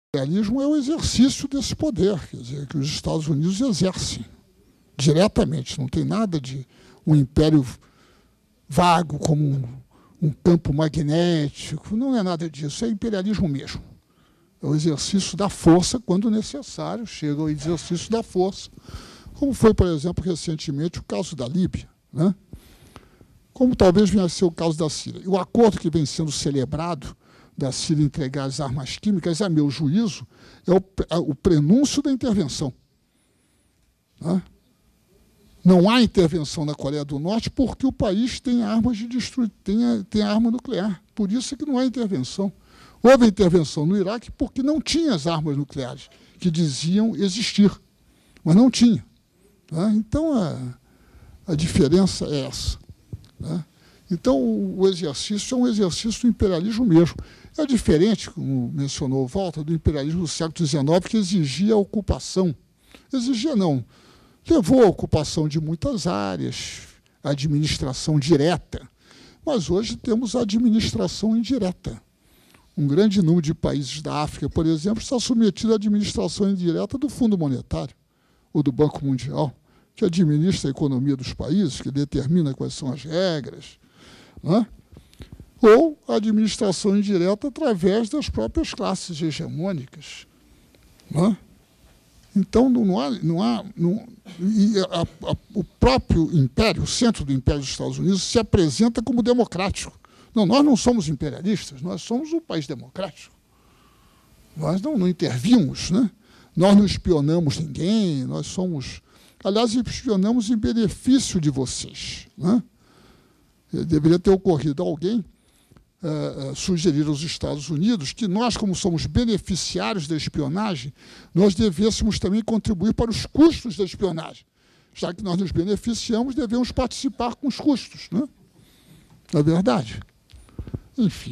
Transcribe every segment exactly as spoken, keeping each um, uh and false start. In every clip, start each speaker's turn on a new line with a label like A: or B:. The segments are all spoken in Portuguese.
A: O imperialismo é o exercício desse poder, quer dizer, que os Estados Unidos exercem diretamente. Não tem nada de um império vago como um, um campo magnético, não é nada disso, é imperialismo mesmo. É o exercício da força quando necessário, chega ao exercício da força, como foi, por exemplo, recentemente o caso da Líbia, né? Como talvez venha a ser o caso da Síria. E o acordo que vem sendo celebrado da Síria entregar as armas químicas, a meu juízo, é o, é o prenúncio da intervenção. Né? Não há intervenção na Coreia do Norte porque o país tem armas de destruir, tem, tem arma nuclear. Por isso é que não há intervenção. Houve intervenção no Iraque porque não tinha as armas nucleares que diziam existir, mas não tinha. Né? Então, a, a diferença é essa. Né? Então, o exercício é um exercício do imperialismo mesmo. É diferente, como mencionou o Walter, do imperialismo do século dezenove, que exigia a ocupação. Exigia não, levou à ocupação de muitas áreas, a administração direta, mas hoje temos a administração indireta. Um grande número de países da África, por exemplo, está submetido à administração indireta do Fundo Monetário ou do Banco Mundial, que administra a economia dos países, que determina quais são as regras, né? Ou a administração indireta através das próprias classes hegemônicas. Né? Então, não há... Não há não, e a, a, o próprio império, o centro do império dos Estados Unidos, se apresenta como democrático. Não, nós não somos imperialistas, nós somos um país democrático. Nós não, não intervimos, né? Nós não espionamos ninguém, nós somos... Aliás, espionamos em benefício de vocês. Né? Deveria ter ocorrido alguém uh, uh, sugerir aos Estados Unidos que nós, como somos beneficiários da espionagem, nós devêssemos também contribuir para os custos da espionagem. Já que nós nos beneficiamos, devemos participar com os custos. Né? Não é verdade? Enfim.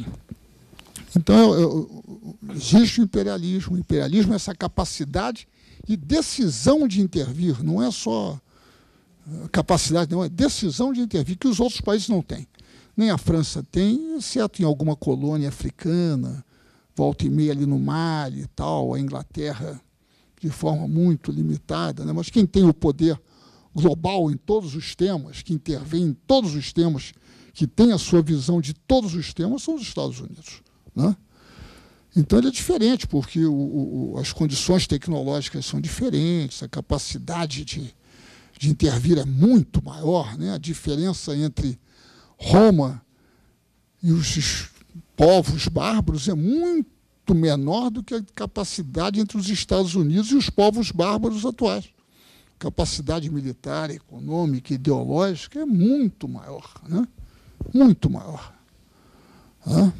A: Então, eu, eu, existe o imperialismo. O imperialismo é essa capacidade e decisão de intervir, não é só capacidade, não, é decisão de intervir, que os outros países não têm. Nem a França tem, exceto em alguma colônia africana, volta e meia ali no Mali e tal, a Inglaterra de forma muito limitada, né? Mas quem tem o poder global em todos os temas, que intervém em todos os temas, que tem a sua visão de todos os temas, são os Estados Unidos. Né? Então, ele é diferente, porque o, o, as condições tecnológicas são diferentes, a capacidade de, de intervir é muito maior, né? A diferença entre Roma e os povos bárbaros é muito menor do que a capacidade entre os Estados Unidos e os povos bárbaros atuais. A capacidade militar, econômica, ideológica é muito maior, né? Muito maior. Né?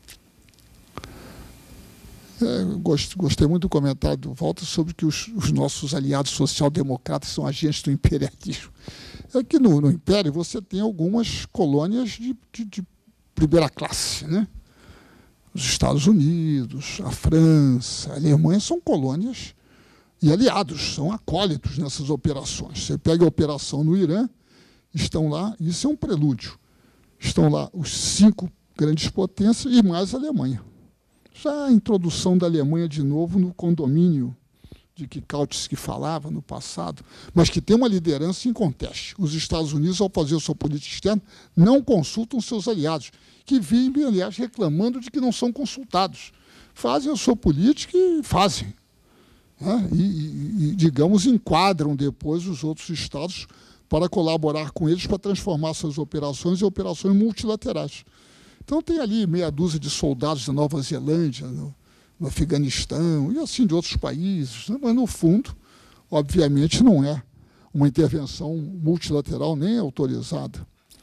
A: É, gostei muito do comentário do Walter sobre que os, os nossos aliados social-democratas são agentes do imperialismo. É que no, no Império você tem algumas colônias de, de, de primeira classe. Né? Os Estados Unidos, a França, a Alemanha são colônias e aliados, são acólitos nessas operações. Você pega a operação no Irã, estão lá, isso é um prelúdio, estão lá os cinco grandes potências e mais a Alemanha. Já a introdução da Alemanha de novo no condomínio de que Kautsky falava no passado, mas que tem uma liderança inconteste. Os Estados Unidos, ao fazer a sua política externa, não consultam seus aliados, que vivem, aliás, reclamando de que não são consultados. Fazem a sua política e fazem. Né? E, e, e, digamos, enquadram depois os outros estados para colaborar com eles para transformar suas operações em operações multilaterais. Então, tem ali meia dúzia de soldados da Nova Zelândia, no, no Afeganistão, e assim de outros países, né? Mas, no fundo, obviamente, não é uma intervenção multilateral nem autorizada.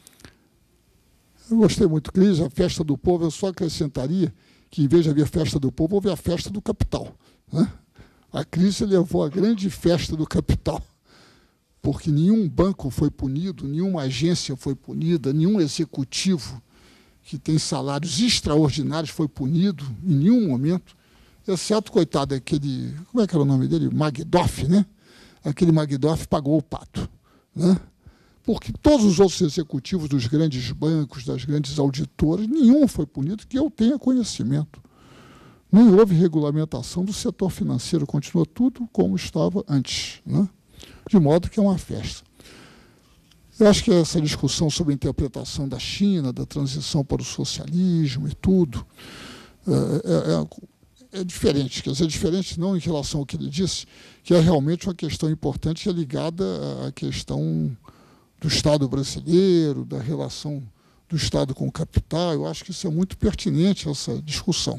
A: Eu gostei muito, Cris, a festa do povo, eu só acrescentaria que, em vez de haver festa do povo, houve a festa do capital. Né? A crise levou a grande festa do capital, porque nenhum banco foi punido, nenhuma agência foi punida, nenhum executivo que tem salários extraordinários foi punido em nenhum momento, exceto, coitado, aquele, como é que era o nome dele? Magdoff, né? Aquele Magdoff pagou o pato. Né? Porque todos os outros executivos dos grandes bancos, das grandes auditoras, nenhum foi punido que eu tenha conhecimento. nem houve regulamentação do setor financeiro, continua tudo como estava antes, né? De modo que é uma festa. Eu acho que essa discussão sobre a interpretação da China, da transição para o socialismo e tudo, é, é, é diferente. Quer dizer, é diferente não em relação ao que ele disse, que é realmente uma questão importante que é ligada à questão do Estado brasileiro, da relação do Estado com o capital. Eu acho que isso é muito pertinente, essa discussão.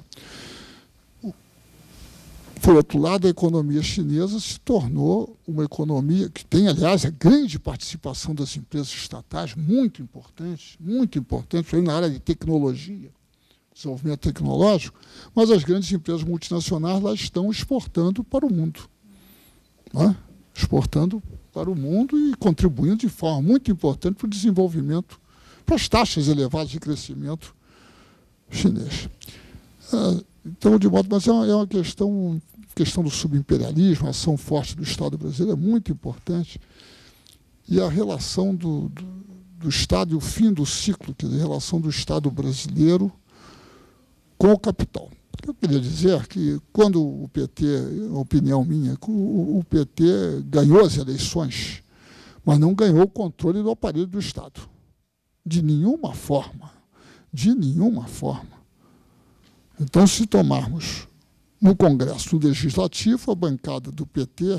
A: Por outro lado, a economia chinesa se tornou uma economia que tem, aliás, a grande participação das empresas estatais, muito importante, muito importante, na área de tecnologia, desenvolvimento tecnológico, mas as grandes empresas multinacionais lá estão exportando para o mundo. Não é? Exportando para o mundo e contribuindo de forma muito importante para o desenvolvimento, para as taxas elevadas de crescimento chinês. Então, de modo, mas é uma, é uma questão, questão do subimperialismo, a ação forte do Estado brasileiro é muito importante. E a relação do, do, do Estado e o fim do ciclo, quer dizer, a relação do Estado brasileiro com o capital. Eu queria dizer que, quando o P T, a opinião minha, o, o P T ganhou as eleições, mas não ganhou o controle do aparelho do Estado. De nenhuma forma. De nenhuma forma. Então, se tomarmos no Congresso, no Legislativo, a bancada do P T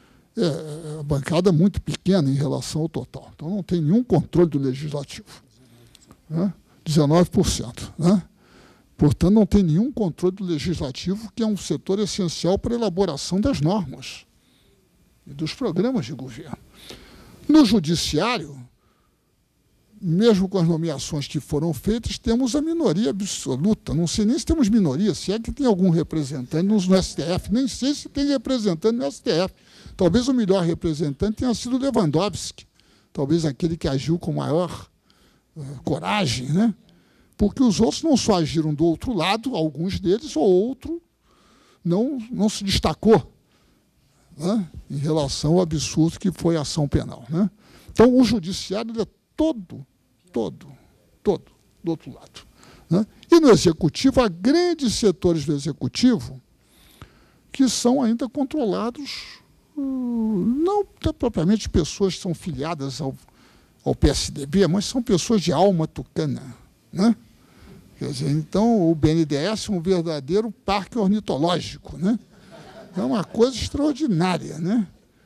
A: é uma bancada muito pequena em relação ao total. Então, não tem nenhum controle do Legislativo. Né? dezenove por cento. Né? Portanto, não tem nenhum controle do Legislativo, que é um setor essencial para a elaboração das normas e dos programas de governo. No Judiciário, mesmo com as nomeações que foram feitas, temos a minoria absoluta. Não sei nem se temos minoria, se é que tem algum representante no S T F. Nem sei se tem representante no S T F. Talvez o melhor representante tenha sido Lewandowski, talvez aquele que agiu com maior uh, coragem, né? Porque os outros não só agiram do outro lado, alguns deles, ou outro não, não se destacou, né, em relação ao absurdo que foi a ação penal. Né? Então, o judiciário é todo, todo, todo do outro lado. Né? E no executivo, há grandes setores do executivo que são ainda controlados, não propriamente pessoas que são filiadas ao, ao P S D B, mas são pessoas de alma tucana. Né? Quer dizer, então, o B N D E S é um verdadeiro parque ornitológico. Né? É uma coisa extraordinária. Né?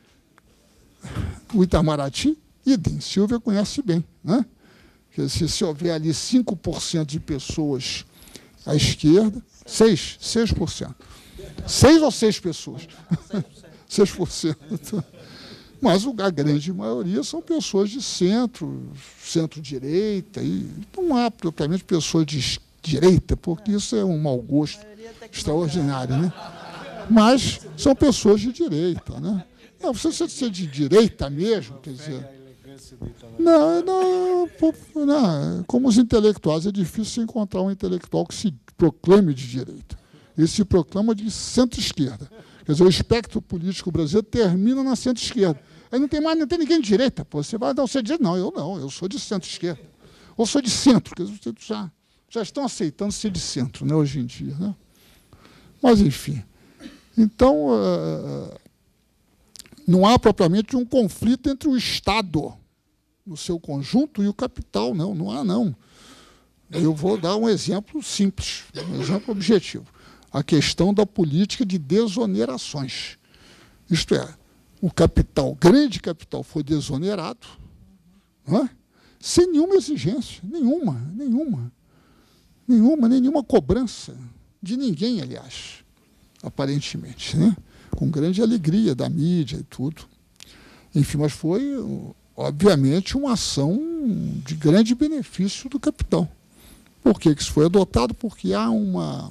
A: O Itamaraty, idem, Silvia conhece bem. Né? Quer dizer, se houver ali cinco por cento de pessoas à esquerda, seis, seis por cento. seis ou seis pessoas? seis por cento. Mas a grande maioria são pessoas de centro, centro-direita, e não há propriamente pessoas de direita, porque isso é um mau gosto extraordinário. Né? Mas são pessoas de direita. Né? Não, você ser de direita mesmo, quer dizer... Não, não, não, como os intelectuais, é difícil encontrar um intelectual que se proclame de direita. Ele se proclama de centro-esquerda. Quer dizer, o espectro político brasileiro termina na centro-esquerda. Aí não tem mais, não tem ninguém de direita. Pô. Você vai dar o direita? Não, eu não, eu sou de centro-esquerda. Ou sou de centro, quer dizer, já, já estão aceitando ser de centro, né, hoje em dia. Né? Mas, enfim. Então, uh, não há propriamente um conflito entre o Estado, no seu conjunto, e o capital. Não, não há, não. Eu vou dar um exemplo simples, um exemplo objetivo. A questão da política de desonerações. Isto é, o capital, o grande capital, foi desonerado, não é? Sem nenhuma exigência, nenhuma, nenhuma, nenhuma, nenhuma cobrança de ninguém, aliás, aparentemente, né? Com grande alegria da mídia e tudo. Enfim, mas foi, obviamente, uma ação de grande benefício do capital. Por que isso foi adotado? Porque há uma...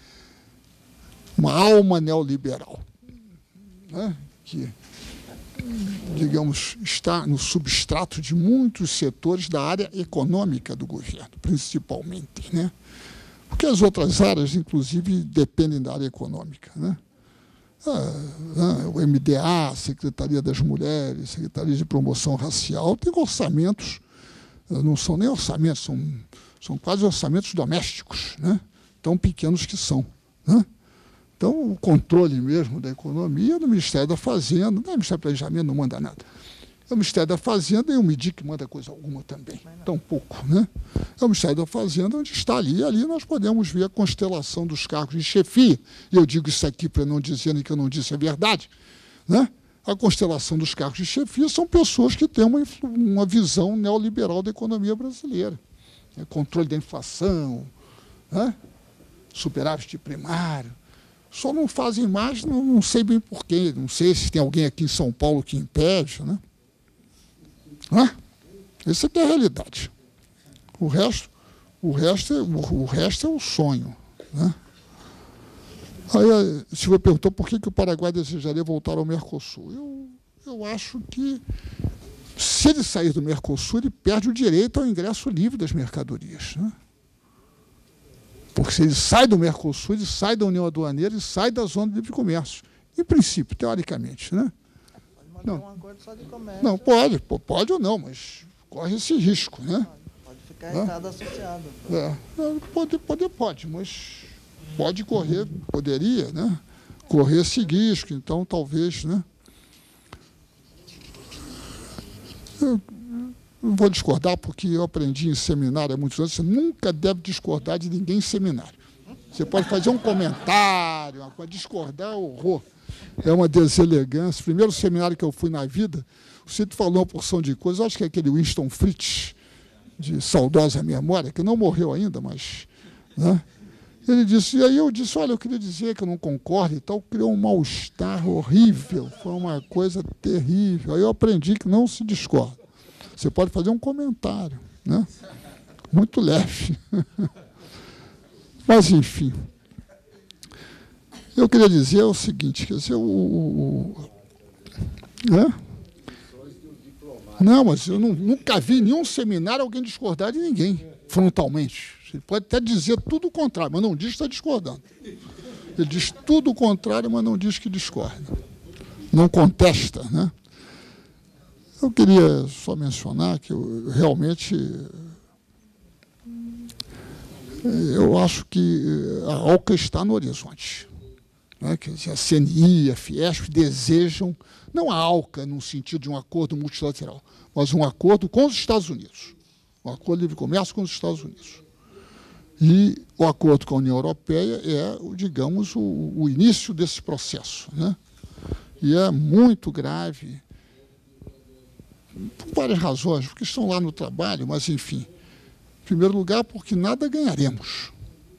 A: uma alma neoliberal, né, que, digamos, está no substrato de muitos setores da área econômica do governo, principalmente. Né? Porque as outras áreas, inclusive, dependem da área econômica. Né? Ah, o M D A, Secretaria das Mulheres, Secretaria de Promoção Racial, tem orçamentos, não são nem orçamentos, são, são quase orçamentos domésticos, né? Tão pequenos que são. Né? Então, o controle mesmo da economia é no Ministério da Fazenda, não é o Ministério do Planejamento, não manda nada. É o Ministério da Fazenda e o M I D I que manda coisa alguma também, tão pouco, né? É o Ministério da Fazenda onde está ali, e ali nós podemos ver a constelação dos cargos de chefia, e eu digo isso aqui para não dizerem que eu não disse a verdade, né? A constelação dos cargos de chefia são pessoas que têm uma, uma visão neoliberal da economia brasileira. É, controle da inflação, né? Superávit primário. Só não fazem mais, não, não sei bem porquê, não sei se tem alguém aqui em São Paulo que impede, né? Ah, essa aqui é a realidade. O resto, o resto, é, o, o resto é o sonho, né? Aí a Silvia perguntou por que, que o Paraguai desejaria voltar ao Mercosul. Eu, eu acho que, se ele sair do Mercosul, ele perde o direito ao ingresso livre das mercadorias, né? Porque se ele sai do Mercosul, ele sai da União Aduaneira e sai da Zona de Livre Comércio. Em princípio, teoricamente, né?
B: Pode manter um acordo só de comércio.
A: Não, pode, pode ou não, mas corre esse risco, né?
B: Pode ficar Estado associado.
A: É, pode, pode, pode, mas pode correr, poderia, né? Correr esse risco, então talvez, né? Eu não vou discordar, porque eu aprendi em seminário há muitos anos, você nunca deve discordar de ninguém em seminário. Você pode fazer um comentário, uma discordar é horror. É uma deselegância. O primeiro seminário que eu fui na vida, o Cito falou uma porção de coisas, eu acho que é aquele Winston Fritz, de saudosa memória, que não morreu ainda, mas... né? Ele disse, e aí eu disse, olha, eu queria dizer que eu não concordo e tal, criou um mal-estar horrível, foi uma coisa terrível. Aí eu aprendi que não se discorda. Você pode fazer um comentário, né? Muito leve. Mas, enfim. Eu queria dizer o seguinte, quer dizer, o... o né? Não, mas eu não, nunca vi em nenhum seminário alguém discordar de ninguém, frontalmente. Ele pode até dizer tudo o contrário, mas não diz que está discordando. Ele diz tudo o contrário, mas não diz que discorda. Não contesta, né? Eu queria só mencionar que eu, realmente eu acho que a ALCA está no horizonte, né? Quer dizer, a C N I, a Fiesp desejam, não a ALCA no sentido de um acordo multilateral, mas um acordo com os Estados Unidos, um acordo de livre comércio com os Estados Unidos. E o acordo com a União Europeia é, digamos, o, o início desse processo, né? E é muito grave, por várias razões, porque estão lá no trabalho, mas, enfim. Em primeiro lugar, porque nada ganharemos.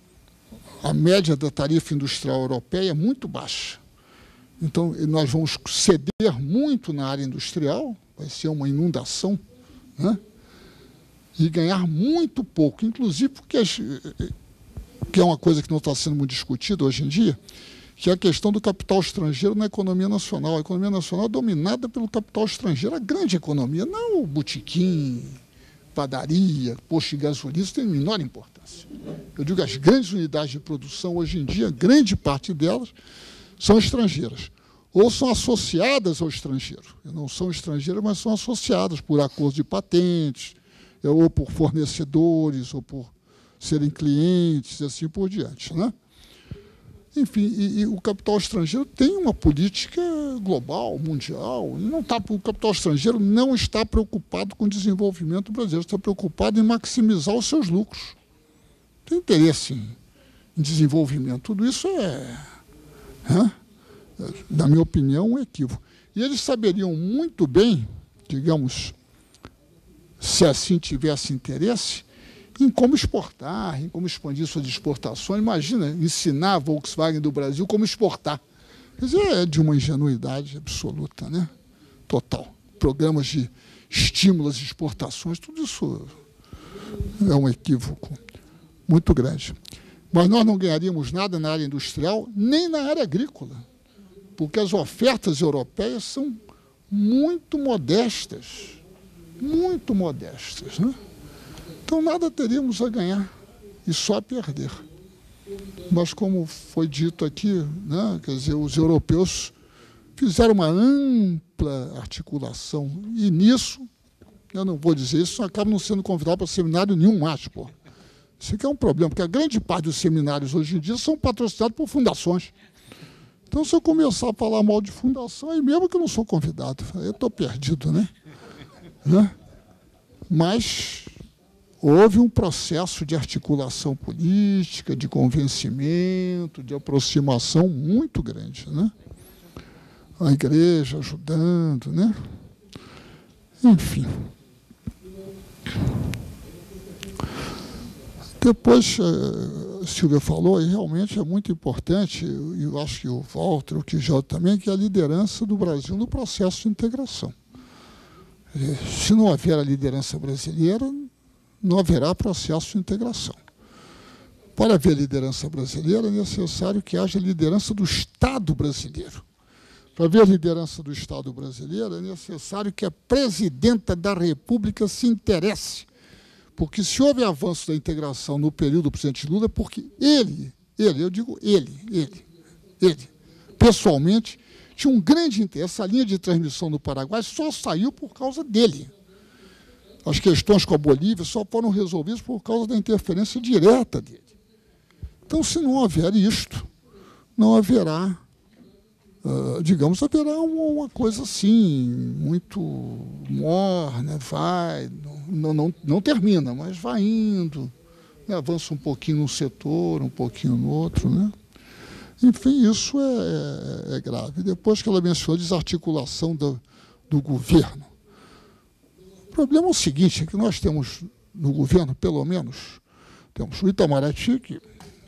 A: A média da tarifa industrial europeia é muito baixa. Então, nós vamos ceder muito na área industrial, vai ser uma inundação, né? E ganhar muito pouco, inclusive porque, as, que é uma coisa que não está sendo muito discutida hoje em dia, que é a questão do capital estrangeiro na economia nacional. A economia nacional é dominada pelo capital estrangeiro, a grande economia, não o botequim, padaria, posto de gasolina, isso tem menor importância. Eu digo as grandes unidades de produção, hoje em dia, grande parte delas são estrangeiras, ou são associadas ao estrangeiro. Não são estrangeiras, mas são associadas por acordos de patentes, ou por fornecedores, ou por serem clientes, e assim por diante, né? Enfim, e, e o capital estrangeiro tem uma política global, mundial. Não tá, o capital estrangeiro não está preocupado com o desenvolvimento brasileiro, está preocupado em maximizar os seus lucros. Tem interesse em, em desenvolvimento. Tudo isso é, é, na minha opinião, um equívoco. E eles saberiam muito bem, digamos, se assim tivesse interesse, em como exportar, em como expandir suas exportações. Imagina, ensinar a Volkswagen do Brasil como exportar. Quer dizer, é de uma ingenuidade absoluta, né? Total. Programas de estímulo às exportações, tudo isso é um equívoco muito grande. Mas nós não ganharíamos nada na área industrial, nem na área agrícola, porque as ofertas europeias são muito modestas, muito modestas, né? Então, nada teríamos a ganhar e só a perder. Mas, como foi dito aqui, né, quer dizer, os europeus fizeram uma ampla articulação. E nisso, eu não vou dizer isso, acabam não sendo convidados para seminário nenhum mais. Pô. Isso aqui é um problema, porque a grande parte dos seminários hoje em dia são patrocinados por fundações. Então, se eu começar a falar mal de fundação, aí mesmo que eu não sou convidado, eu estou perdido, né? né? Mas houve um processo de articulação política, de convencimento, de aproximação muito grande, né? A igreja ajudando, né? Enfim. Depois, a Silvia falou, e realmente é muito importante, e eu acho que o Walter, o Quijel também, que é a liderança do Brasil no processo de integração. Se não houver a liderança brasileira, não haverá processo de integração. Para haver liderança brasileira, é necessário que haja liderança do Estado brasileiro. Para haver a liderança do Estado brasileiro, é necessário que a presidenta da República se interesse. Porque se houve avanço da integração no período do presidente Lula, é porque ele, ele, eu digo ele, ele, ele, pessoalmente, tinha um grande interesse. Essa linha de transmissão no Paraguai só saiu por causa dele. As questões com a Bolívia só foram resolvidas por causa da interferência direta dele. Então, se não houver isto, não haverá, uh, digamos, haverá uma, uma coisa assim, muito morna, vai, não, não, não termina, mas vai indo, né, avança um pouquinho num setor, um pouquinho no outro, né? Enfim, isso é, é, é grave. Depois que ela mencionou a desarticulação do, do governo, o problema é o seguinte, é que nós temos no governo, pelo menos, temos o Itamaraty, que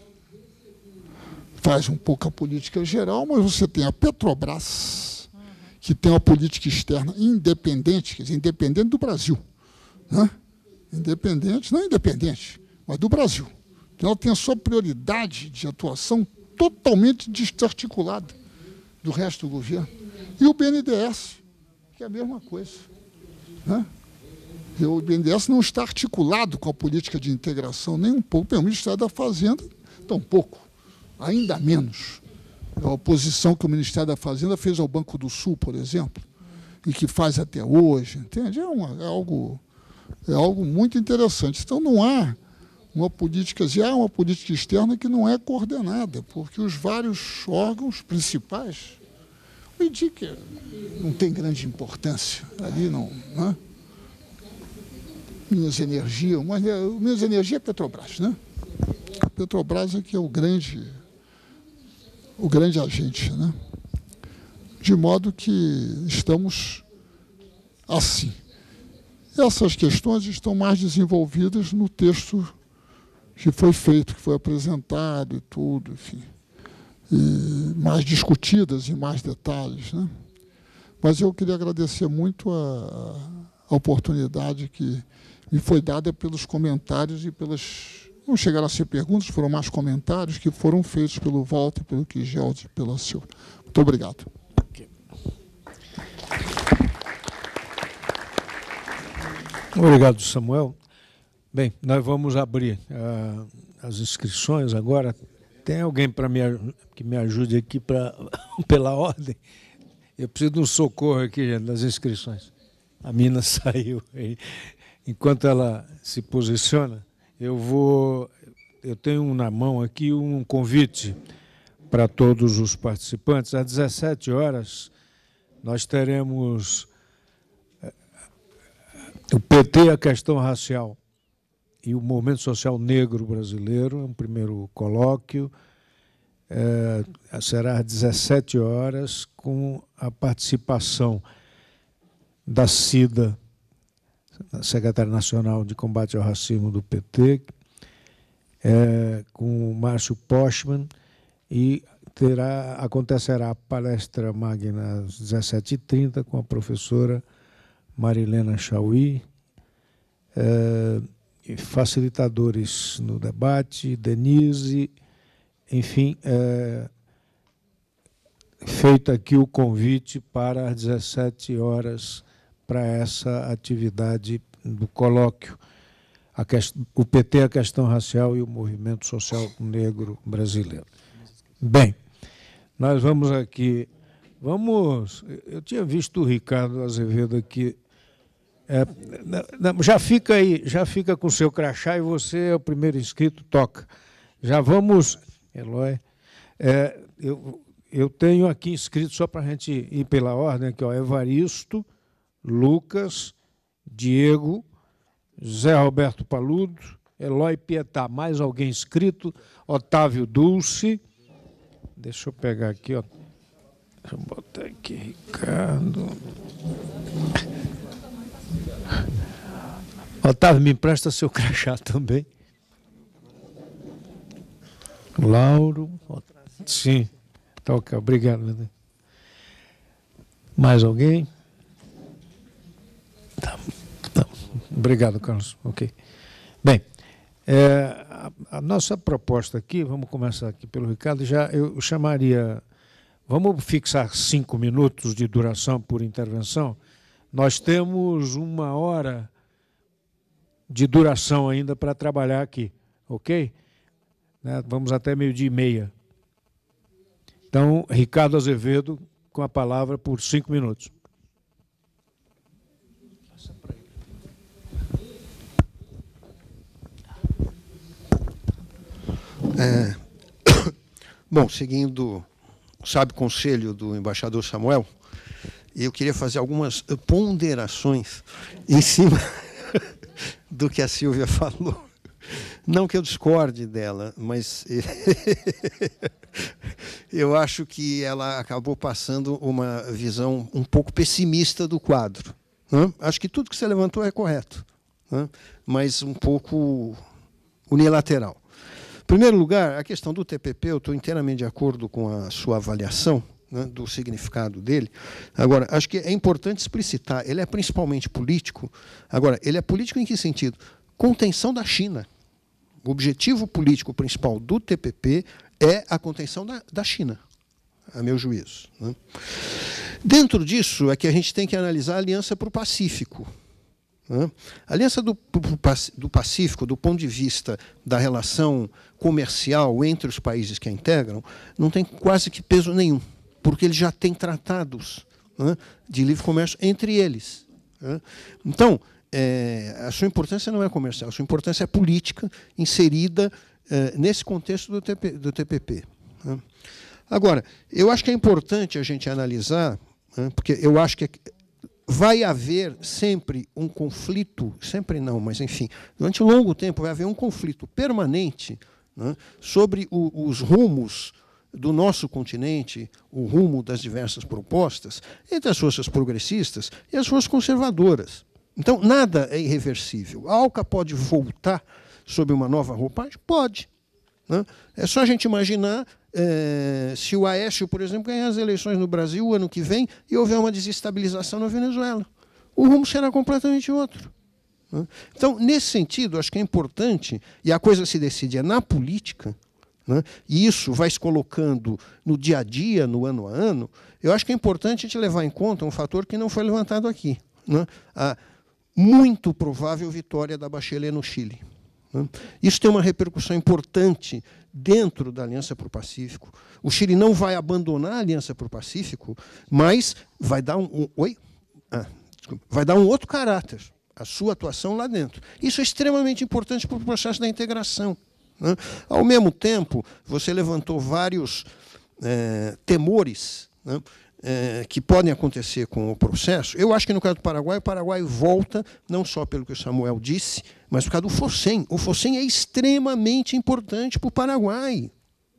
A: faz um pouco a política geral, mas você tem a Petrobras, que tem uma política externa independente, quer dizer, independente do Brasil. Né? Independente, não independente, mas do Brasil. Então, ela tem a sua prioridade de atuação totalmente desarticulada do resto do governo. E o B N D E S, que é a mesma coisa. Né? E o B N D E S não está articulado com a política de integração nem um pouco. Bem, o Ministério da Fazenda, tampouco, ainda menos. A oposição que o Ministério da Fazenda fez ao Banco do Sul, por exemplo, e que faz até hoje, entende? É, uma, é, algo, é algo muito interessante. Então, não há uma política, há uma política externa que não é coordenada, porque os vários órgãos principais, o I D I C não tem grande importância, ali não, né? Minas Energia, mas o Minas Energia é Petrobras, né? A Petrobras é que é o grande, o grande agente, né? De modo que estamos assim. Essas questões estão mais desenvolvidas no texto que foi feito, que foi apresentado e tudo, enfim, e mais discutidas em mais detalhes, né? Mas eu queria agradecer muito a, a oportunidade que me foi dada pelos comentários e pelas... Não chegaram a ser perguntas, foram mais comentários que foram feitos pelo Walter, pelo Quijel e pela Silvia. Muito obrigado.
C: Obrigado, Samuel. Bem, nós vamos abrir uh, as inscrições agora. Tem alguém para me, que me ajude aqui pra, pela ordem? Eu preciso de um socorro aqui, gente, nas inscrições. A mina saiu aí. Enquanto ela se posiciona, eu vou. Eu tenho na mão aqui um convite para todos os participantes. Às dezessete horas, nós teremos o P T, a questão racial e o movimento social negro brasileiro, um primeiro colóquio, é, será às dezessete horas, com a participação da CIDA, secretária nacional de combate ao racismo do P T, é, com o Márcio Postman, e terá, acontecerá a palestra magna às dezessete e trinta com a professora Marilena Chauí, é, e facilitadores no debate, Denise, enfim, é, feito aqui o convite para às dezessete horas para essa atividade do colóquio, a questão, o P T, a questão racial e o movimento social negro brasileiro. Bem, nós vamos aqui, vamos, eu tinha visto o Ricardo Azevedo aqui, é, já fica aí, já fica com o seu crachá e você é o primeiro inscrito, toca. Já vamos, Eloy, é, eu, eu tenho aqui inscrito, só para a gente ir pela ordem, aqui, ó, Evaristo, Lucas, Diego, Zé Roberto Paludo, Eloy Pietá, mais alguém inscrito, Otávio Dulce, deixa eu pegar aqui, ó, deixa eu botar aqui, Ricardo. Otávio, me empresta seu crachá também. Lauro, sim, tá ok, obrigado. Mais alguém? Tá, tá. Obrigado, Carlos, ok. Bem, é, a, a nossa proposta aqui, vamos começar aqui pelo Ricardo, já eu chamaria, vamos fixar cinco minutos de duração por intervenção. Nós temos uma hora de duração ainda para trabalhar aqui, ok? Né? Vamos até meio-dia e meia. Então, Ricardo Azevedo, com a palavra por cinco minutos.
D: É, bom, seguindo o sábio conselho do embaixador Samuel, eu queria fazer algumas ponderações em cima do que a Sílvia falou. Não que eu discorde dela, mas eu acho que ela acabou passando uma visão um pouco pessimista do quadro. Né? Acho que tudo que você levantou é correto, né? Mas um pouco unilateral. Em primeiro lugar, a questão do T P P, eu estou inteiramente de acordo com a sua avaliação, né, do significado dele. Agora, acho que é importante explicitar, ele é principalmente político. Agora, ele é político em que sentido? Contenção da China. O objetivo político principal do T P P é a contenção da, da China, a meu juízo. Né? Dentro disso é que a gente tem que analisar a Aliança para o Pacífico. Né? A Aliança do, do Pacífico, do ponto de vista da relação comercial entre os países que a integram, não tem quase que peso nenhum, porque eles já têm tratados, né, de livre comércio entre eles. Né? Então, é, a sua importância não é comercial, a sua importância é política, inserida é, nesse contexto do, T P, do T P P. Né? Agora, eu acho que é importante a gente analisar, né, porque eu acho que vai haver sempre um conflito, sempre não, mas, enfim, durante um longo tempo vai haver um conflito permanente, né, sobre o, os rumos do nosso continente, o rumo das diversas propostas, entre as forças progressistas e as forças conservadoras. Então, nada é irreversível. A ALCA pode voltar sob uma nova roupagem? Pode. Né? É só a gente imaginar é, se o Aécio, por exemplo, ganhar as eleições no Brasil o ano que vem e houver uma desestabilização na Venezuela. O rumo será completamente outro. Né? Então, nesse sentido, acho que é importante, e a coisa se decide é na política, né? E isso vai se colocando no dia a dia, no ano a ano, eu acho que é importante a gente levar em conta um fator que não foi levantado aqui. Né? A muito provável vitória da Bachelet no Chile. Né? Isso tem uma repercussão importante dentro da Aliança para o Pacífico. O Chile não vai abandonar a Aliança para o Pacífico, mas vai dar um, um, oi? Ah, desculpa, vai dar um outro caráter à sua atuação lá dentro. Isso é extremamente importante para o processo da integração. Né? Ao mesmo tempo, você levantou vários é, temores, né, é, que podem acontecer com o processo. Eu acho que no caso do Paraguai, o Paraguai volta, não só pelo que o Samuel disse, mas por causa do FOSEM. O FOSEM é extremamente importante para o Paraguai.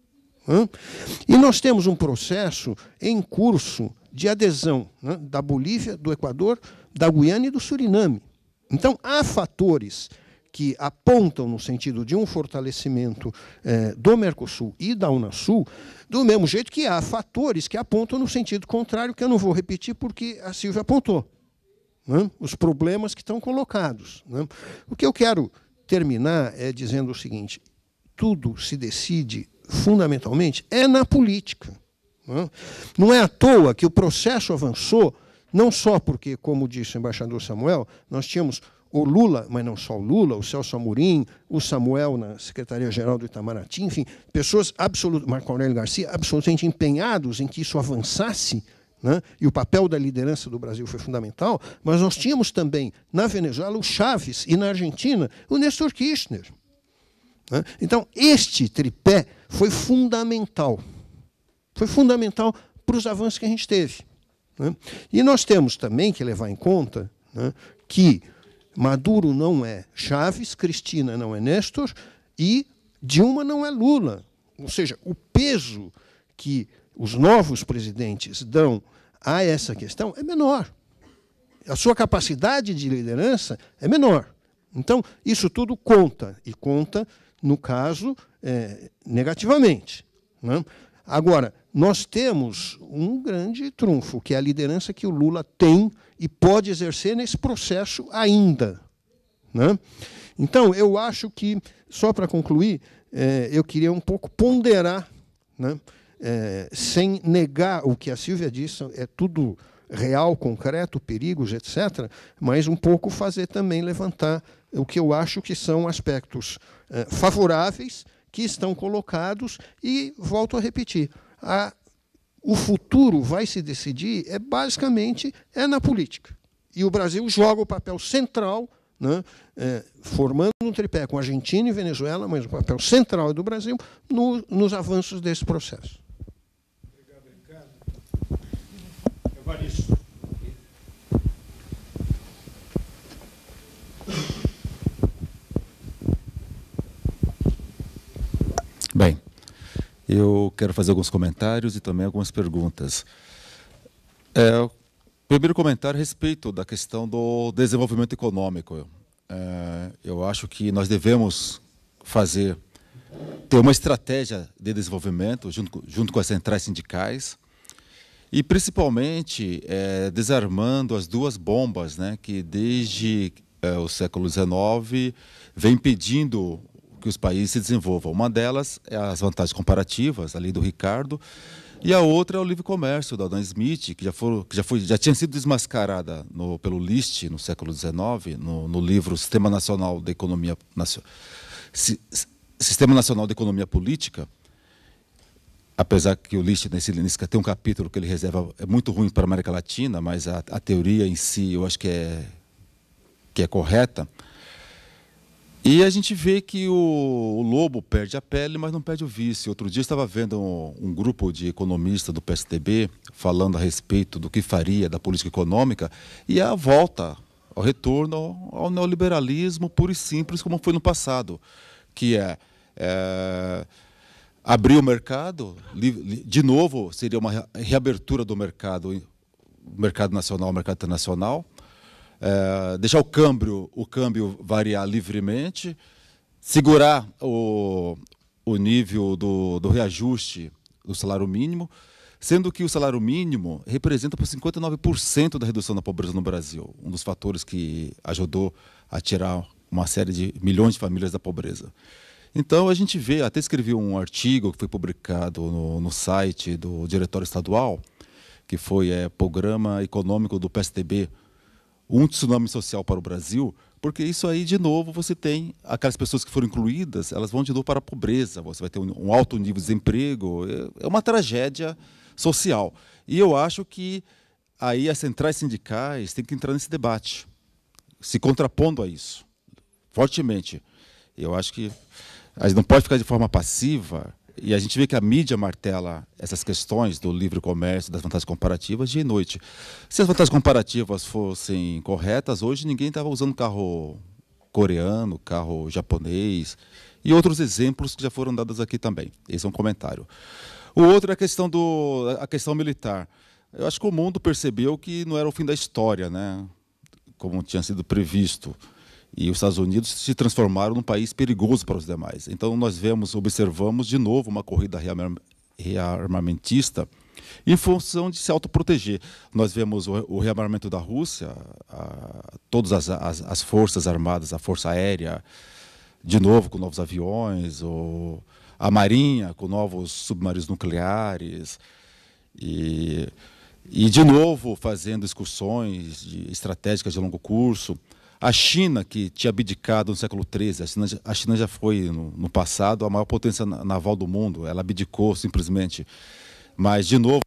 D: Né? E nós temos um processo em curso de adesão, né, da Bolívia, do Equador, da Guiana e do Suriname. Então, há fatores que apontam no sentido de um fortalecimento eh, do Mercosul e da Unasul, do mesmo jeito que há fatores que apontam no sentido contrário, que eu não vou repetir porque a Sílvia apontou. Né? Os problemas que estão colocados. Né? O que eu quero terminar é dizendo o seguinte: tudo se decide, fundamentalmente, é na política. Né? Não é à toa que o processo avançou, não só porque, como disse o embaixador Samuel, nós tínhamos o Lula, mas não só o Lula, o Celso Amorim, o Samuel na Secretaria-Geral do Itamaraty, enfim, pessoas absolutamente, Marco Aurélio Garcia, absolutamente empenhados em que isso avançasse, né? E o papel da liderança do Brasil foi fundamental, mas nós tínhamos também, na Venezuela, o Chávez, e na Argentina, o Néstor Kirchner. Né? Então, este tripé foi fundamental. Foi fundamental para os avanços que a gente teve. Né? E nós temos também que levar em conta, né, que Maduro não é Chaves, Cristina não é Néstor e Dilma não é Lula. Ou seja, o peso que os novos presidentes dão a essa questão é menor. A sua capacidade de liderança é menor. Então, isso tudo conta, e conta, no caso, é, negativamente. Né? Agora, nós temos um grande trunfo, que é a liderança que o Lula tem e pode exercer nesse processo ainda. Né? Então, eu acho que, só para concluir, é, eu queria um pouco ponderar, né, é, sem negar o que a Silvia disse, é tudo real, concreto, perigos, etcétera, mas um pouco fazer também levantar o que eu acho que são aspectos é, favoráveis que estão colocados e, volto a repetir, a, o futuro vai se decidir, é, basicamente, é na política. E o Brasil joga o papel central, né, é, formando um tripé com Argentina e Venezuela, mas o papel central é do Brasil no, nos avanços desse processo.
C: Obrigado, Ricardo. Evaristo.
E: Bem, eu quero fazer alguns comentários e também algumas perguntas. É, o primeiro comentário a respeito da questão do desenvolvimento econômico. É, eu acho que nós devemos fazer, ter uma estratégia de desenvolvimento junto, junto com as centrais sindicais e, principalmente, é, desarmando as duas bombas, né, que desde é, o século dezenove vem impedindo que os países se desenvolvam. Uma delas é as vantagens comparativas, ali do Ricardo, e a outra é o livre comércio, da Adam Smith, que já, for, que já, foi, já tinha sido desmascarada no, pelo List, no século dezenove, no, no livro Sistema Nacional de Economia, Sistema Nacional de Economia Política, apesar que o List, nesse, nesse, tem um capítulo que ele reserva, é muito ruim para a América Latina, mas a, a teoria em si eu acho que é, que é correta. E a gente vê que o, o lobo perde a pele, mas não perde o vício. Outro dia eu estava vendo um, um grupo de economistas do P S D B falando a respeito do que faria da política econômica e a volta, ao retorno ao, ao neoliberalismo puro e simples, como foi no passado, que é, é abrir o mercado, de novo seria uma reabertura do mercado, o mercado nacional, o mercado internacional, É, deixar o câmbio, o câmbio variar livremente, segurar o, o nível do, do reajuste do salário mínimo, sendo que o salário mínimo representa por cinquenta e nove por cento da redução da pobreza no Brasil, um dos fatores que ajudou a tirar uma série de milhões de famílias da pobreza. Então a gente vê, até escrevi um artigo que foi publicado no, no site do Diretório Estadual, que foi é, Programa Econômico do P S D B, um tsunami social para o Brasil, porque isso aí, de novo, você tem aquelas pessoas que foram incluídas, elas vão de novo para a pobreza, você vai ter um alto nível de desemprego, é uma tragédia social. E eu acho que aí as centrais sindicais têm que entrar nesse debate, se contrapondo a isso, fortemente. Eu acho que a gente não pode ficar de forma passiva. E a gente vê que a mídia martela essas questões do livre comércio, das vantagens comparativas, dia e noite. Se as vantagens comparativas fossem corretas, hoje ninguém estava usando carro coreano, carro japonês e outros exemplos que já foram dados aqui também. Esse é um comentário. O outro é a questão, do, a questão militar. Eu acho que o mundo percebeu que não era o fim da história, né? Como tinha sido previsto. E os Estados Unidos se transformaram num país perigoso para os demais. Então nós vemos, observamos de novo uma corrida rearmamentista em função de se autoproteger. Nós vemos o, o rearmamento da Rússia, a, todas as, as, as forças armadas, a força aérea, de novo com novos aviões, o, a marinha com novos submarinos nucleares, e, e de novo fazendo excursões de, estratégicas de longo curso. A China, que tinha abdicado no século treze, a China, a China já foi, no, no passado, a maior potência naval do mundo. Ela abdicou simplesmente. Mas, de novo,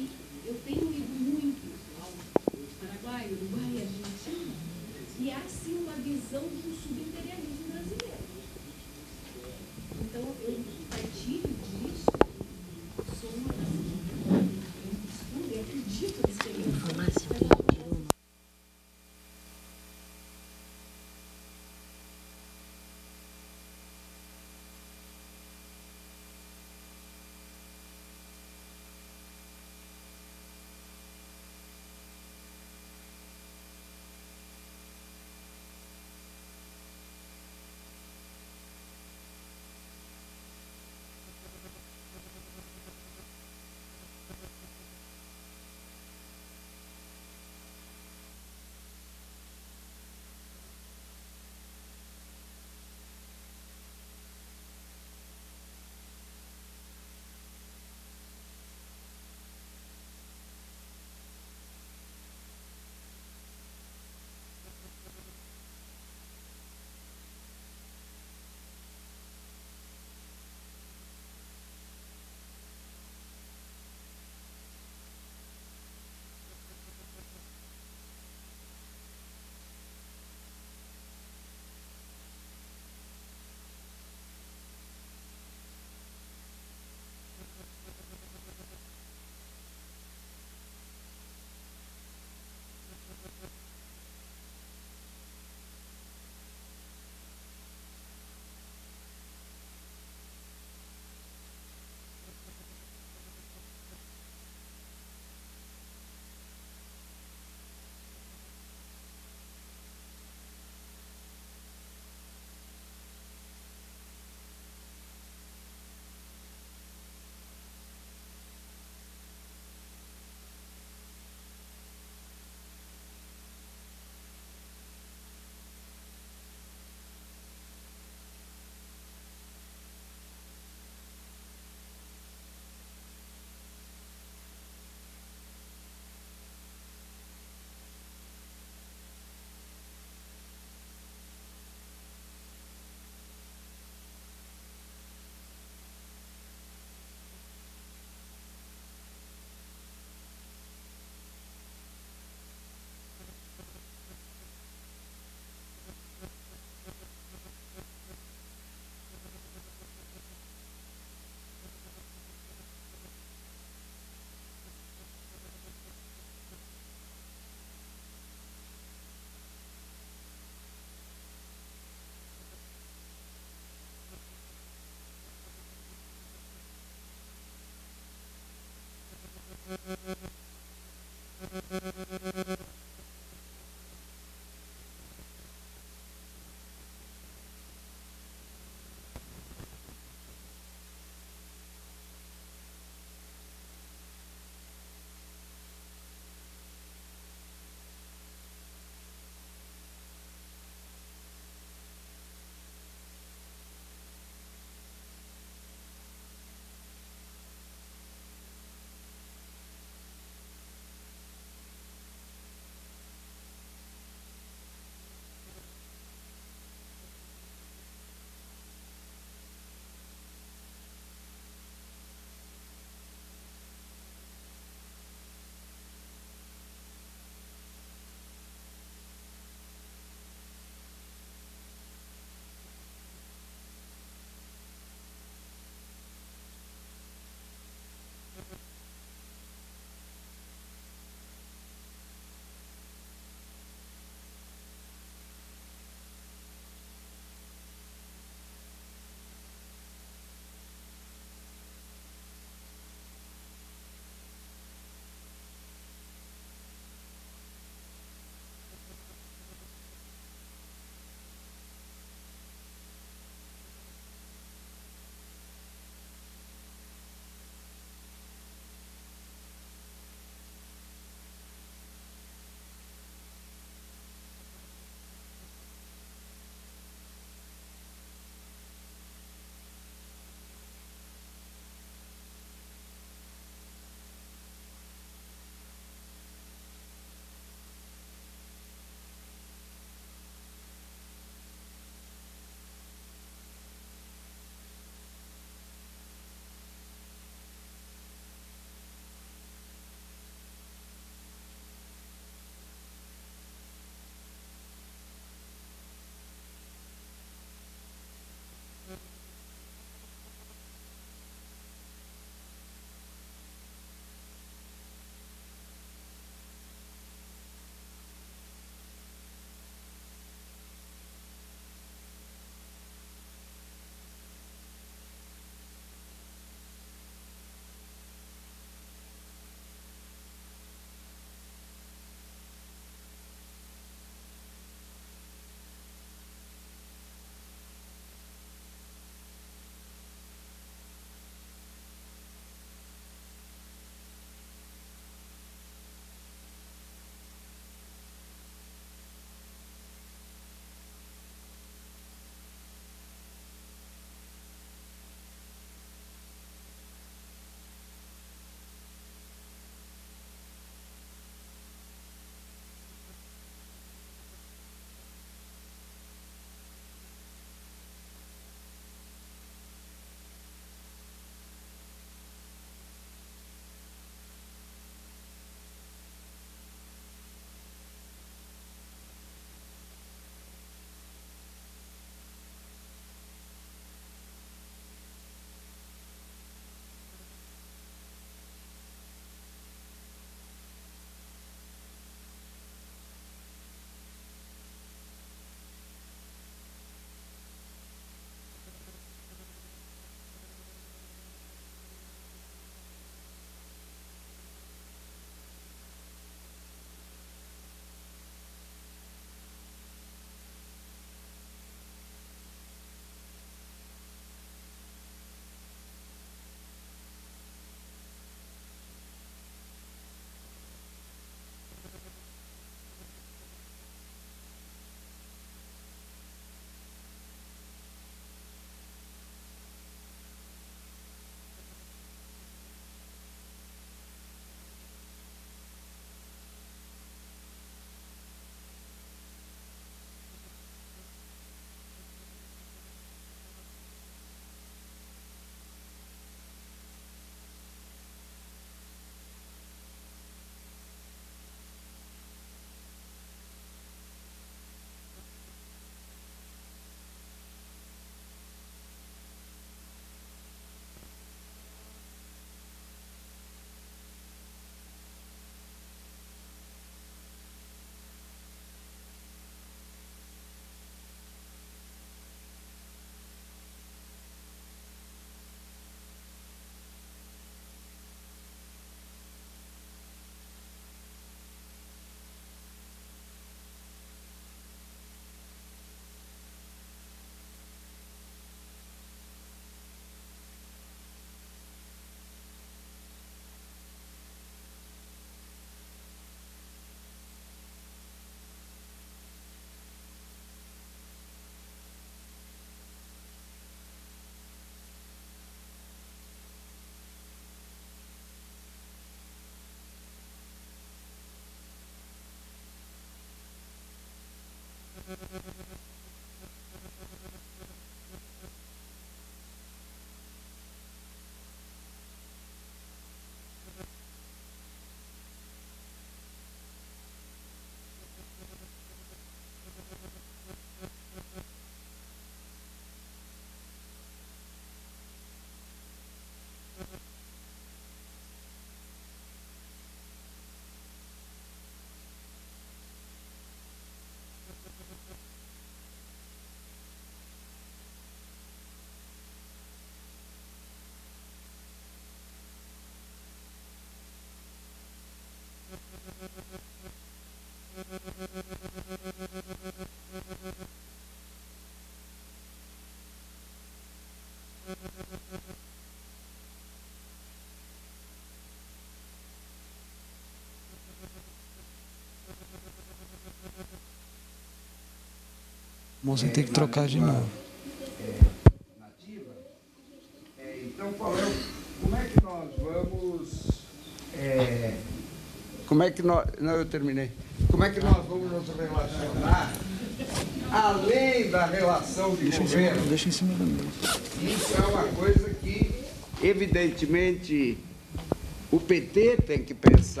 F: moça tem que trocar de novo.
G: Nativa. É, então, qual é o, como é que nós vamos... É, como é que nós... Não, eu terminei. Como é que nós vamos nos relacionar além da relação de
F: Deixa em
G: governo?
F: cima, deixa em cima da mesa.
G: Isso é uma coisa que, evidentemente, o P T tem que pensar.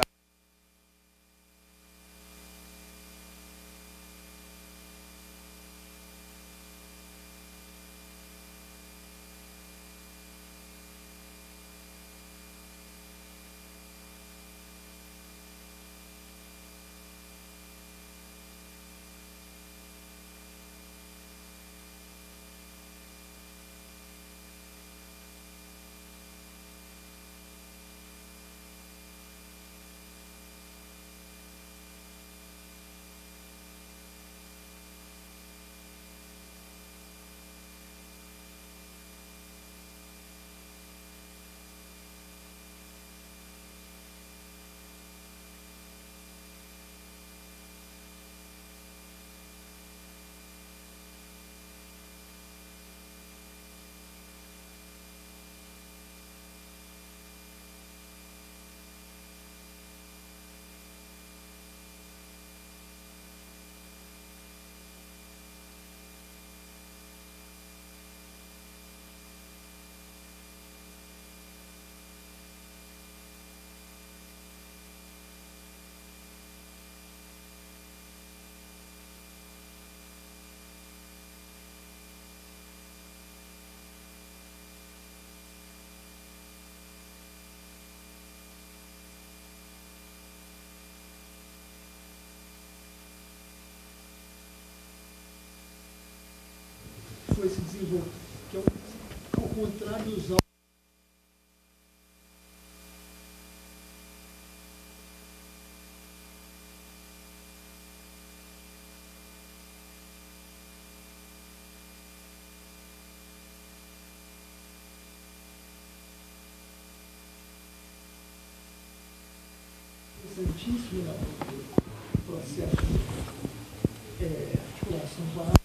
A: Foi se desenvolver, que é ao contrário dos interessantíssimo no processo de é, articulação básica.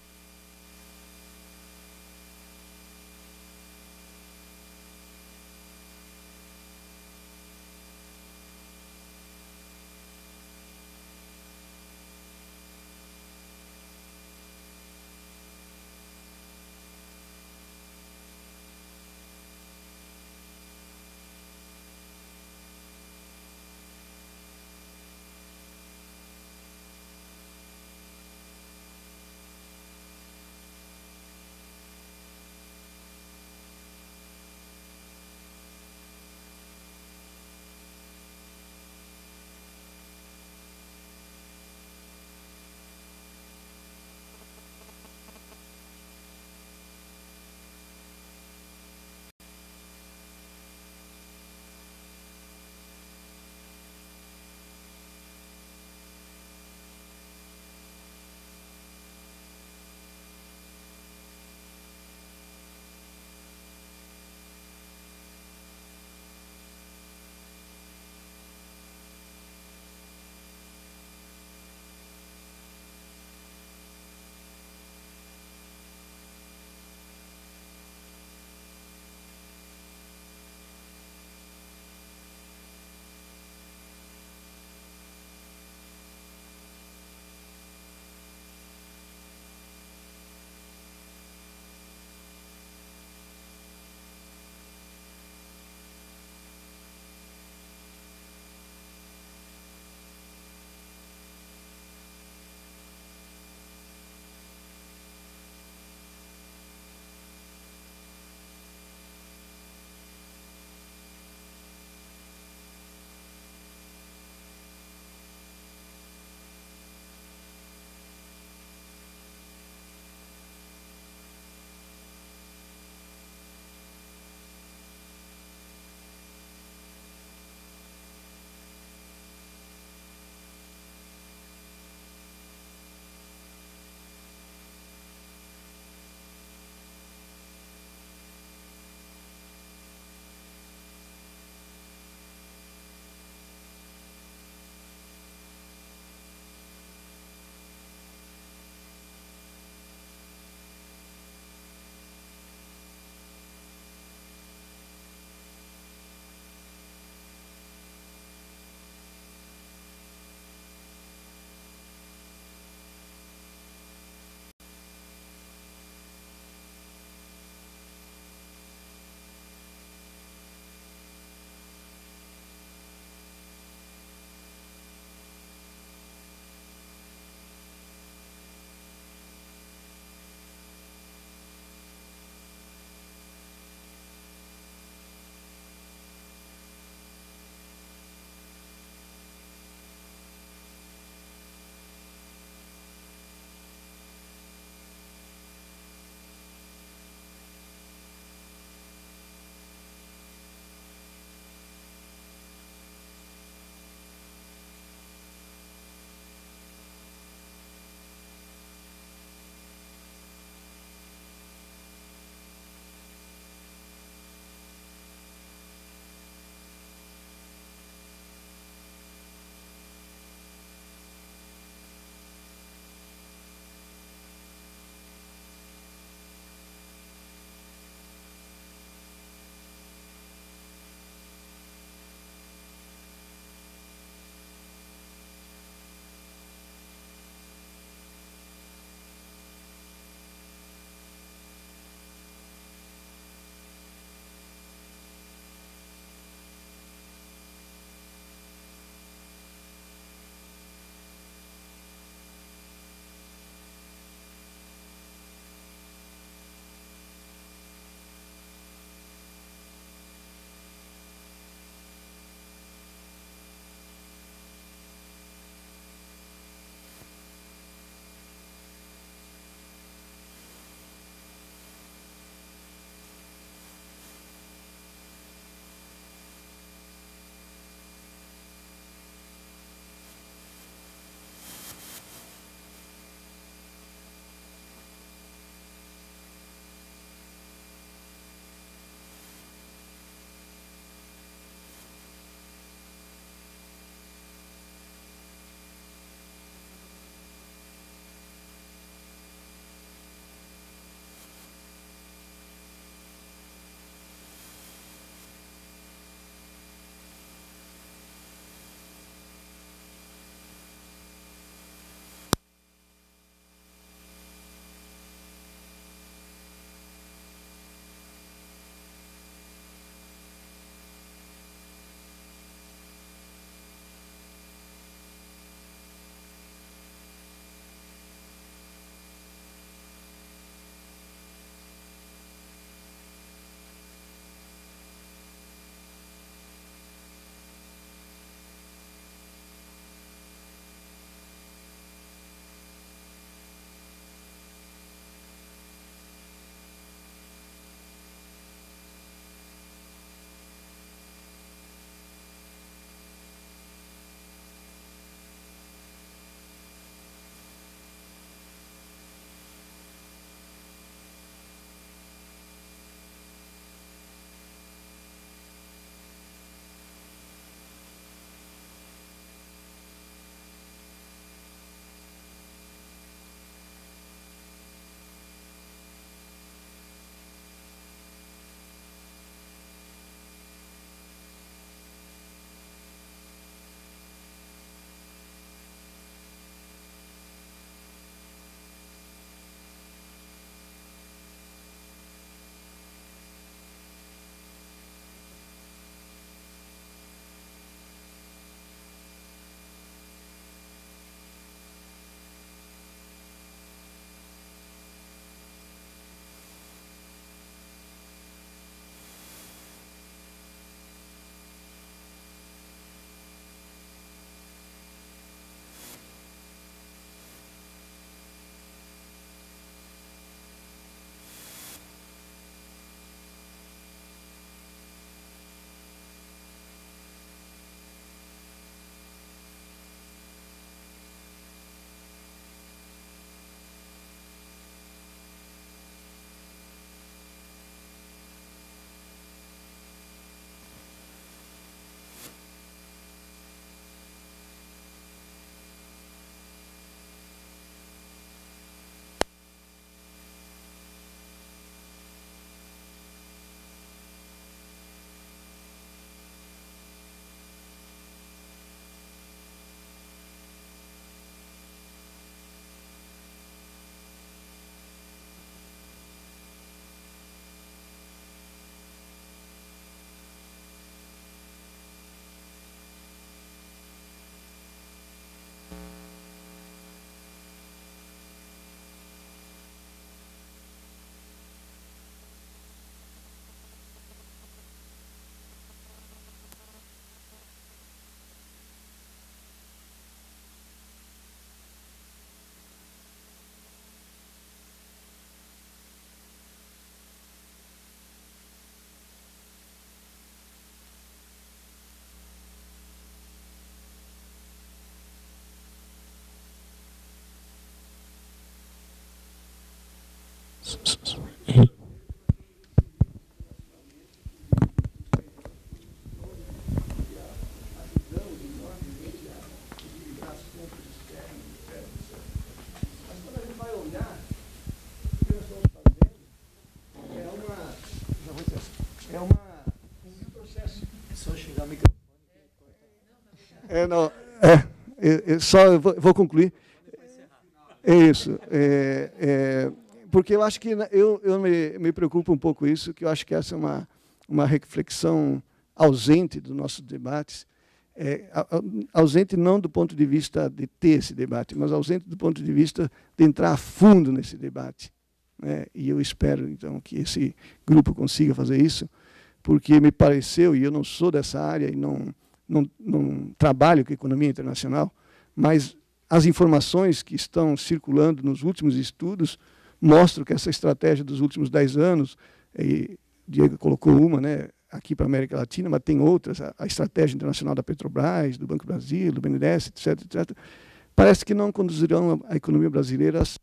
D: É uma... É só chegar ao microfone. É, não, é, é, é só, eu vou, vou concluir. É isso. É, é, porque eu acho que eu, eu me, me preocupo um pouco isso, que eu acho que essa é uma, uma reflexão ausente dos nossos debates, é, ausente não do ponto de vista de ter esse debate, mas ausente do ponto de vista de entrar a fundo nesse debate. Né? E eu espero, então, que esse grupo consiga fazer isso, porque me pareceu, e eu não sou dessa área e não, não, não trabalho com economia internacional, mas as informações que estão circulando nos últimos estudos mostram que essa estratégia dos últimos dez anos, e Diego colocou uma, né, aqui para a América Latina, mas tem outras, a, a estratégia internacional da Petrobras, do Banco do Brasil, do B N D E S, etc, etcétera, parece que não conduzirão a, a economia brasileira a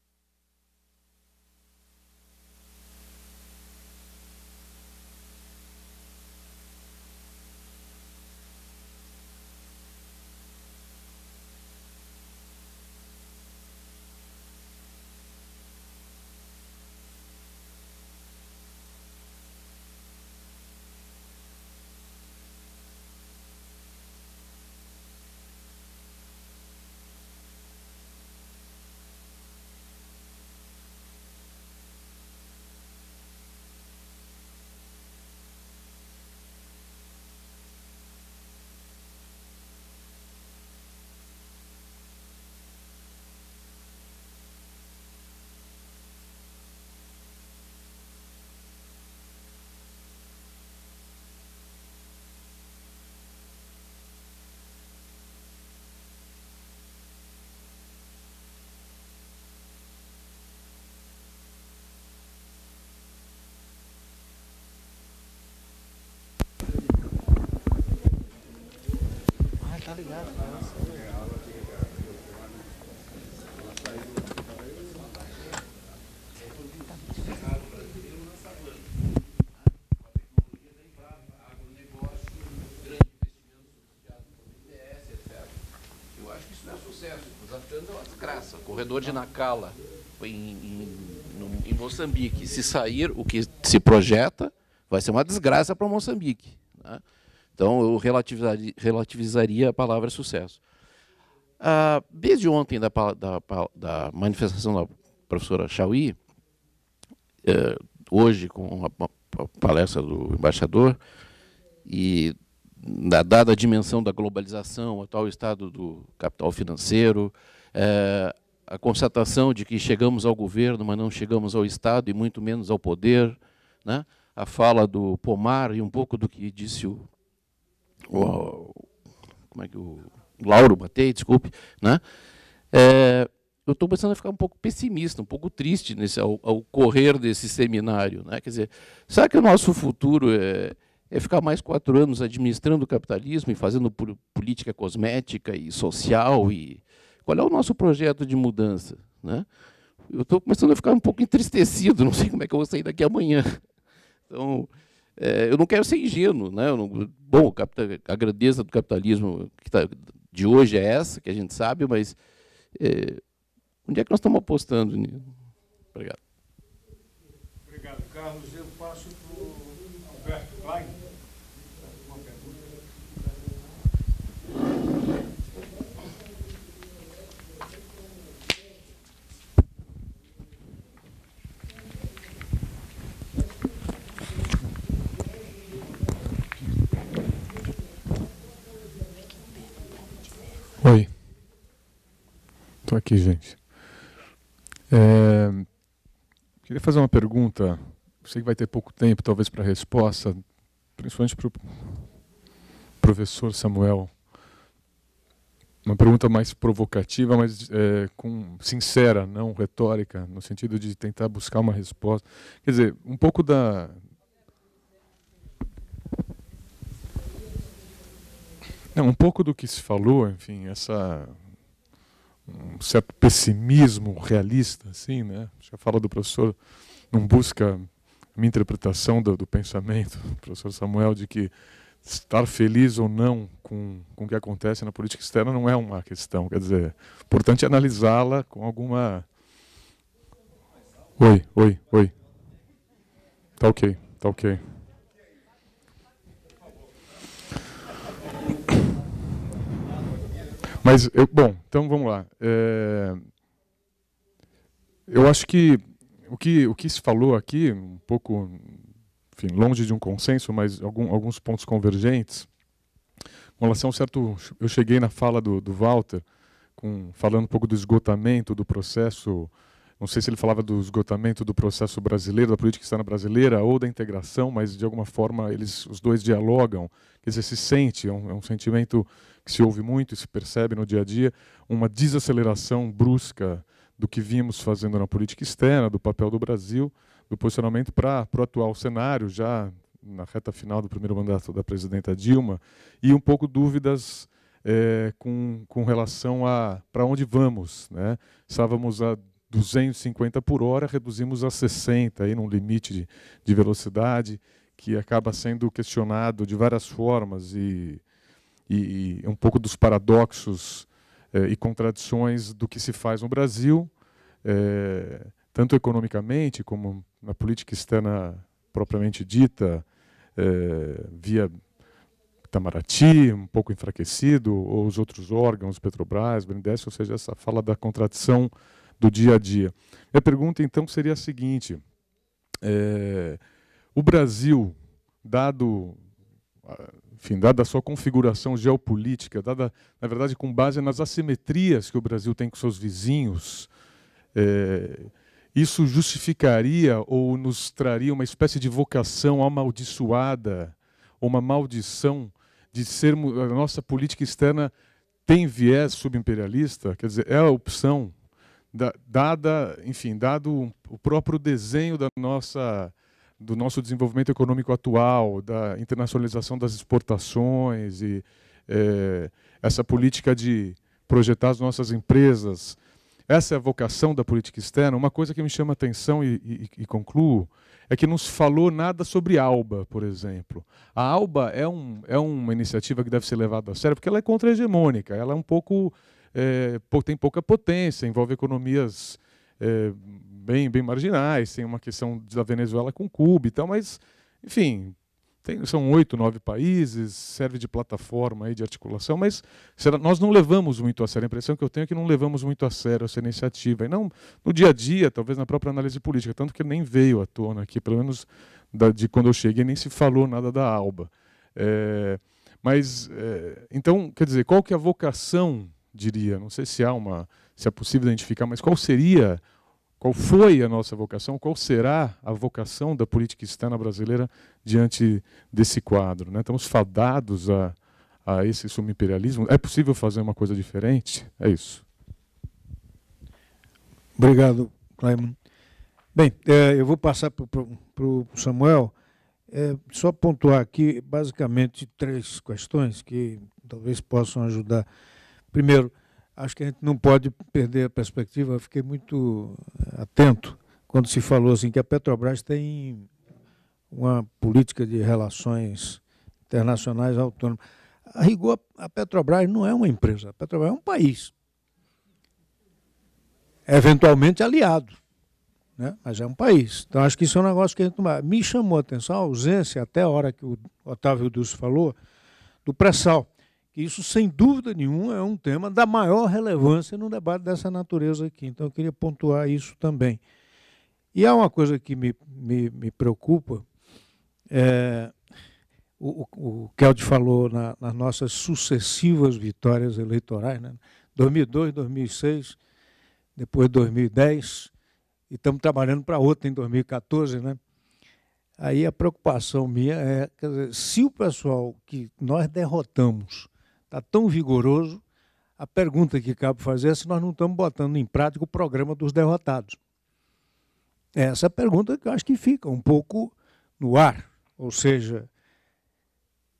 B: Tá ligado,
H: Eu acho que isso não é sucesso. Os africanos é uma desgraça. Corredor de Nacala em, em, em Moçambique. Se sair o que se projeta, vai ser uma desgraça para Moçambique. Né? Então, eu relativizaria, relativizaria a palavra sucesso. Ah, desde ontem, da, da, da manifestação da professora Chauí, eh, hoje, com a, a palestra do embaixador, e da dada a dimensão da globalização, o atual estado do capital financeiro, eh, a constatação de que chegamos ao governo, mas não chegamos ao Estado, e muito menos ao poder, né? A fala do Pomar e um pouco do que disse o O, como é que o Lauro Batei, desculpe, né? É, eu estou começando a ficar um pouco pessimista, um pouco triste nesse, ao, ao correr desse seminário, né? Quer dizer, será que o nosso futuro é, é ficar mais quatro anos administrando o capitalismo e fazendo política cosmética e social? E qual é o nosso projeto de mudança, né? Eu estou começando a ficar um pouco entristecido, não sei como é que eu vou sair daqui amanhã. Então, É, eu não quero ser ingênuo, né? Eu não, bom, a grandeza do capitalismo que tá, de hoje é essa, que a gente sabe, mas é, onde é que nós estamos apostando nisso? Obrigado.
C: Obrigado, Carlos. Eu passo para o Alberto Klein. Uma pergunta.
I: Oi. Estou aqui, gente. É, queria fazer uma pergunta. Sei que vai ter pouco tempo, talvez, para a resposta, principalmente para o professor Samuel. Uma pergunta mais provocativa, mas é, com, sincera, não retórica, no sentido de tentar buscar uma resposta. Quer dizer, um pouco da... Não, um pouco do que se falou, enfim, essa, um certo pessimismo realista, assim, né? Já fala do professor, não busca a minha interpretação do, do pensamento, do professor Samuel, de que estar feliz ou não com, com o que acontece na política externa não é uma questão. Quer dizer, o importante é analisá-la com alguma... Oi, oi, oi. Tá ok, tá ok. Mas, eu, bom, então vamos lá. É, eu acho que o, que o que se falou aqui, um pouco, enfim, longe de um consenso, mas algum, alguns pontos convergentes, com relação a um certo... Eu cheguei na fala do, do Walter, com, falando um pouco do esgotamento do processo, não sei se ele falava do esgotamento do processo brasileiro, da política externa brasileira, ou da integração, mas de alguma forma eles, os dois dialogam, quer dizer, se sente, é um, é um sentimento que se ouve muito e se percebe no dia a dia, uma desaceleração brusca do que vimos fazendo na política externa, do papel do Brasil, do posicionamento para o atual cenário, já na reta final do primeiro mandato da presidenta Dilma, e um pouco dúvidas é, com, com relação a para onde vamos, né? Estávamos a duzentos e cinquenta por hora, reduzimos a sessenta, aí num limite de, de velocidade, que acaba sendo questionado de várias formas, e e um pouco dos paradoxos eh, e contradições do que se faz no Brasil, eh, tanto economicamente como na política externa propriamente dita, eh, via Itamaraty, um pouco enfraquecido, ou os outros órgãos, Petrobras, BNDES, ou seja, essa fala da contradição do dia a dia. Minha pergunta, então, seria a seguinte, eh, o Brasil, dado... Enfim, dada a sua configuração geopolítica, dada, na verdade, com base nas assimetrias que o Brasil tem com seus vizinhos, é, isso justificaria ou nos traria uma espécie de vocação amaldiçoada, ou uma maldição de sermos, a nossa política externa tem viés subimperialista? Quer dizer, é a opção, da, dada, enfim, dado o próprio desenho da nossa... do nosso desenvolvimento econômico atual, da internacionalização das exportações e é, essa política de projetar as nossas empresas. Essa é a vocação da política externa. Uma coisa que me chama a atenção e, e, e concluo é que não se falou nada sobre a ALBA, por exemplo. A ALBA é, um, é uma iniciativa que deve ser levada a sério porque ela é contra-hegemônica, ela é um pouco, é, tem pouca potência, envolve economias é, bem, bem marginais, tem uma questão da Venezuela com Cuba e tal, mas, enfim, tem, são oito, nove países, serve de plataforma aí de articulação, mas será, nós não levamos muito a sério. A impressão que eu tenho é que não levamos muito a sério essa iniciativa. E não no dia a dia, talvez na própria análise política, tanto que nem veio à tona aqui, pelo menos da, de quando eu cheguei, nem se falou nada da ALBA. É, mas, é, então, quer dizer, qual que é a vocação, diria, não sei se há uma, se é possível identificar, mas qual seria... Qual foi a nossa vocação? Qual será a vocação da política externa brasileira diante desse quadro, né? Estamos fadados a, a esse subimperialismo? É possível fazer uma coisa diferente? É isso.
C: Obrigado, Clayman. Bem, é, eu vou passar para o Samuel. É, só pontuar aqui, basicamente, três questões que talvez possam ajudar. Primeiro, acho que a gente não pode perder a perspectiva. Eu fiquei muito atento quando se falou assim que a Petrobras tem uma política de relações internacionais autônoma. A rigor, a Petrobras não é uma empresa, a Petrobras é um país. Eventualmente aliado, né? Mas é um país. Então, acho que isso é um negócio que a gente não... Me chamou a atenção a ausência, até a hora que o Otávio Dulce falou, do pré-sal. Isso, sem dúvida nenhuma, é um tema da maior relevância num debate dessa natureza aqui. Então, eu queria pontuar isso também. E há uma coisa que me, me, me preocupa, é, o, o, o Keldy falou na, nas nossas sucessivas vitórias eleitorais, né? dois mil e dois, dois mil e seis, depois dois mil e dez, e estamos trabalhando para outra em dois mil e quatorze, né? Aí a preocupação minha é, quer dizer, se o pessoal que nós derrotamos está tão vigoroso, a pergunta que cabe fazer é se nós não estamos botando em prática o programa dos derrotados. Essa é a pergunta que eu acho que fica um pouco no ar. Ou seja,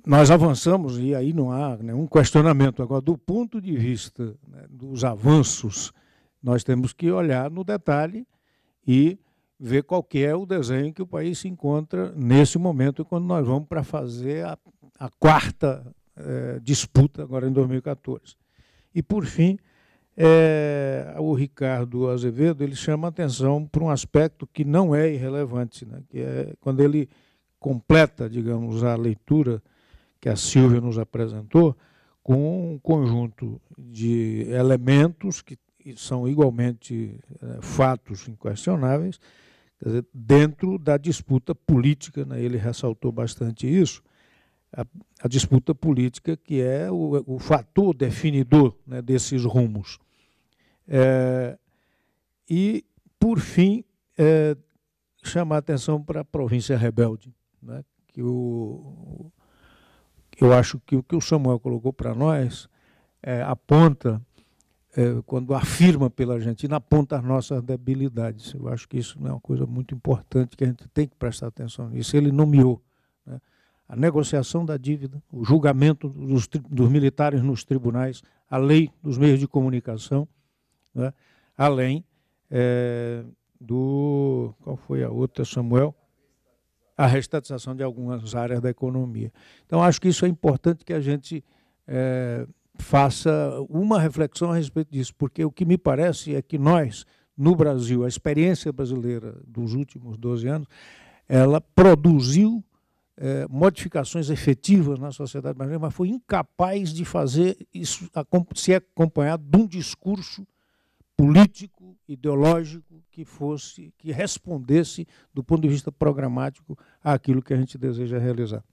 C: nós avançamos, e aí não há nenhum questionamento. Agora, do ponto de vista, né, dos avanços, nós temos que olhar no detalhe e ver qual que é o desenho que o país se encontra nesse momento, quando nós vamos para fazer a, a quarta eh, disputa, agora em dois mil e quatorze. E, por fim, é, o Ricardo Azevedo ele chama a atenção para um aspecto que não é irrelevante, né, que é quando ele completa, digamos, a leitura que a Silvia nos apresentou, com um conjunto de elementos que são igualmente é, fatos inquestionáveis, quer dizer, dentro da disputa política, né, ele ressaltou bastante isso, a, a disputa política que é o, o fator definidor, né, desses rumos. É, e, por fim, é, chamar a atenção para a província rebelde, né, que o, eu acho que o que o Samuel colocou para nós é, aponta, é, quando afirma pela Argentina, aponta as nossas debilidades. Eu acho que isso é uma coisa muito importante, que a gente tem que prestar atenção nisso. Ele nomeou, né, a negociação da dívida, o julgamento dos, dos militares nos tribunais, a lei dos meios de comunicação, né, além é, do... Qual foi a outra, Samuel? A reestatização de algumas áreas da economia. Então, acho que isso é importante que a gente é, faça uma reflexão a respeito disso, porque o que me parece é que nós, no Brasil, a experiência brasileira dos últimos doze anos, ela produziu é, modificações efetivas na sociedade brasileira, mas foi incapaz de fazer isso se acompanhar de um discurso político, ideológico, que fosse, que respondesse do ponto de vista programático àquilo que a gente deseja realizar.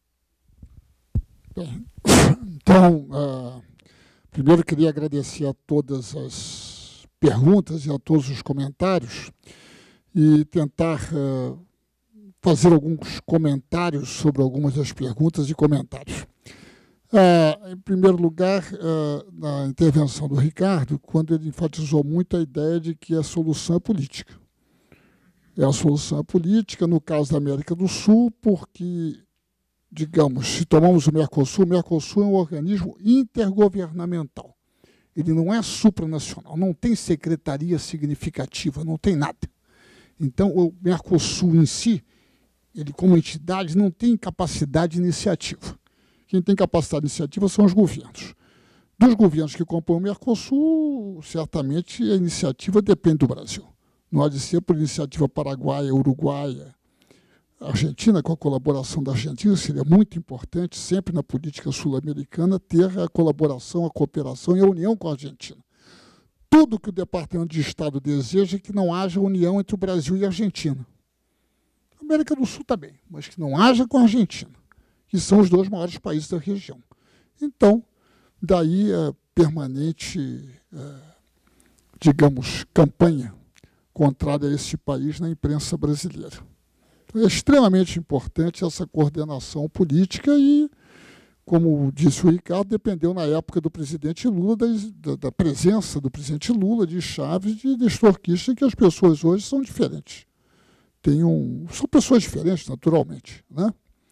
A: Bem, então, uh, primeiro queria agradecer a todas as perguntas e a todos os comentários e tentar uh, fazer alguns comentários sobre algumas das perguntas e comentários. Uh, em primeiro lugar, uh, na intervenção do Ricardo, quando ele enfatizou muito a ideia de que a solução é política. É a solução é política, no caso da América do Sul, porque, digamos, se tomamos o Mercosul, o Mercosul é um organismo intergovernamental. Ele não é supranacional, não tem secretaria significativa, não tem nada. Então, o Mercosul em si, ele como entidade, não tem capacidade de iniciativa. Quem tem capacidade de iniciativa são os governos. Dos governos que compõem o Mercosul, certamente a iniciativa depende do Brasil. Não há de ser por iniciativa paraguaia, uruguaia, argentina, com a colaboração da Argentina, seria muito importante, sempre na política sul-americana, ter a colaboração, a cooperação e a união com a Argentina. Tudo que o Departamento de Estado deseja é que não haja união entre o Brasil e a Argentina. A América do Sul também, mas que não haja com a Argentina, que são os dois maiores países da região. Então, daí a permanente, digamos, campanha contrária a esse país na imprensa brasileira. Então, é extremamente importante essa coordenação política e, como disse o Ricardo, dependeu na época do presidente Lula, da, da presença do presidente Lula, de Chaves, de destorquista, que as pessoas hoje são diferentes. Tem um, são pessoas diferentes, naturalmente, né?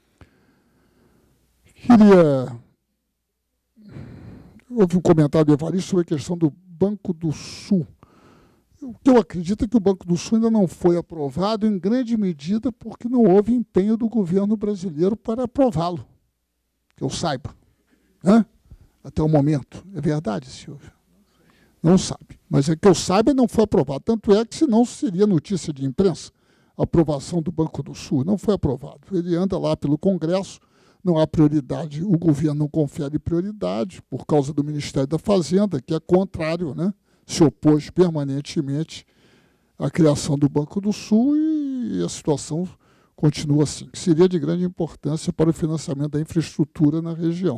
A: Queria... Houve um comentário do Evaristo sobre a questão do Banco do Sul. O que eu acredito é que o Banco do Sul ainda não foi aprovado, em grande medida porque não houve empenho do governo brasileiro para aprová-lo, que eu saiba, né? Até o momento. É verdade, Silvio? Não sabe. Mas é que eu saiba, não foi aprovado. Tanto é que, senão, seria notícia de imprensa, a aprovação do Banco do Sul. Não foi aprovado. Ele anda lá pelo Congresso, não há prioridade, o governo não confere prioridade por causa do Ministério da Fazenda, que é contrário, né? Se opôs permanentemente à criação do Banco do Sul e a situação continua assim, que seria de grande importância para o financiamento da infraestrutura na região.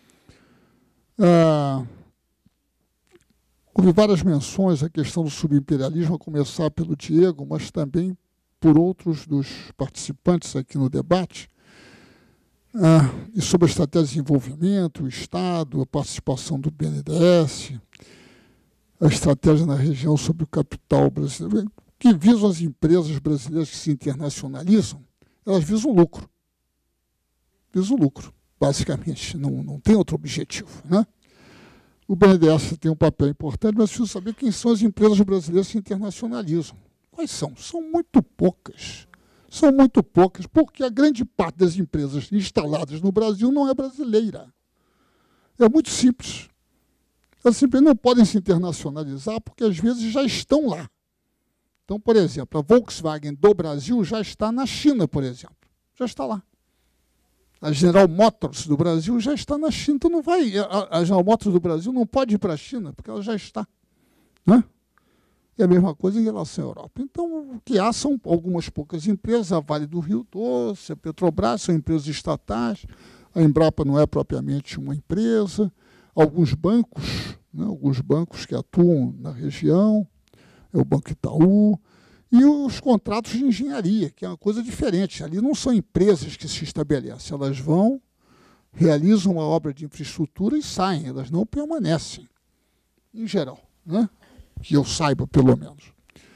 A: Ah, houve várias menções à questão do subimperialismo, a começar pelo Diego, mas também por outros dos participantes aqui no debate, ah, e sobre a estratégia de desenvolvimento, o Estado, a participação do B N D E S, a estratégia na região sobre o capital brasileiro, que visam as empresas brasileiras que se internacionalizam, elas visam lucro. Visam lucro. basicamente, não, não tem outro objetivo, né? O B N D E S tem um papel importante, mas preciso saber quem são as empresas brasileiras que se internacionalizam. Quais são? São muito poucas. São muito poucas, porque a grande parte das empresas instaladas no Brasil não é brasileira. É muito simples. Elas simplesmente não podem se internacionalizar porque, às vezes, já estão lá. Então, por exemplo, a Volkswagen do Brasil já está na China, por exemplo. Já está lá. A General Motors do Brasil já está na China. Então, não vai, a, a General Motors do Brasil não pode ir para a China, porque ela já está. Né? E a mesma coisa em relação à Europa. Então, o que há são algumas poucas empresas, a Vale do Rio Doce, a Petrobras, são empresas estatais, a Embrapa não é propriamente uma empresa, alguns bancos, né, alguns bancos que atuam na região, é o Banco Itaú, e os contratos de engenharia, que é uma coisa diferente. Ali não são empresas que se estabelecem, elas vão, realizam uma obra de infraestrutura e saem, elas não permanecem, em geral, né? Que eu saiba, pelo menos.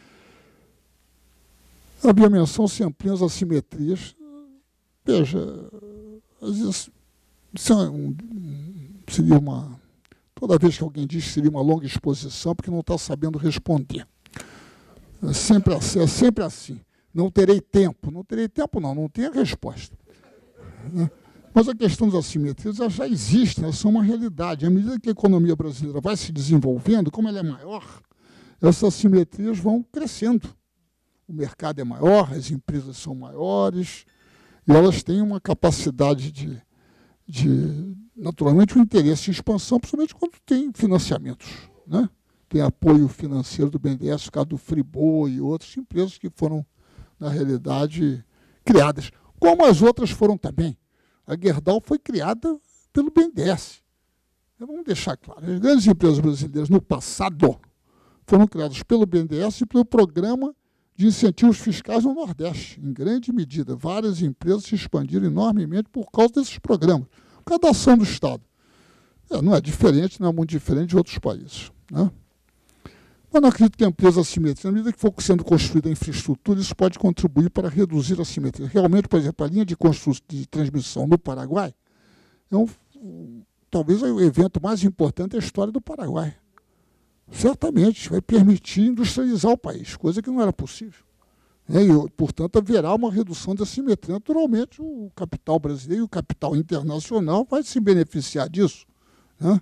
A: Havia menção se ampliam as assimetrias. Veja, às vezes, isso é um, seria uma... Toda vez que alguém diz que seria uma longa exposição, porque não está sabendo responder. É sempre assim, é sempre assim. Não terei tempo. Não terei tempo, não. Não tem a resposta. Mas a questão das assimetrias elas já existem, elas são uma realidade. À medida que a economia brasileira vai se desenvolvendo, como ela é maior, essas assimetrias vão crescendo. O mercado é maior, as empresas são maiores, e elas têm uma capacidade de, de naturalmente, um interesse em expansão, principalmente quando tem financiamentos, né? Tem apoio financeiro do B N D E S, o caso do Friboi e outras empresas que foram, na realidade, criadas, como as outras foram também. A Gerdau foi criada pelo B N D E S. Vamos deixar claro, as grandes empresas brasileiras, no passado, foram criadas pelo B N D E S e pelo Programa de Incentivos Fiscais no Nordeste, em grande medida. Várias empresas se expandiram enormemente por causa desses programas, por causa da ação do Estado. É, não é diferente, não é muito diferente de outros países, né? Mas não acredito que a empresa assimétrica, na medida que for sendo construída a infraestrutura, isso pode contribuir para reduzir a assimetria. Realmente, por exemplo, a linha de, de transmissão no Paraguai é um, talvez o evento mais importante da história do Paraguai. Certamente vai permitir industrializar o país, coisa que não era possível. E, portanto, haverá uma redução da assimetria. Naturalmente, o capital brasileiro e o capital internacional vai se beneficiar disso, né?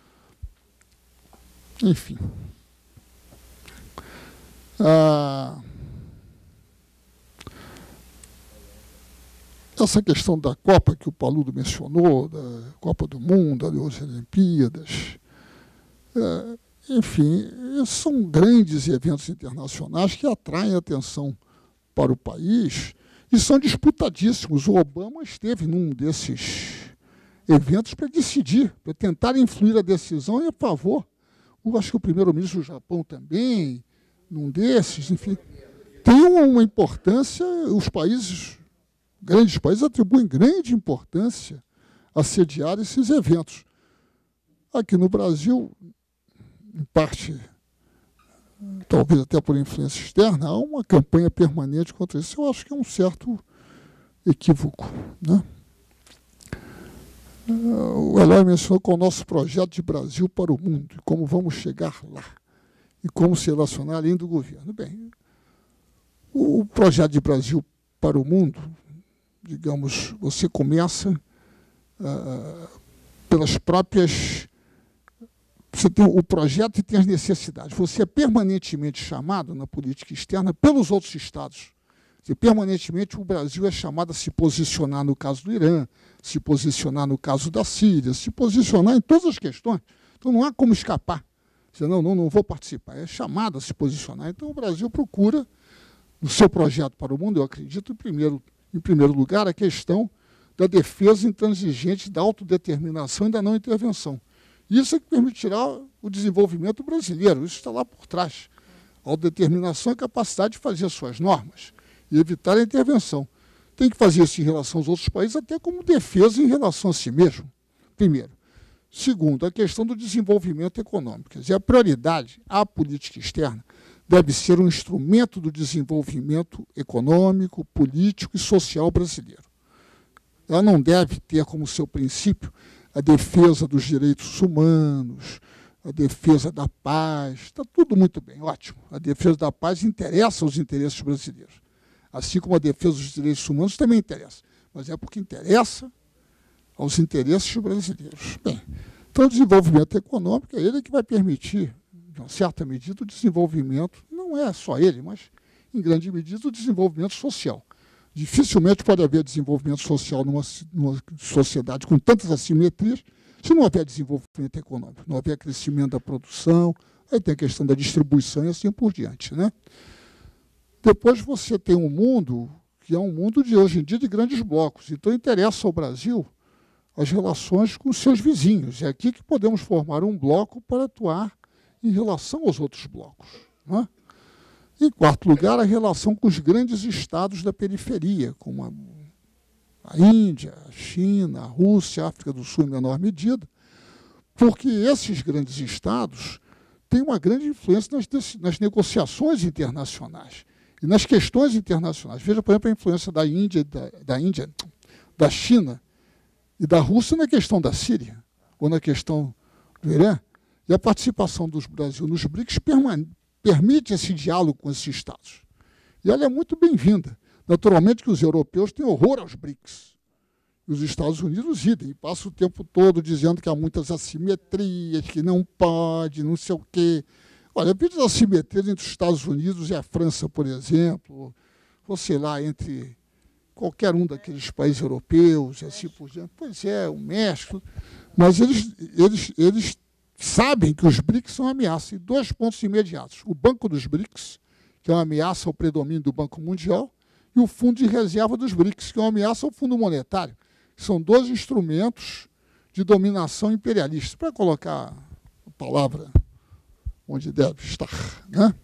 A: Enfim. Ah, essa questão da Copa que o Paludo mencionou, da Copa do Mundo, das Olimpíadas, é, enfim, são grandes eventos internacionais que atraem atenção para o país e são disputadíssimos. O Obama esteve num desses eventos para decidir, para tentar influir a decisão em favor. Eu acho que o primeiro-ministro do Japão também, num desses, enfim, tem uma importância, os países, grandes países, atribuem grande importância a sediar esses eventos. Aqui no Brasil, em parte, talvez até por influência externa, há uma campanha permanente contra isso. Eu acho que é um certo equívoco, né? O Eloy mencionou com o nosso projeto de Brasil para o mundo, e como vamos chegar lá, e como se relacionar além do governo. Bem, o projeto de Brasil para o mundo, digamos, você começa uh, pelas próprias... Você tem o projeto e tem as necessidades. Você é permanentemente chamado na política externa pelos outros estados. Você, permanentemente o Brasil é chamado a se posicionar no caso do Irã, se posicionar no caso da Síria, se posicionar em todas as questões. Então não há como escapar. Você, não, não, não vou participar. É chamado a se posicionar. Então o Brasil procura, no seu projeto para o mundo, eu acredito, em primeiro, em primeiro lugar, a questão da defesa intransigente da autodeterminação e da não intervenção. Isso é que permitirá o desenvolvimento brasileiro. Isso está lá por trás. A autodeterminação é a capacidade de fazer as suas normas e evitar a intervenção. Tem que fazer isso em relação aos outros países, até como defesa em relação a si mesmo, primeiro. Segundo, a questão do desenvolvimento econômico. Quer dizer, a prioridade à política externa deve ser um instrumento do desenvolvimento econômico, político e social brasileiro. ela não deve ter como seu princípio a defesa dos direitos humanos, a defesa da paz. Está tudo muito bem, ótimo. A defesa da paz interessa aos interesses brasileiros. Assim como a defesa dos direitos humanos também interessa. Mas é porque interessa aos interesses brasileiros. Bem, então o desenvolvimento econômico é ele que vai permitir, de uma certa medida, o desenvolvimento, não é só ele, mas, em grande medida, o desenvolvimento social. Dificilmente pode haver desenvolvimento social numa, numa sociedade com tantas assimetrias se não houver desenvolvimento econômico, não houver crescimento da produção, aí tem a questão da distribuição e assim por diante, né? Depois você tem um mundo que é um mundo de, hoje em dia, de grandes blocos. Então, interessa ao Brasil as relações com seus vizinhos. É aqui que podemos formar um bloco para atuar em relação aos outros blocos, né? Em quarto lugar, a relação com os grandes estados da periferia, como a, a Índia, a China, a Rússia, a África do Sul, em menor medida, porque esses grandes estados têm uma grande influência nas, nas negociações internacionais e nas questões internacionais. Veja, por exemplo, a influência da Índia, da, da Índia, da China e da Rússia na questão da Síria, ou na questão do Irã, e a participação do Brasil nos BRICS permanece, permite esse diálogo com esses estados. E ela é muito bem-vinda. Naturalmente que os europeus têm horror aos BRICS. E os Estados Unidos idem, e passam o tempo todo dizendo que há muitas assimetrias, que não pode, não sei o quê. Olha, eu vejo as assimetrias entre os Estados Unidos e a França, por exemplo, ou sei lá, entre qualquer um daqueles países europeus, assim por diante. Pois é, o México. Mas eles, eles, eles sabem que os BRICS são uma ameaça. E dois pontos imediatos. O Banco dos BRICS, que é uma ameaça ao predomínio do Banco Mundial, e o Fundo de Reserva dos BRICS, que é uma ameaça ao Fundo Monetário. São dois instrumentos de dominação imperialista, para colocar a palavra onde deve estar, né?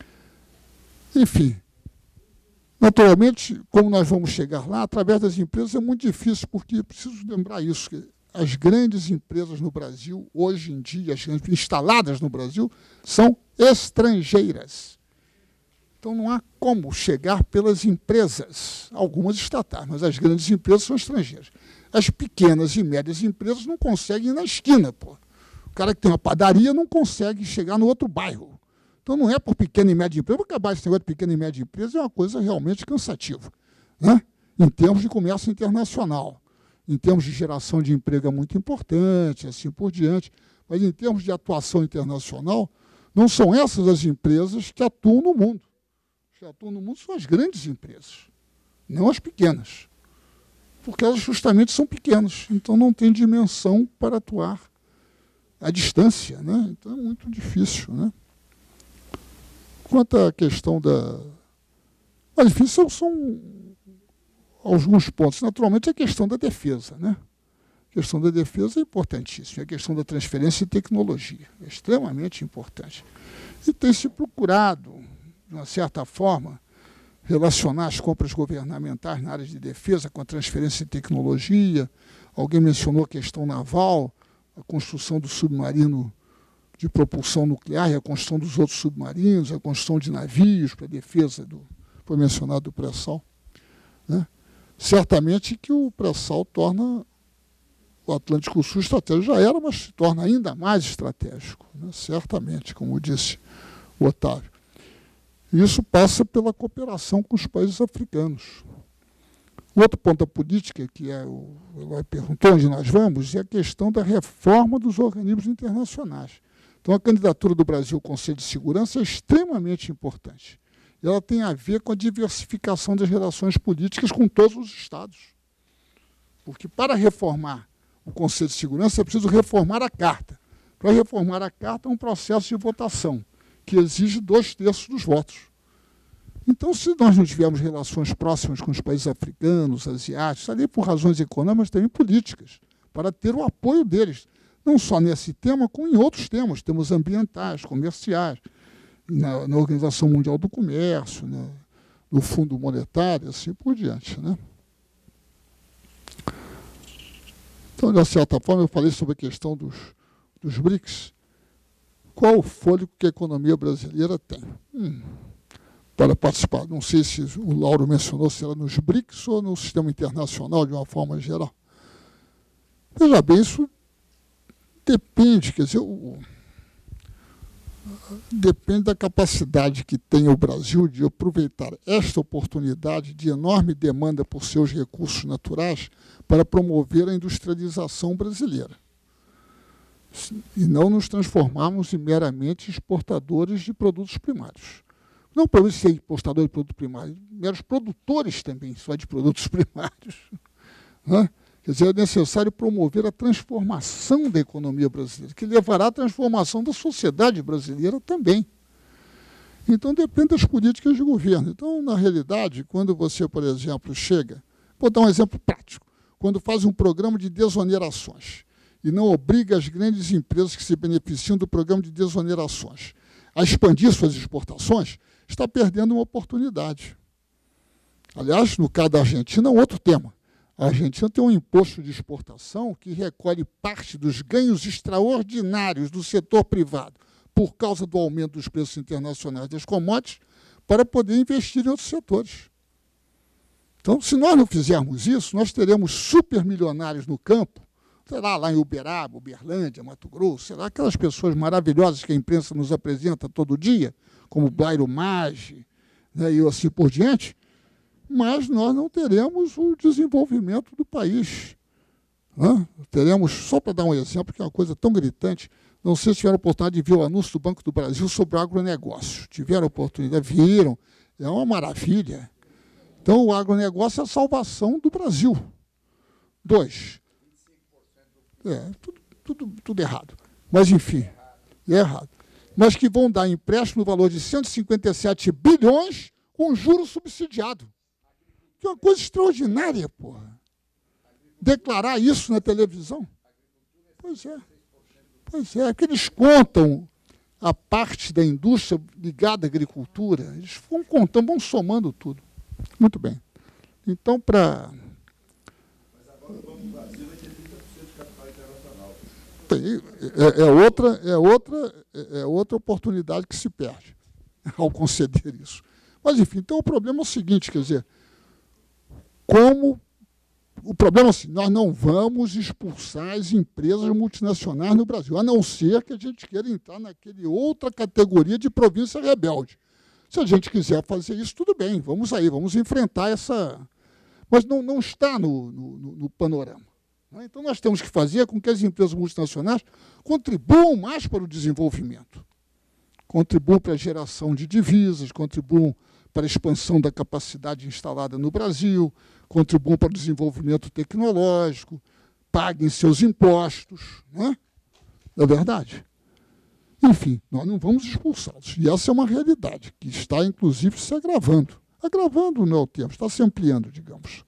A: Enfim, naturalmente, como nós vamos chegar lá, através das empresas é muito difícil, porque preciso lembrar isso, que as grandes empresas no Brasil, hoje em dia, as grandes, instaladas no Brasil, são estrangeiras. Então, não há como chegar pelas empresas, algumas estatais, mas as grandes empresas são estrangeiras. As pequenas e médias empresas não conseguem ir na esquina, pô. O cara que tem uma padaria não consegue chegar no outro bairro. Então, não é por pequena e média empresa. Vou acabar esse negócio de pequena e média empresa, é uma coisa realmente cansativa, né? Em termos de comércio internacional. Em termos de geração de emprego é muito importante, assim por diante, mas em termos de atuação internacional, não são essas as empresas que atuam no mundo. As que atuam no mundo são as grandes empresas, não as pequenas, porque elas justamente são pequenas, então não tem dimensão para atuar à distância, né? Então é muito difícil, né? Quanto à questão da... Mas, enfim, são... são alguns pontos. Naturalmente, a questão da defesa, né? A questão da defesa é importantíssima. A questão da transferência de tecnologia é extremamente importante. E tem se procurado, de uma certa forma, relacionar as compras governamentais na área de defesa com a transferência de tecnologia. Alguém mencionou a questão naval, a construção do submarino de propulsão nuclear e a construção dos outros submarinos, a construção de navios para a defesa do... Foi mencionado o pré-sal, né? Certamente que o pré-sal torna o Atlântico Sul estratégico. Já era, mas se torna ainda mais estratégico, né? Certamente, como disse o Otávio. Isso passa pela cooperação com os países africanos. O outro ponto da política, que é o, ela perguntou onde nós vamos, é a questão da reforma dos organismos internacionais. Então, a candidatura do Brasil ao Conselho de Segurança é extremamente importante. E ela tem a ver com a diversificação das relações políticas com todos os Estados. Porque, para reformar o Conselho de Segurança, é preciso reformar a Carta. Para reformar a Carta, é um processo de votação, que exige dois terços dos votos. Então, se nós não tivermos relações próximas com os países africanos, asiáticos, ali por razões econômicas, mas também políticas, para ter o apoio deles, não só nesse tema, como em outros temas, temas ambientais, comerciais, Na, na Organização Mundial do Comércio, né, no Fundo Monetário, assim por diante, né? Então, de certa forma, eu falei sobre a questão dos, dos BRICS. Qual o fôlego que a economia brasileira tem? Hum, para participar. Não sei se o Lauro mencionou se era nos BRICS ou no sistema internacional, de uma forma geral. Veja bem, isso depende, quer dizer, o, depende da capacidade que tem o Brasil de aproveitar esta oportunidade de enorme demanda por seus recursos naturais para promover a industrialização brasileira. E não nos transformarmos em meramente exportadores de produtos primários. Não para ser exportador de produtos primários, meros produtores também só de produtos primários. Né? Quer dizer, é necessário promover a transformação da economia brasileira, que levará à transformação da sociedade brasileira também. Então, depende das políticas de governo. Então, na realidade, quando você, por exemplo, chega... Vou dar um exemplo prático. Quando faz um programa de desonerações e não obriga as grandes empresas que se beneficiam do programa de desonerações a expandir suas exportações, está perdendo uma oportunidade. Aliás, no caso da Argentina, é um outro tema. A Argentina tem um imposto de exportação que recolhe parte dos ganhos extraordinários do setor privado por causa do aumento dos preços internacionais das commodities para poder investir em outros setores. Então, se nós não fizermos isso, nós teremos supermilionários no campo, será lá em Uberaba, Uberlândia, Mato Grosso, será aquelas pessoas maravilhosas que a imprensa nos apresenta todo dia, como Blairo Maggi, né, e assim por diante, mas nós não teremos o desenvolvimento do país. Né? Teremos, só para dar um exemplo, que é uma coisa tão gritante, não sei se tiveram a oportunidade de ver o anúncio do Banco do Brasil sobre o agronegócio. Tiveram a oportunidade, viram, é uma maravilha. Então, o agronegócio é a salvação do Brasil. Dois. É, tudo, tudo, tudo errado. Mas, enfim, é errado. Mas que vão dar empréstimo no valor de cento e cinquenta e sete bilhões com juros subsidiado. Que é uma coisa extraordinária, porra. Declarar isso na televisão? Pois é. Pois é, que eles contam a parte da indústria ligada à agricultura. Eles vão contando, vão somando tudo. Muito bem. Então, para...
J: Mas agora o Banco do Brasil vai ter trinta por cento de capital internacional.
A: É, é, outra, é, outra, é outra oportunidade que se perde ao conceder isso. Mas, enfim, então o problema é o seguinte, quer dizer, como... O problema é assim, nós não vamos expulsar as empresas multinacionais no Brasil, a não ser que a gente queira entrar naquele outra categoria de província rebelde. Se a gente quiser fazer isso, tudo bem, vamos aí, vamos enfrentar essa... Mas não, não está no, no, no panorama. Então, nós temos que fazer com que as empresas multinacionais contribuam mais para o desenvolvimento, contribuam para a geração de divisas, contribuam para a expansão da capacidade instalada no Brasil, contribuam para o desenvolvimento tecnológico, paguem seus impostos, não é? Não é verdade? Enfim, nós não vamos expulsá-los. E essa é uma realidade que está, inclusive, se agravando. Agravando não é o termo, está se ampliando, digamos.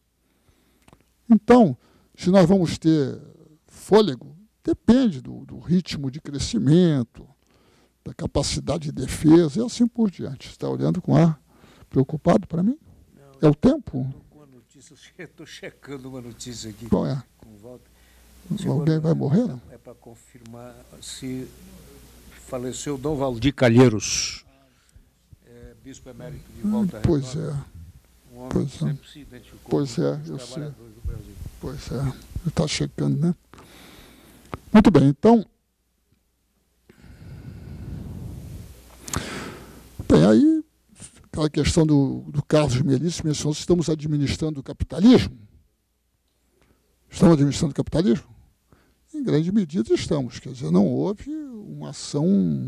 A: Então, se nós vamos ter fôlego, depende do, do ritmo de crescimento, da capacidade de defesa e assim por diante. Você está olhando com ar preocupado para mim? Não, é o tempo?
C: Estou checando uma notícia aqui.
A: Qual é?
C: Com Walter.
A: Alguém vai morrer? Não?
C: É para confirmar se faleceu Dom Valdir Calheiros, é, bispo emérito de Volta Redonda.
A: Pois é.
C: Um homem
A: pois
C: que
A: é.
C: sempre se identificou
A: pois
C: com
A: é,
C: os
A: eu sei.
C: trabalhadores do Brasil.
A: Pois é. Está checando, né? Muito bem, então... Bem, aí... Aquela questão do, do Carlos Melício mencionou se estamos administrando o capitalismo. Estamos administrando o capitalismo? Em grande medida estamos. Quer dizer, não houve uma ação...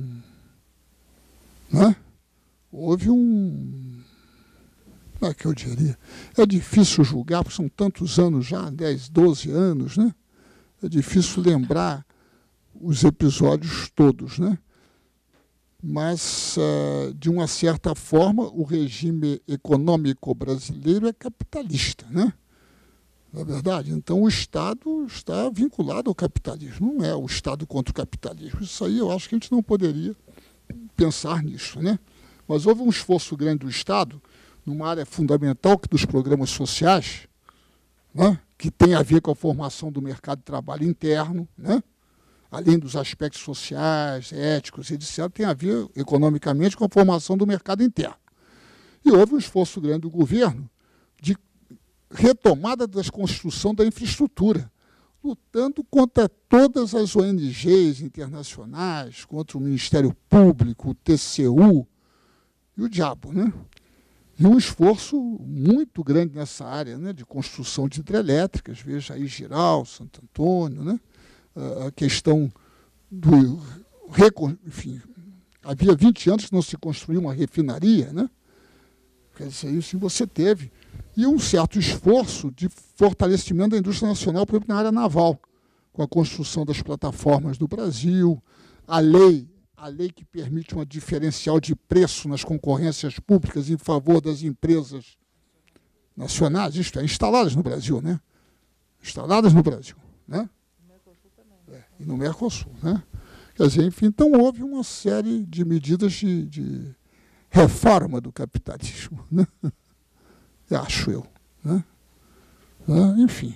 A: Né? Houve um... Como é que eu diria? É difícil julgar, porque são tantos anos já, dez, doze anos, né? É difícil lembrar os episódios todos, né? Mas, de uma certa forma, o regime econômico brasileiro é capitalista, né? Não é verdade? Então, o Estado está vinculado ao capitalismo, não é o Estado contra o capitalismo. Isso aí eu acho que a gente não poderia pensar nisso, né? Mas houve um esforço grande do Estado, numa área fundamental dos programas sociais, né? Que tem a ver com a formação do mercado de trabalho interno, né? Além dos aspectos sociais, éticos, etcétera, tem a ver economicamente com a formação do mercado interno. E houve um esforço grande do governo de retomada da construção da infraestrutura, lutando contra todas as O N Gs internacionais, contra o Ministério Público, o T C U e o diabo, né? E um esforço muito grande nessa área, né, de construção de hidrelétricas, veja aí Giral, Santo Antônio, né? A questão do... Enfim, havia vinte anos que não se construía uma refinaria, né? Quer dizer, isso você teve. E um certo esforço de fortalecimento da indústria nacional, por exemplo, na área naval, com a construção das plataformas do Brasil, a lei, a lei que permite uma diferencial de preço nas concorrências públicas em favor das empresas nacionais, isto é, instaladas no Brasil, né? Instaladas no Brasil, né? É, e no Mercosul, né? Quer dizer, enfim, então houve uma série de medidas de, de reforma do capitalismo, né? Acho eu, né? Ah, enfim.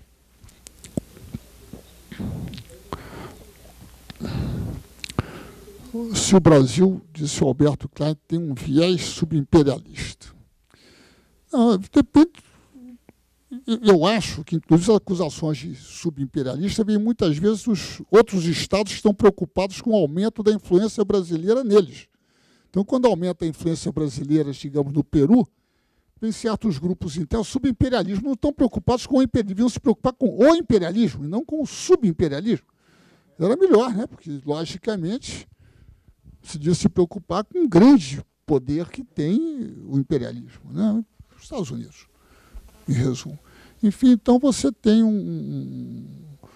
A: Se o Brasil, disse o Alberto Klein, tem um viés subimperialista. Não, depende. Eu acho que, inclusive, as acusações de subimperialista vêm muitas vezes dos outros estados que estão preocupados com o aumento da influência brasileira neles. Então, quando aumenta a influência brasileira, digamos, no Peru, tem certos grupos internos, subimperialismo, não estão preocupados com o imperialismo, deviam se preocupar com o imperialismo e não com o subimperialismo. Era melhor, né? Porque, logicamente, se devia se preocupar com o grande poder que tem o imperialismo, né? Os Estados Unidos, em resumo. Enfim, então você tem um, um,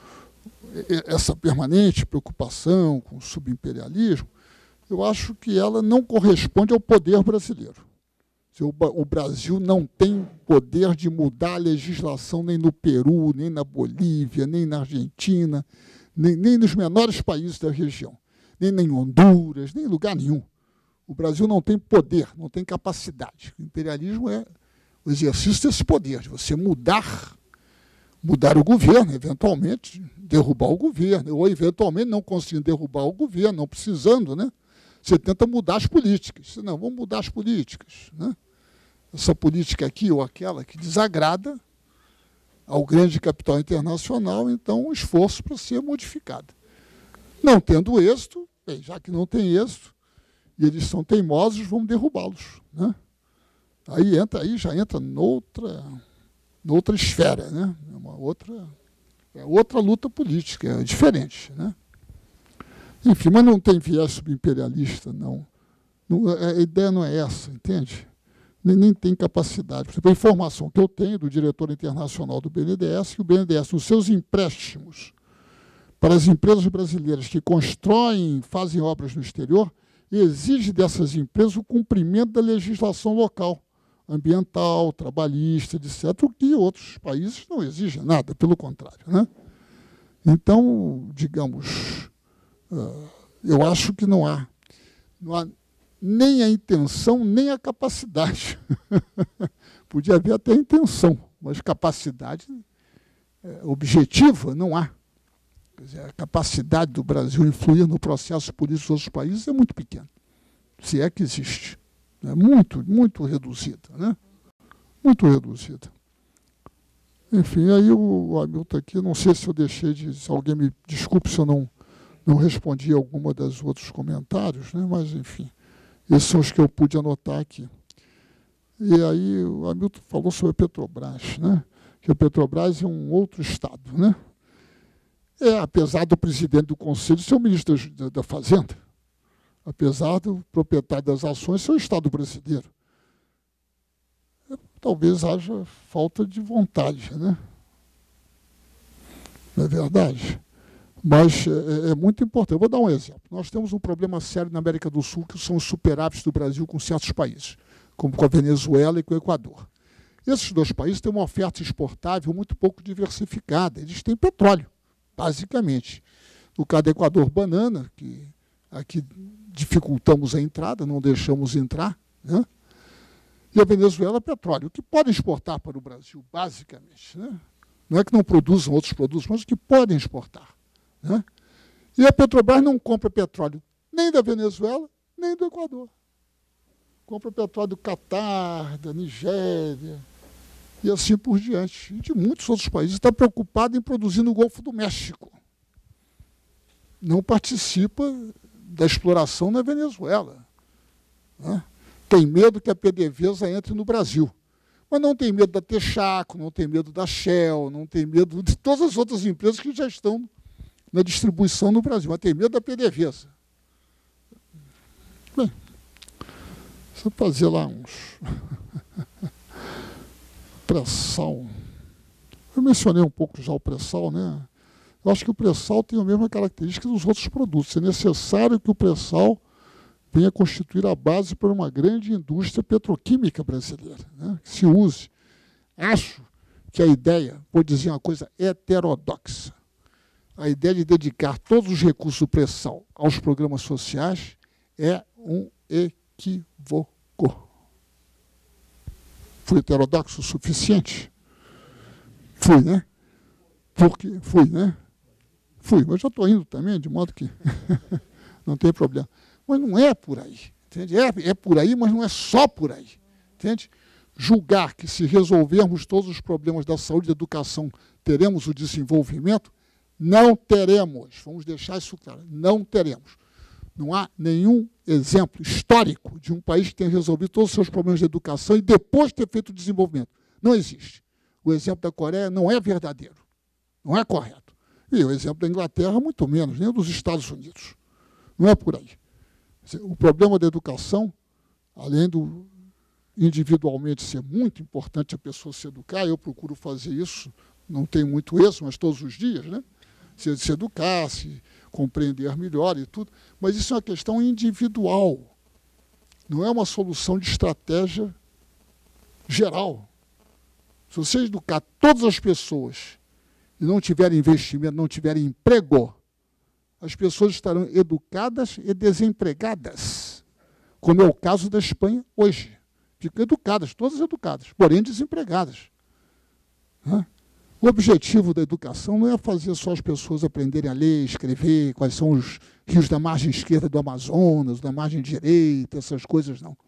A: essa permanente preocupação com o subimperialismo. Eu acho que ela não corresponde ao poder brasileiro. O Brasil não tem poder de mudar a legislação nem no Peru, nem na Bolívia, nem na Argentina, nem, nem nos menores países da região, nem em Honduras, nem em lugar nenhum. O Brasil não tem poder, não tem capacidade. O imperialismo é o exercício desse poder, de você mudar, mudar o governo, eventualmente derrubar o governo, ou eventualmente não conseguindo derrubar o governo, não precisando, né? Você tenta mudar as políticas. Não, vamos mudar as políticas, né? Essa política aqui ou aquela que desagrada ao grande capital internacional, então um esforço para ser modificado. Não tendo êxito, bem, já que não tem êxito, e eles são teimosos, vamos derrubá-los, né? Aí, entra, aí já entra noutra, noutra esfera, né? É uma outra, é outra luta política, é diferente, né? Enfim, mas não tem viés subimperialista, não. não. A ideia não é essa, entende? Nem, nem tem capacidade. Por exemplo, a informação que eu tenho do diretor internacional do B N D E S, que o B N D E S, nos seus empréstimos para as empresas brasileiras que constroem, fazem obras no exterior, exige dessas empresas o cumprimento da legislação local, ambiental, trabalhista, etcétera, o que outros países não exigem nada, pelo contrário, né? Então, digamos, eu acho que não há, não há nem a intenção, nem a capacidade. Podia haver até a intenção, mas capacidade objetiva não há. Quer dizer, a capacidade do Brasil influir no processo político dos outros países é muito pequena, se é que existe. É muito, muito reduzida, né? Muito reduzida. Enfim, aí o Hamilton aqui, não sei se eu deixei de... Se alguém me desculpe se eu não, não respondi a alguma dos outros comentários, né? Mas, enfim, esses são os que eu pude anotar aqui. E aí o Hamilton falou sobre a Petrobras, né? Que a Petrobras é um outro Estado, né? É, apesar do presidente do Conselho ser o ministro da, da Fazenda, apesar do proprietário das ações ser o Estado brasileiro. É, talvez haja falta de vontade, né? Não é verdade? Mas é, é muito importante. Eu vou dar um exemplo. Nós temos um problema sério na América do Sul, que são os superávites do Brasil com certos países, como com a Venezuela e com o Equador. Esses dois países têm uma oferta exportável muito pouco diversificada. Eles têm petróleo, basicamente. No caso do Equador, banana, que aqui dificultamos a entrada, não deixamos entrar, né? E a Venezuela, petróleo, o que podem exportar para o Brasil, basicamente, né? Não é que não produzam outros produtos, mas o que podem exportar, né? E a Petrobras não compra petróleo nem da Venezuela, nem do Equador. compra petróleo do Catar, da Nigéria, e assim por diante. E de muitos outros países. Está preocupado em produzir no Golfo do México. Não participa da exploração na Venezuela. Né? Tem medo que a PDVSA entre no Brasil. Mas não tem medo da Texaco, não tem medo da Shell, não tem medo de todas as outras empresas que já estão na distribuição no Brasil, mas tem medo da PDVSA. Bem, só fazer lá uns pré-sal. Eu mencionei um pouco já o pré-sal, né? Eu acho que o pré-sal tem a mesma característica dos outros produtos. É necessário que o pré-sal venha constituir a base para uma grande indústria petroquímica brasileira, né? Que se use. Acho que a ideia, vou dizer uma coisa heterodoxa, a ideia de dedicar todos os recursos do pré-sal aos programas sociais é um equívoco. Fui heterodoxo o suficiente? Fui, né? Porque fui, né? Fui, mas já estou indo também, de modo que não tem problema. Mas não é por aí, entende? É, é por aí, mas não é só por aí, entende? Julgar que se resolvermos todos os problemas da saúde e da educação teremos o desenvolvimento, não teremos. Vamos deixar isso claro, não teremos. Não há nenhum exemplo histórico de um país que tenha resolvido todos os seus problemas de educação e depois ter feito o desenvolvimento. Não existe. O exemplo da Coreia não é verdadeiro, não é correto. E o exemplo da Inglaterra, muito menos, nem o dos Estados Unidos. Não é por aí. O problema da educação, além do individualmente ser muito importante a pessoa se educar, eu procuro fazer isso, não tem muito êxito, mas todos os dias, né? Se, se educar, se compreender melhor e tudo, mas isso é uma questão individual, não é uma solução de estratégia geral. Se você educar todas as pessoas e não tiverem investimento, não tiverem emprego, as pessoas estarão educadas e desempregadas, como é o caso da Espanha hoje. Ficam educadas, todas educadas, porém desempregadas. O objetivo da educação não é fazer só as pessoas aprenderem a ler, escrever, quais são os rios da margem esquerda do Amazonas, da margem direita, essas coisas, não.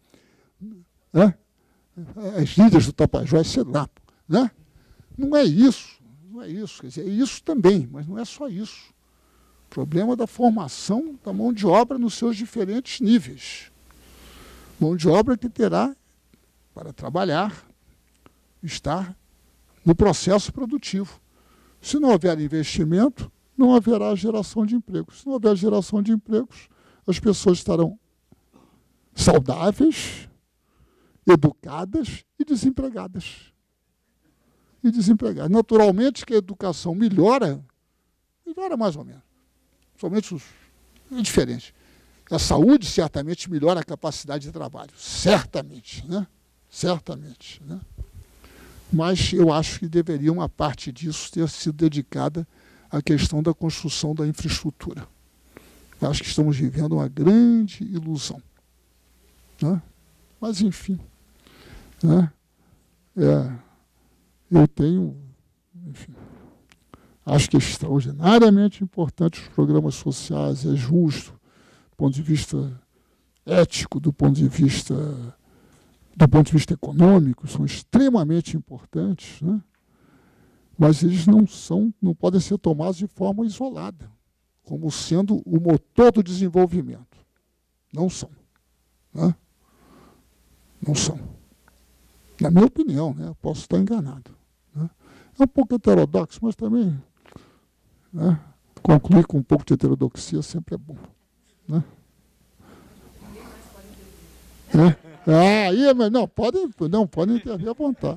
A: As ilhas do Tapajós, sei lá. Né? Não é isso, não é isso. Quer dizer, é isso também, mas não é só isso. O problema da formação da mão de obra nos seus diferentes níveis. Mão de obra que terá, para trabalhar, estar no processo produtivo. Se não houver investimento, não haverá geração de empregos. Se não houver geração de empregos, as pessoas estarão saudáveis, educadas e desempregadas. E desempregadas. Naturalmente que a educação melhora, melhora mais ou menos. Somente os é diferente. A saúde certamente melhora a capacidade de trabalho. Certamente, né? Certamente, né? Mas eu acho que deveria uma parte disso ter sido dedicada à questão da construção da infraestrutura. Eu acho que estamos vivendo uma grande ilusão. Né? Mas, enfim, né? É, eu tenho, enfim, acho que é extraordinariamente importante os programas sociais, é justo, do ponto de vista ético, do ponto de vista do ponto de vista econômico, são extremamente importantes, né? Mas eles não são, não podem ser tomados de forma isolada, como sendo o motor do desenvolvimento. Não são. Né? Não são. Na minha opinião, né? Eu posso estar enganado. Né? É um pouco heterodoxo, mas também, né? Concluir com um pouco de heterodoxia sempre é bom. Né? É? Ah, aí, mas não, podem, não, podem intervir à vontade.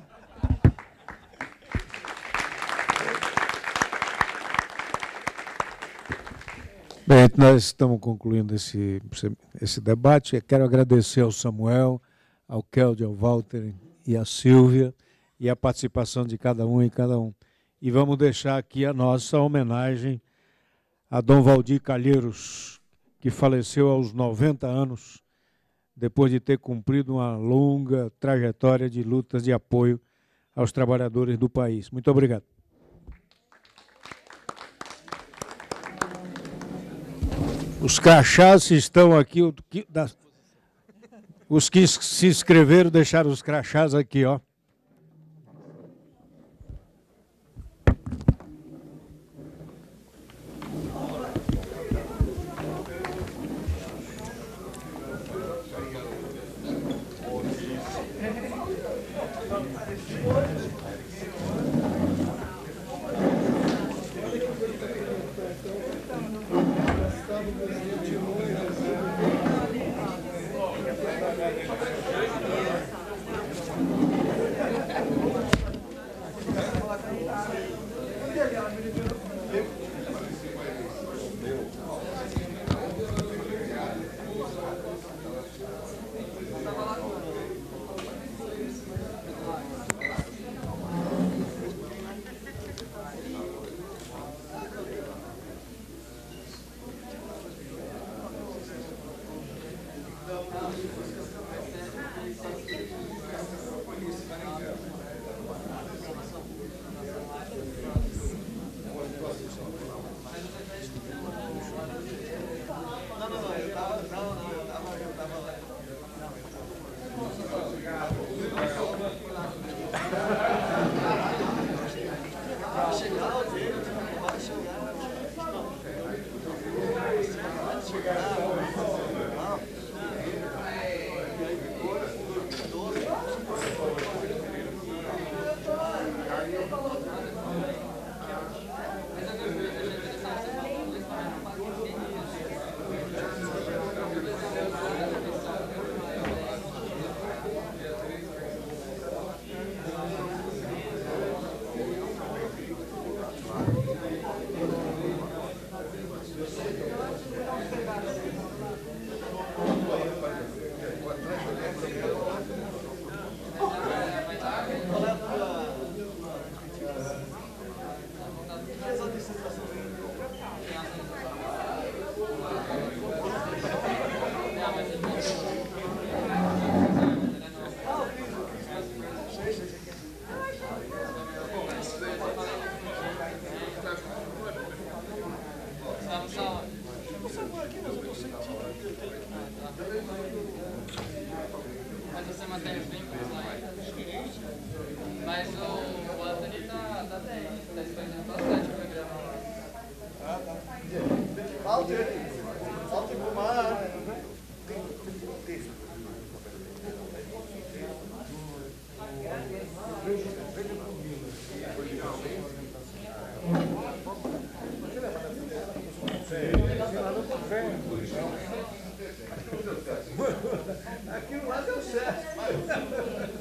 C: Bem, nós estamos concluindo esse, esse debate. Eu quero agradecer ao Samuel, ao Keldy, ao Walter e à Silvia, e a participação de cada um e cada um. E vamos deixar aqui a nossa homenagem a Dom Valdir Calheiros, que faleceu aos noventa anos, depois de ter cumprido uma longa trajetória de lutas de apoio aos trabalhadores do país. Muito obrigado. Os crachás estão aqui. Os que se inscreveram deixaram os crachás aqui, ó.
K: Mas você mantém bem mas o Anthony tá, tá bem, tá expandendo bastante o programa lá. Ah, tá. Falta ele. Falta o mar.
J: Aquilo lá deu certo.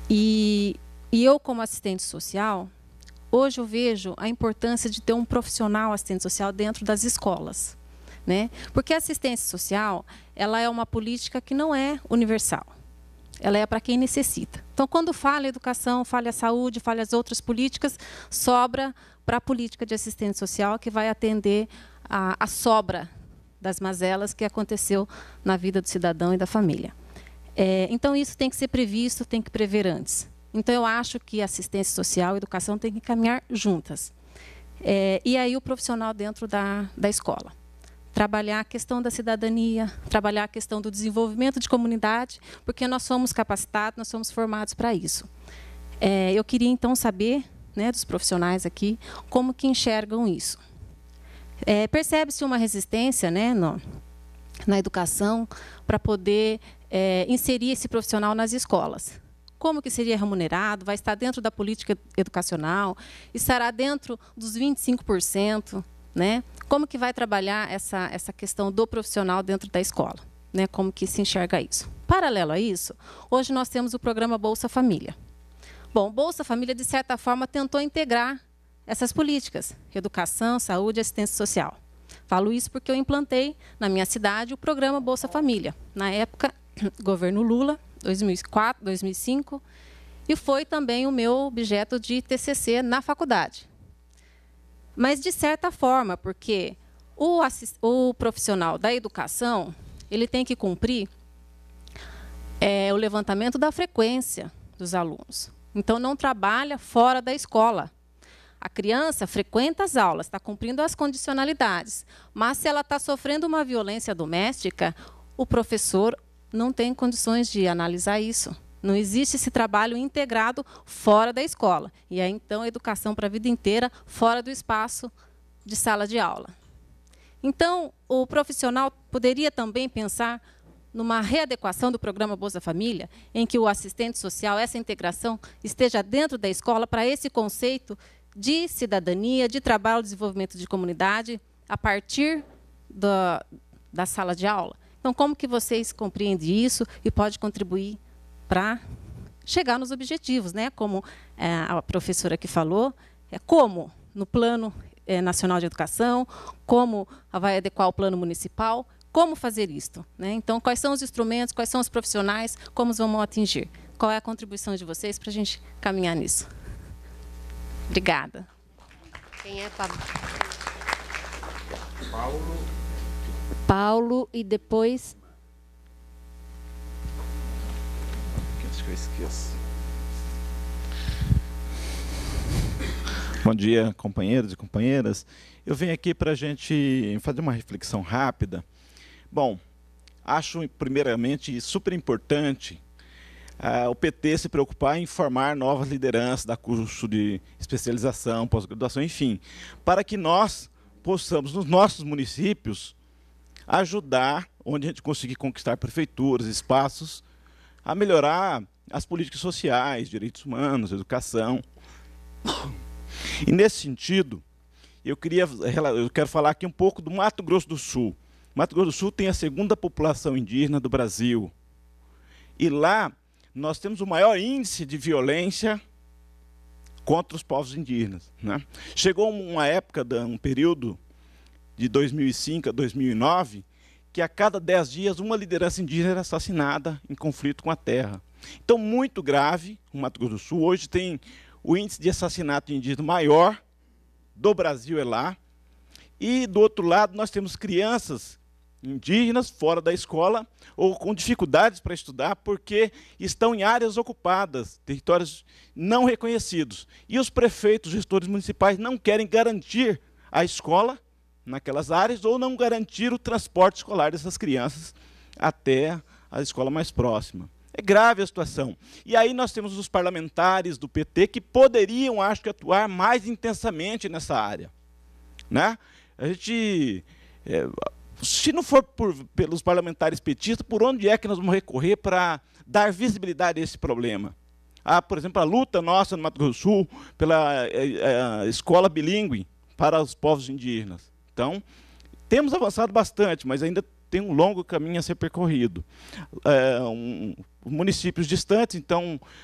L: E, e eu, como assistente social, hoje eu vejo a importância de ter um profissional assistente social dentro das escolas, né? Porque a assistência social, ela é uma política que não é universal. Ela é para quem necessita. Então, quando fala educação, fala a saúde, fala as outras políticas, sobra para a política de assistência social, que vai atender a, a sobra das mazelas que aconteceu na vida do cidadão e da família. É, então, isso tem que ser previsto, tem que prever antes. Então, eu acho que assistência social e educação têm que caminhar juntas. É, e aí, o profissional dentro da, da escola. Trabalhar a questão da cidadania, trabalhar a questão do desenvolvimento de comunidade, porque nós somos capacitados, nós somos formados para isso. É, eu queria, então, saber, né, dos profissionais aqui, como que enxergam isso. É, percebe-se uma resistência, né, no, na educação para poder é, inserir esse profissional nas escolas. Como que seria remunerado? Vai estar dentro da política educacional? Estará dentro dos vinte e cinco por cento? Né? Como que vai trabalhar essa, essa questão do profissional dentro da escola? Né? Como que se enxerga isso? Paralelo a isso, hoje nós temos o programa Bolsa Família. Bom, Bolsa Família, de certa forma, tentou integrar essas políticas, educação, saúde e assistência social. Falo isso porque eu implantei na minha cidade o programa Bolsa Família. Na época, governo Lula, dois mil e quatro, dois mil e cinco, e foi também o meu objeto de T C C na faculdade. Mas, de certa forma, porque o, o profissional da educação, ele tem que cumprir é, o levantamento da frequência dos alunos. Então, não trabalha fora da escola. A criança frequenta as aulas, está cumprindo as condicionalidades. Mas, se ela está sofrendo uma violência doméstica, o professor não tem condições de analisar isso. Não existe esse trabalho integrado fora da escola. E aí, então, a educação para a vida inteira, fora do espaço de sala de aula. Então, o profissional poderia também pensar numa readequação do programa Bolsa Família, em que o assistente social, essa integração, esteja dentro da escola para esse conceito de cidadania, de trabalho, desenvolvimento de comunidade, a partir da, da sala de aula. Então, como que vocês compreendem isso e pode contribuir para chegar nos objetivos, né? Como é, a professora aqui falou, é como no Plano é, Nacional de Educação, como vai adequar o Plano Municipal, como fazer isto, né? Então, quais são os instrumentos, quais são os profissionais, como vamos atingir? Qual é a contribuição de vocês para a gente caminhar nisso? Obrigada.
M: Quem é Pablo?
H: Paulo.
M: Paulo e depois...
N: Antes que eu esqueça. Bom dia, companheiros e companheiras. Eu venho aqui para a gente fazer uma reflexão rápida. Bom, acho, primeiramente, super importante uh, o P T se preocupar em formar novas lideranças da curso de especialização, pós-graduação, enfim, para que nós possamos, nos nossos municípios, ajudar, onde a gente conseguir conquistar prefeituras, espaços, a melhorar as políticas sociais, direitos humanos, educação. E, nesse sentido, eu, queria, eu quero falar aqui um pouco do Mato Grosso do Sul. Mato Grosso do Sul tem a segunda população indígena do Brasil. E lá nós temos o maior índice de violência contra os povos indígenas, né? Chegou uma época, um período de dois mil e cinco a dois mil e nove, que a cada dez dias uma liderança indígena era assassinada em conflito com a terra. Então, muito grave, o Mato Grosso do Sul hoje tem o índice de assassinato indígena maior do Brasil, é lá. E, do outro lado, nós temos crianças indígenas fora da escola ou com dificuldades para estudar porque estão em áreas ocupadas, territórios não reconhecidos. E os prefeitos, gestores municipais não querem garantir a escola naquelas áreas ou não garantir o transporte escolar dessas crianças até a escola mais próxima. É grave a situação. E aí nós temos os parlamentares do P T que poderiam, acho que, atuar mais intensamente nessa área, né? A gente, é, se não for por, pelos parlamentares petistas, por onde é que nós vamos recorrer para dar visibilidade a esse problema? Ah, por exemplo, a luta nossa no Mato Grosso do Sul pela é, é, escola bilíngue para os povos indígenas. Então, temos avançado bastante, mas ainda tem um longo caminho a ser percorrido. É, um, municípios distantes, então,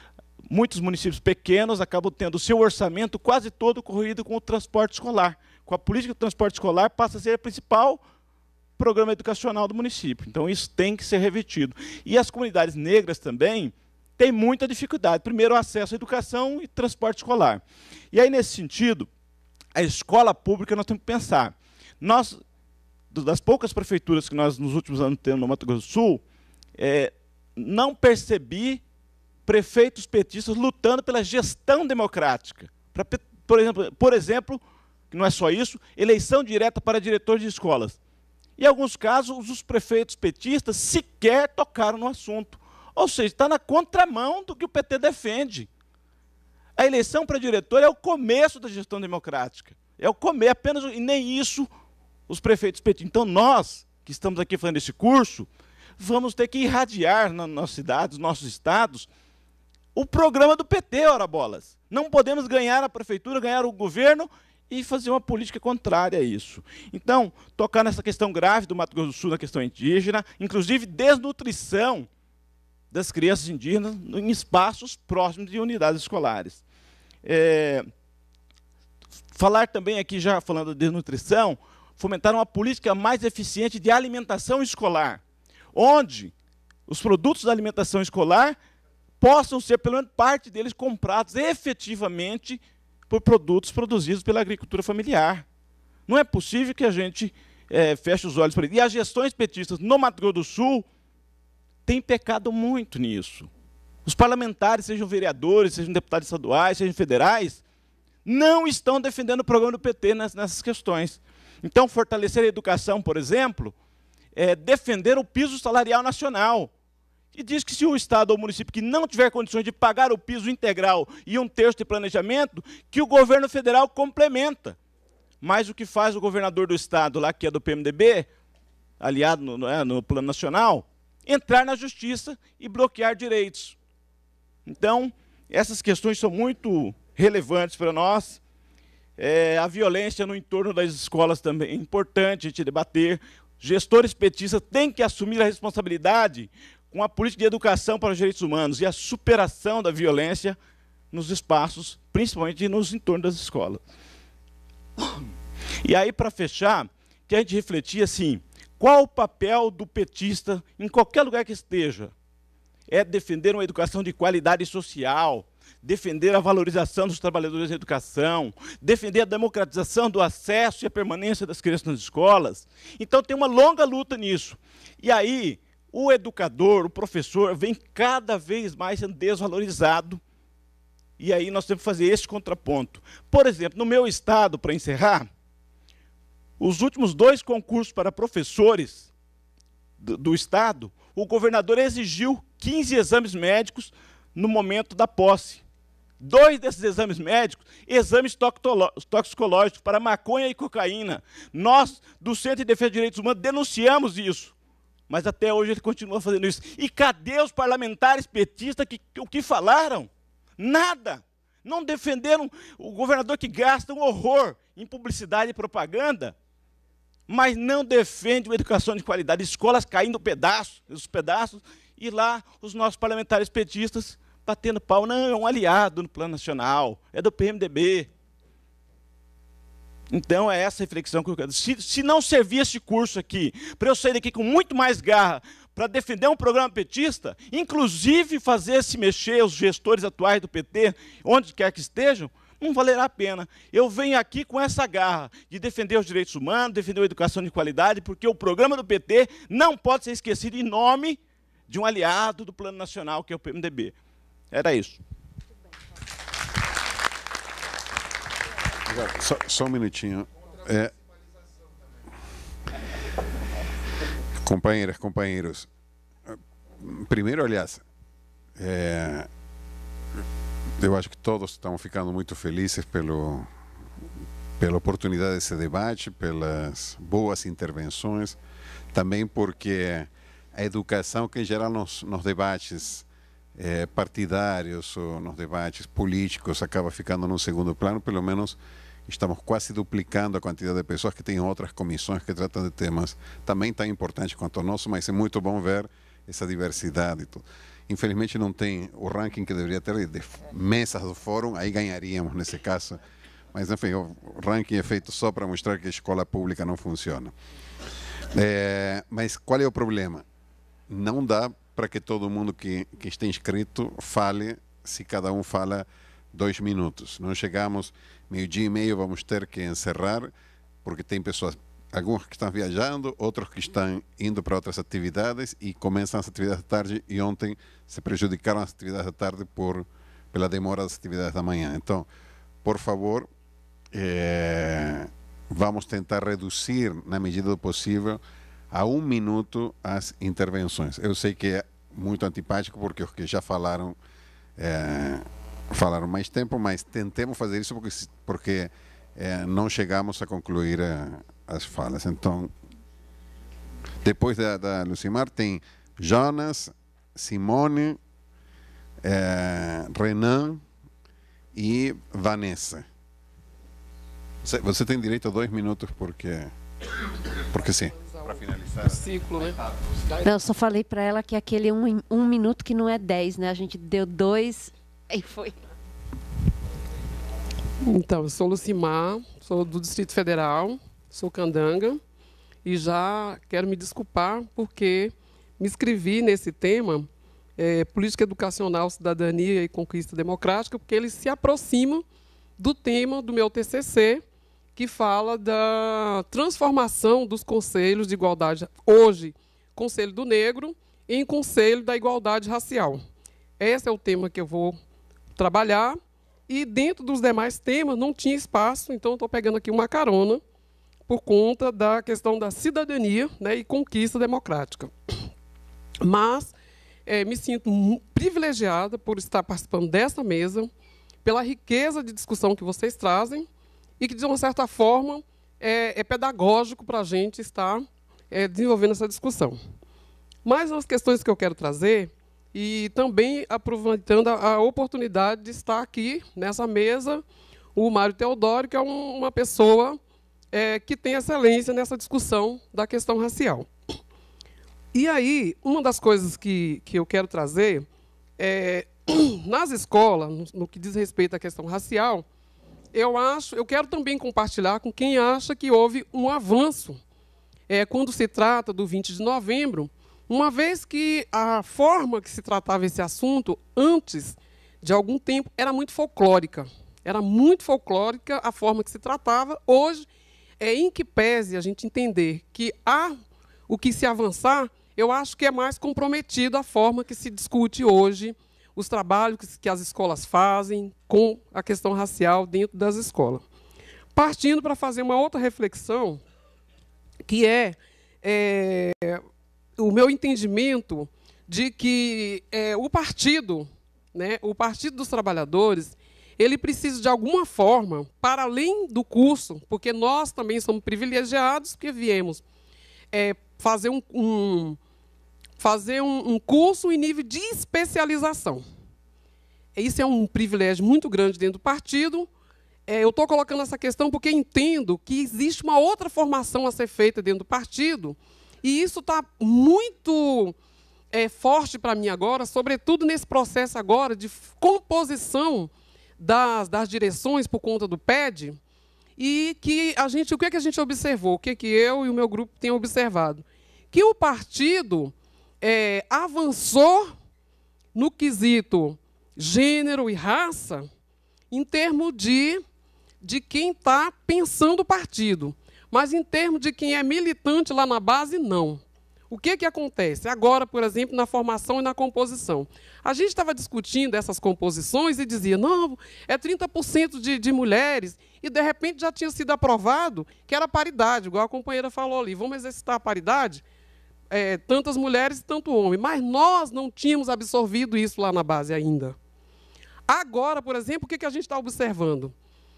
N: muitos municípios pequenos acabam tendo o seu orçamento quase todo corrido com o transporte escolar. Com a política do transporte escolar passa a ser a principal programa educacional do município. Então, isso tem que ser revertido. E as comunidades negras também têm muita dificuldade. Primeiro, o acesso à educação e transporte escolar. E aí, nesse sentido, a escola pública nós temos que pensar. Nós, das poucas prefeituras que nós, nos últimos anos, temos no Mato Grosso do Sul, é, não percebi prefeitos petistas lutando pela gestão democrática. Pra, por exemplo, por exemplo, que não é só isso, eleição direta para diretores de escolas. Em alguns casos, os prefeitos petistas sequer tocaram no assunto. Ou seja, está na contramão do que o P T defende. A eleição para diretor é o começo da gestão democrática. É o começo, apenas, e nem isso os prefeitos petistas. Então, nós, que estamos aqui fazendo esse curso, vamos ter que irradiar nas nossas cidades, nos nossos estados, o programa do P T, ora bolas. Não podemos ganhar a prefeitura, ganhar o governo e fazer uma política contrária a isso. Então, tocar nessa questão grave do Mato Grosso do Sul, na questão indígena, inclusive desnutrição das crianças indígenas em espaços próximos de unidades escolares. É, falar também aqui, já falando de desnutrição, fomentar uma política mais eficiente de alimentação escolar, onde os produtos da alimentação escolar possam ser, pelo menos parte deles, comprados efetivamente por produtos produzidos pela agricultura familiar. Não é possível que a gente é, feche os olhos para isso. E as gestões petistas no Mato Grosso do Sul têm pecado muito nisso. Os parlamentares, sejam vereadores, sejam deputados estaduais, sejam federais, não estão defendendo o programa do P T nessas questões. Então, fortalecer a educação, por exemplo, é defender o piso salarial nacional. E diz que se o Estado ou o município que não tiver condições de pagar o piso integral e um terço de planejamento, que o governo federal complementa. Mas o que faz o governador do Estado, lá que é do P M D B, aliado no, no, é, no Plano Nacional, entrar na justiça e bloquear direitos. Então, essas questões são muito relevantes para nós. É, a violência no entorno das escolas também é importante a gente debater. Gestores petistas têm que assumir a responsabilidade com a política de educação para os direitos humanos e a superação da violência nos espaços, principalmente nos entornos das escolas. E aí, para fechar, que a gente refletir assim, qual o papel do petista em qualquer lugar que esteja? É defender uma educação de qualidade social, defender a valorização dos trabalhadores da educação, defender a democratização do acesso e a permanência das crianças nas escolas. Então, tem uma longa luta nisso. E aí, o educador, o professor, vem cada vez mais sendo desvalorizado. E aí nós temos que fazer esse contraponto. Por exemplo, no meu estado, para encerrar, os últimos dois concursos para professores do, do estado, o governador exigiu quinze exames médicos no momento da posse. Dois desses exames médicos, exames toxicológicos para maconha e cocaína. Nós, do Centro de Defesa de Direitos Humanos, denunciamos isso. Mas até hoje ele continua fazendo isso. E cadê os parlamentares petistas que o que falaram? Nada. Não defenderam o governador que gasta um horror em publicidade e propaganda, mas não defende uma educação de qualidade. Escolas caindo pedaços, os pedaços, e lá os nossos parlamentares petistas batendo pau. Não, é um aliado no Plano Nacional, é do P M D B. Então, é essa reflexão que eu quero. Se, se não servir esse curso aqui, para eu sair daqui com muito mais garra, para defender um programa petista, inclusive fazer se mexer os gestores atuais do P T, onde quer que estejam, não valerá a pena. Eu venho aqui com essa garra de defender os direitos humanos, defender a educação de qualidade, porque o programa do P T não pode ser esquecido em nome de um aliado do Plano Nacional, que é o P M D B. Era isso.
O: Só, só um minutinho. É... Companheiras, companheiros. Primeiro, aliás, é... eu acho que todos estamos ficando muito felizes pelo, pela oportunidade desse debate, pelas boas intervenções, também porque a educação que em geral nos, nos debates é, partidários ou nos debates políticos acaba ficando num segundo plano, pelo menos estamos quase duplicando a quantidade de pessoas que têm outras comissões que tratam de temas também tão importantes quanto o nosso, mas é muito bom ver essa diversidade e tudo. Infelizmente não tem o ranking que deveria ter de mesas do fórum, aí ganharíamos nesse caso. Mas, enfim, o ranking é feito só para mostrar que a escola pública não funciona. É, mas qual é o problema? Não dá para que todo mundo que, que está inscrito fale, se cada um fala dois minutos. Não chegamos, meio-dia e meio, vamos ter que encerrar, porque tem pessoas, alguns que estão viajando, outros que estão indo para outras atividades e começam as atividades da tarde e ontem se prejudicaram as atividades da tarde por, pela demora das atividades da manhã. Então, por favor, é, vamos tentar reduzir, na medida do possível, a um minuto as intervenções. Eu sei que é muito antipático, porque os que já falaram é, falaram mais tempo, mas tentemos fazer isso porque, porque é, não chegamos a concluir a, as falas. Então, depois da, da Lucimar, tem Jonas, Simone, é, Renan e Vanessa. Você, você tem direito a dois minutos, porque, porque sim. Para finalizar.
P: Ciclo, né?
M: Não, eu só falei para ela que aquele um, um minuto que não é dez, né? A gente deu dois, aí foi.
P: Então, eu sou Lucimar, sou do Distrito Federal, sou candanga, e já quero me desculpar porque me inscrevi nesse tema, é, Política Educacional, Cidadania e Conquista Democrática, porque ele se aproxima do tema do meu T C C, que fala da transformação dos conselhos de igualdade, hoje, Conselho do Negro, em Conselho da Igualdade Racial. Esse é o tema que eu vou trabalhar, e dentro dos demais temas não tinha espaço, então estou pegando aqui uma carona, por conta da questão da cidadania, né, e conquista democrática. Mas é, me sinto privilegiada por estar participando dessa mesa, pela riqueza de discussão que vocês trazem, e que, de uma certa forma, é, é pedagógico para a gente estar é, desenvolvendo essa discussão. Mais umas questões que eu quero trazer, e também aproveitando a, a oportunidade de estar aqui, nessa mesa, o Mário Teodoro, que é um, uma pessoa é, que tem excelência nessa discussão da questão racial. E aí, uma das coisas que, que eu quero trazer é, nas escolas, no, no que diz respeito à questão racial, eu acho, eu quero também compartilhar com quem acha que houve um avanço é, quando se trata do vinte de novembro, uma vez que a forma que se tratava esse assunto antes de algum tempo era muito folclórica. Era muito folclórica a forma que se tratava. Hoje, é em que pese a gente entender que há o que se avançar, eu acho que é mais comprometido a forma que se discute hoje os trabalhos que as escolas fazem com a questão racial dentro das escolas. Partindo para fazer uma outra reflexão, que é, é o meu entendimento de que é, o partido, né, o Partido dos Trabalhadores, ele precisa, de alguma forma, para além do curso, porque nós também somos privilegiados, porque viemos é, fazer um... um fazer um, um curso em nível de especialização. Isso é um privilégio muito grande dentro do partido. É, eu estou colocando essa questão porque entendo que existe uma outra formação a ser feita dentro do partido, e isso está muito é, forte para mim agora, sobretudo nesse processo agora de composição das, das direções por conta do P E D, e que a gente, o que, é que a gente observou, o que, é que eu e o meu grupo tem observado? Que o partido É, avançou no quesito gênero e raça em termos de, de quem está pensando o partido, mas em termos de quem é militante lá na base, não. O que, que acontece? Agora, por exemplo, na formação e na composição. A gente estava discutindo essas composições e dizia, não, é trinta por cento de, de mulheres, e, de repente, já tinha sido aprovado que era paridade, igual a companheira falou ali, vamos exercitar a paridade? É, tantas mulheres e tanto homem, mas nós não tínhamos absorvido isso lá na base ainda. Agora, por exemplo, o que, que a gente está observando?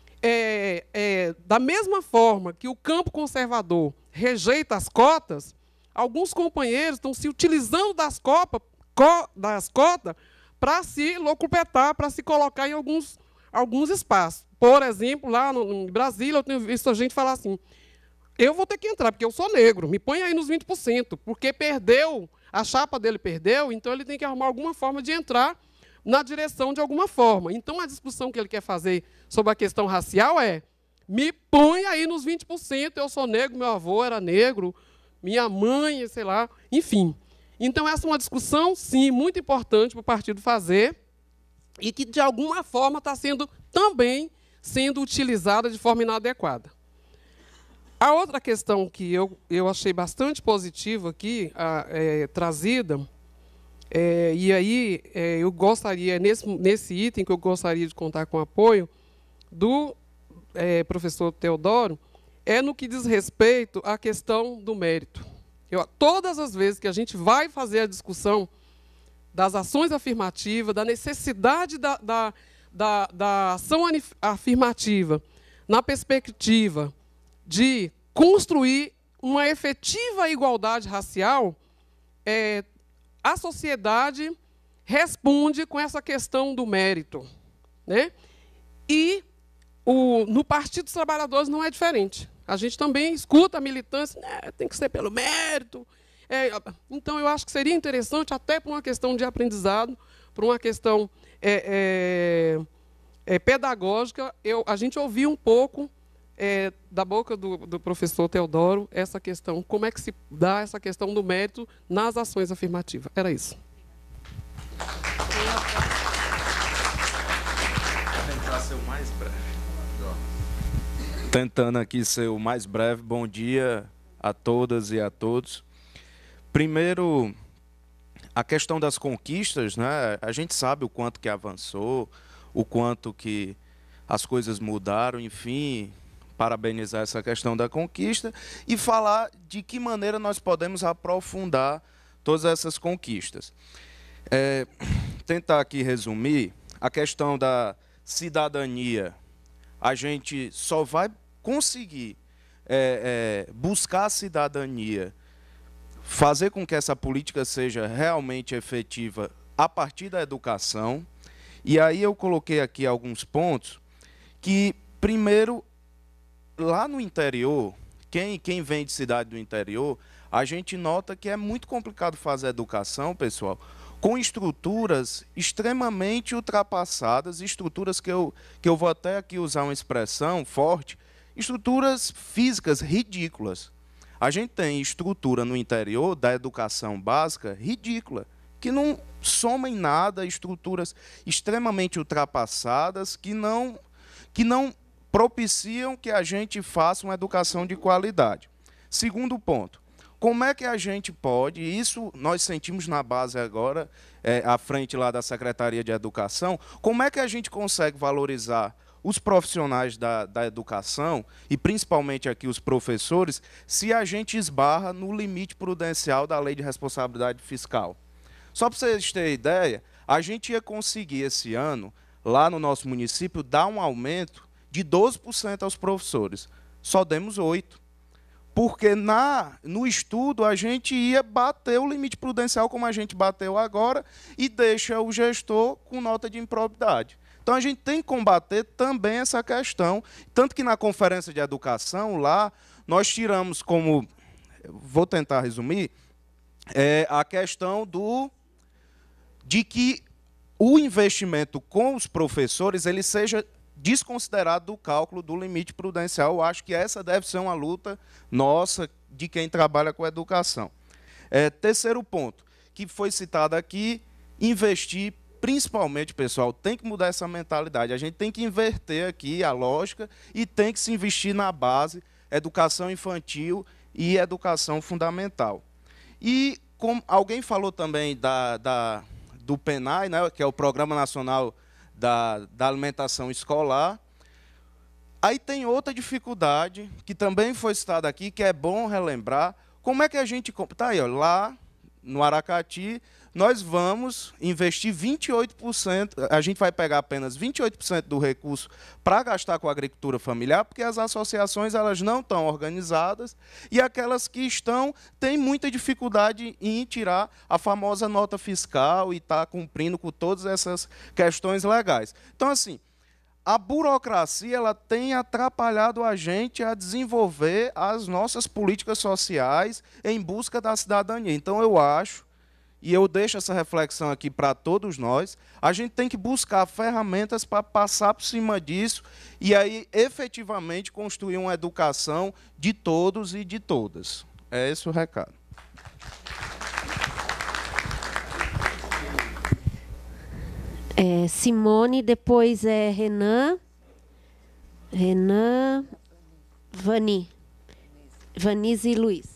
P: É, é, da mesma forma que o campo conservador rejeita as cotas, alguns companheiros estão se utilizando das, copa, co, das cotas para se locupetar, para se colocar em alguns, alguns espaços. Por exemplo, lá no, em Brasília, eu tenho visto a gente falar assim, eu vou ter que entrar, porque eu sou negro, me põe aí nos vinte por cento, porque perdeu a chapa dele perdeu, então ele tem que arrumar alguma forma de entrar na direção de alguma forma. Então, a discussão que ele quer fazer sobre a questão racial é: me põe aí nos vinte por cento, eu sou negro, meu avô era negro, minha mãe, sei lá, enfim. Então, essa é uma discussão, sim, muito importante para o partido fazer e que, de alguma forma, está sendo também sendo utilizada de forma inadequada. A outra questão que eu, eu achei bastante positiva aqui, a, é, trazida, é, e aí é, eu gostaria, nesse, nesse item que eu gostaria de contar com o apoio do é, professor Teodoro, é no que diz respeito à questão do mérito. Eu, todas as vezes que a gente vai fazer a discussão das ações afirmativas, da necessidade da, da, da, da ação afirmativa, na perspectiva de construir uma efetiva igualdade racial, é, a sociedade responde com essa questão do mérito, né? E o, no Partido dos Trabalhadores não é diferente. A gente também escuta a militância, né, tem que ser pelo mérito. É, então, eu acho que seria interessante, até por uma questão de aprendizado, por uma questão é, é, é, pedagógica, eu, a gente ouvir um pouco É, da boca do, do professor Teodoro, essa questão, como é que se dá essa questão do mérito nas ações afirmativas. Era isso.
Q: Vou tentar ser o mais breve. Tentando aqui ser o mais breve. Bom dia a todas e a todos. Primeiro, a questão das conquistas, né? A gente sabe o quanto que avançou, o quanto que as coisas mudaram, enfim, parabenizar essa questão da conquista e falar de que maneira nós podemos aprofundar todas essas conquistas. É, tentar aqui resumir a questão da cidadania. A gente só vai conseguir é, é, buscar a cidadania, fazer com que essa política seja realmente efetiva a partir da educação. E aí eu coloquei aqui alguns pontos que, primeiro, lá no interior, quem, quem vem de cidade do interior, a gente nota que é muito complicado fazer educação, pessoal, com estruturas extremamente ultrapassadas, estruturas que eu, que eu vou até aqui usar uma expressão forte, estruturas físicas ridículas. A gente tem estrutura no interior da educação básica ridícula, que não soma em nada, estruturas extremamente ultrapassadas, que não... Que não propiciam que a gente faça uma educação de qualidade. Segundo ponto, como é que a gente pode, isso nós sentimos na base agora, é, à frente lá da Secretaria de Educação, como é que a gente consegue valorizar os profissionais da, da educação, e principalmente aqui os professores, se a gente esbarra no limite prudencial da Lei de Responsabilidade Fiscal? Só para vocês terem ideia, a gente ia conseguir esse ano, lá no nosso município, dar um aumento de doze por cento aos professores. Só demos oito por cento. Porque na, no estudo a gente ia bater o limite prudencial como a gente bateu agora e deixa o gestor com nota de improbidade. Então a gente tem que combater também essa questão. Tanto que na conferência de educação lá, nós tiramos como, vou tentar resumir, é, a questão do, de que o investimento com os professores ele seja desconsiderado do cálculo do limite prudencial. Eu acho que essa deve ser uma luta nossa, de quem trabalha com educação. É, terceiro ponto, que foi citado aqui, investir, principalmente, pessoal, tem que mudar essa mentalidade. A gente tem que inverter aqui a lógica e tem que se investir na base, educação infantil e educação fundamental. E, como alguém falou também da, da, do PENAI, né, que é o Programa Nacional Da, da alimentação escolar. Aí tem outra dificuldade, que também foi citada aqui, que é bom relembrar, como é que a gente... Tá aí, ó, lá no Aracati, nós vamos investir vinte e oito por cento, a gente vai pegar apenas vinte e oito por cento do recurso para gastar com a agricultura familiar, porque as associações elas não estão organizadas e aquelas que estão têm muita dificuldade em tirar a famosa nota fiscal e estar tá cumprindo com todas essas questões legais. Então, assim, a burocracia ela tem atrapalhado a gente a desenvolver as nossas políticas sociais em busca da cidadania. Então, eu acho e eu deixo essa reflexão aqui para todos nós, a gente tem que buscar ferramentas para passar por cima disso e aí efetivamente construir uma educação de todos e de todas. É esse o recado.
M: É, Simone, depois é Renan, Renan, Vani, Vanise e Luiz.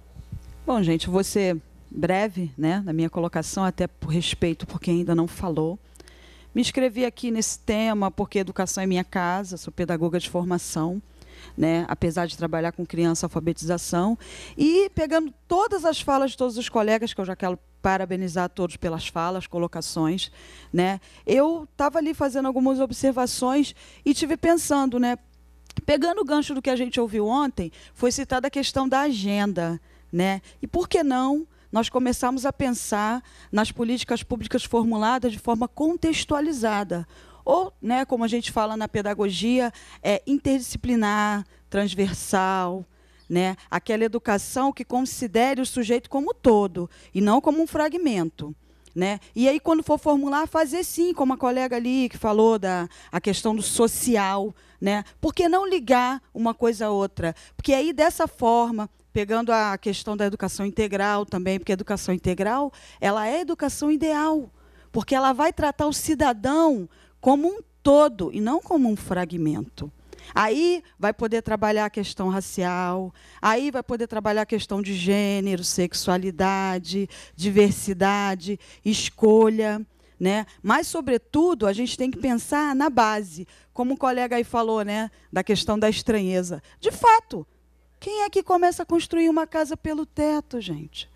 R: Bom, gente, vou ser breve, né, na minha colocação, até por respeito por quem ainda não falou. Me inscrevi aqui nesse tema porque educação é minha casa, sou pedagoga de formação, né, apesar de trabalhar com criança, alfabetização, e pegando todas as falas de todos os colegas, que eu já quero parabenizar a todos pelas falas, colocações, né, eu estava ali fazendo algumas observações e tive pensando, né, pegando o gancho do que a gente ouviu ontem, foi citada a questão da agenda, né, e por que não nós começamos a pensar nas políticas públicas formuladas de forma contextualizada, ou, né, como a gente fala na pedagogia, é interdisciplinar, transversal, né, aquela educação que considere o sujeito como todo e não como um fragmento. Né? E aí, quando for formular, fazer sim, como a colega ali que falou da a questão do social. Né? Por que não ligar uma coisa a outra? Porque aí, dessa forma, pegando a questão da educação integral também, porque a educação integral ela é educação ideal, porque ela vai tratar o cidadão como um todo e não como um fragmento. Aí vai poder trabalhar a questão racial, aí vai poder trabalhar a questão de gênero, sexualidade, diversidade, escolha. Né? Mas, sobretudo, a gente tem que pensar na base, como o colega aí falou, né, da questão da estranheza. De fato, quem é que começa a construir uma casa pelo teto, gente?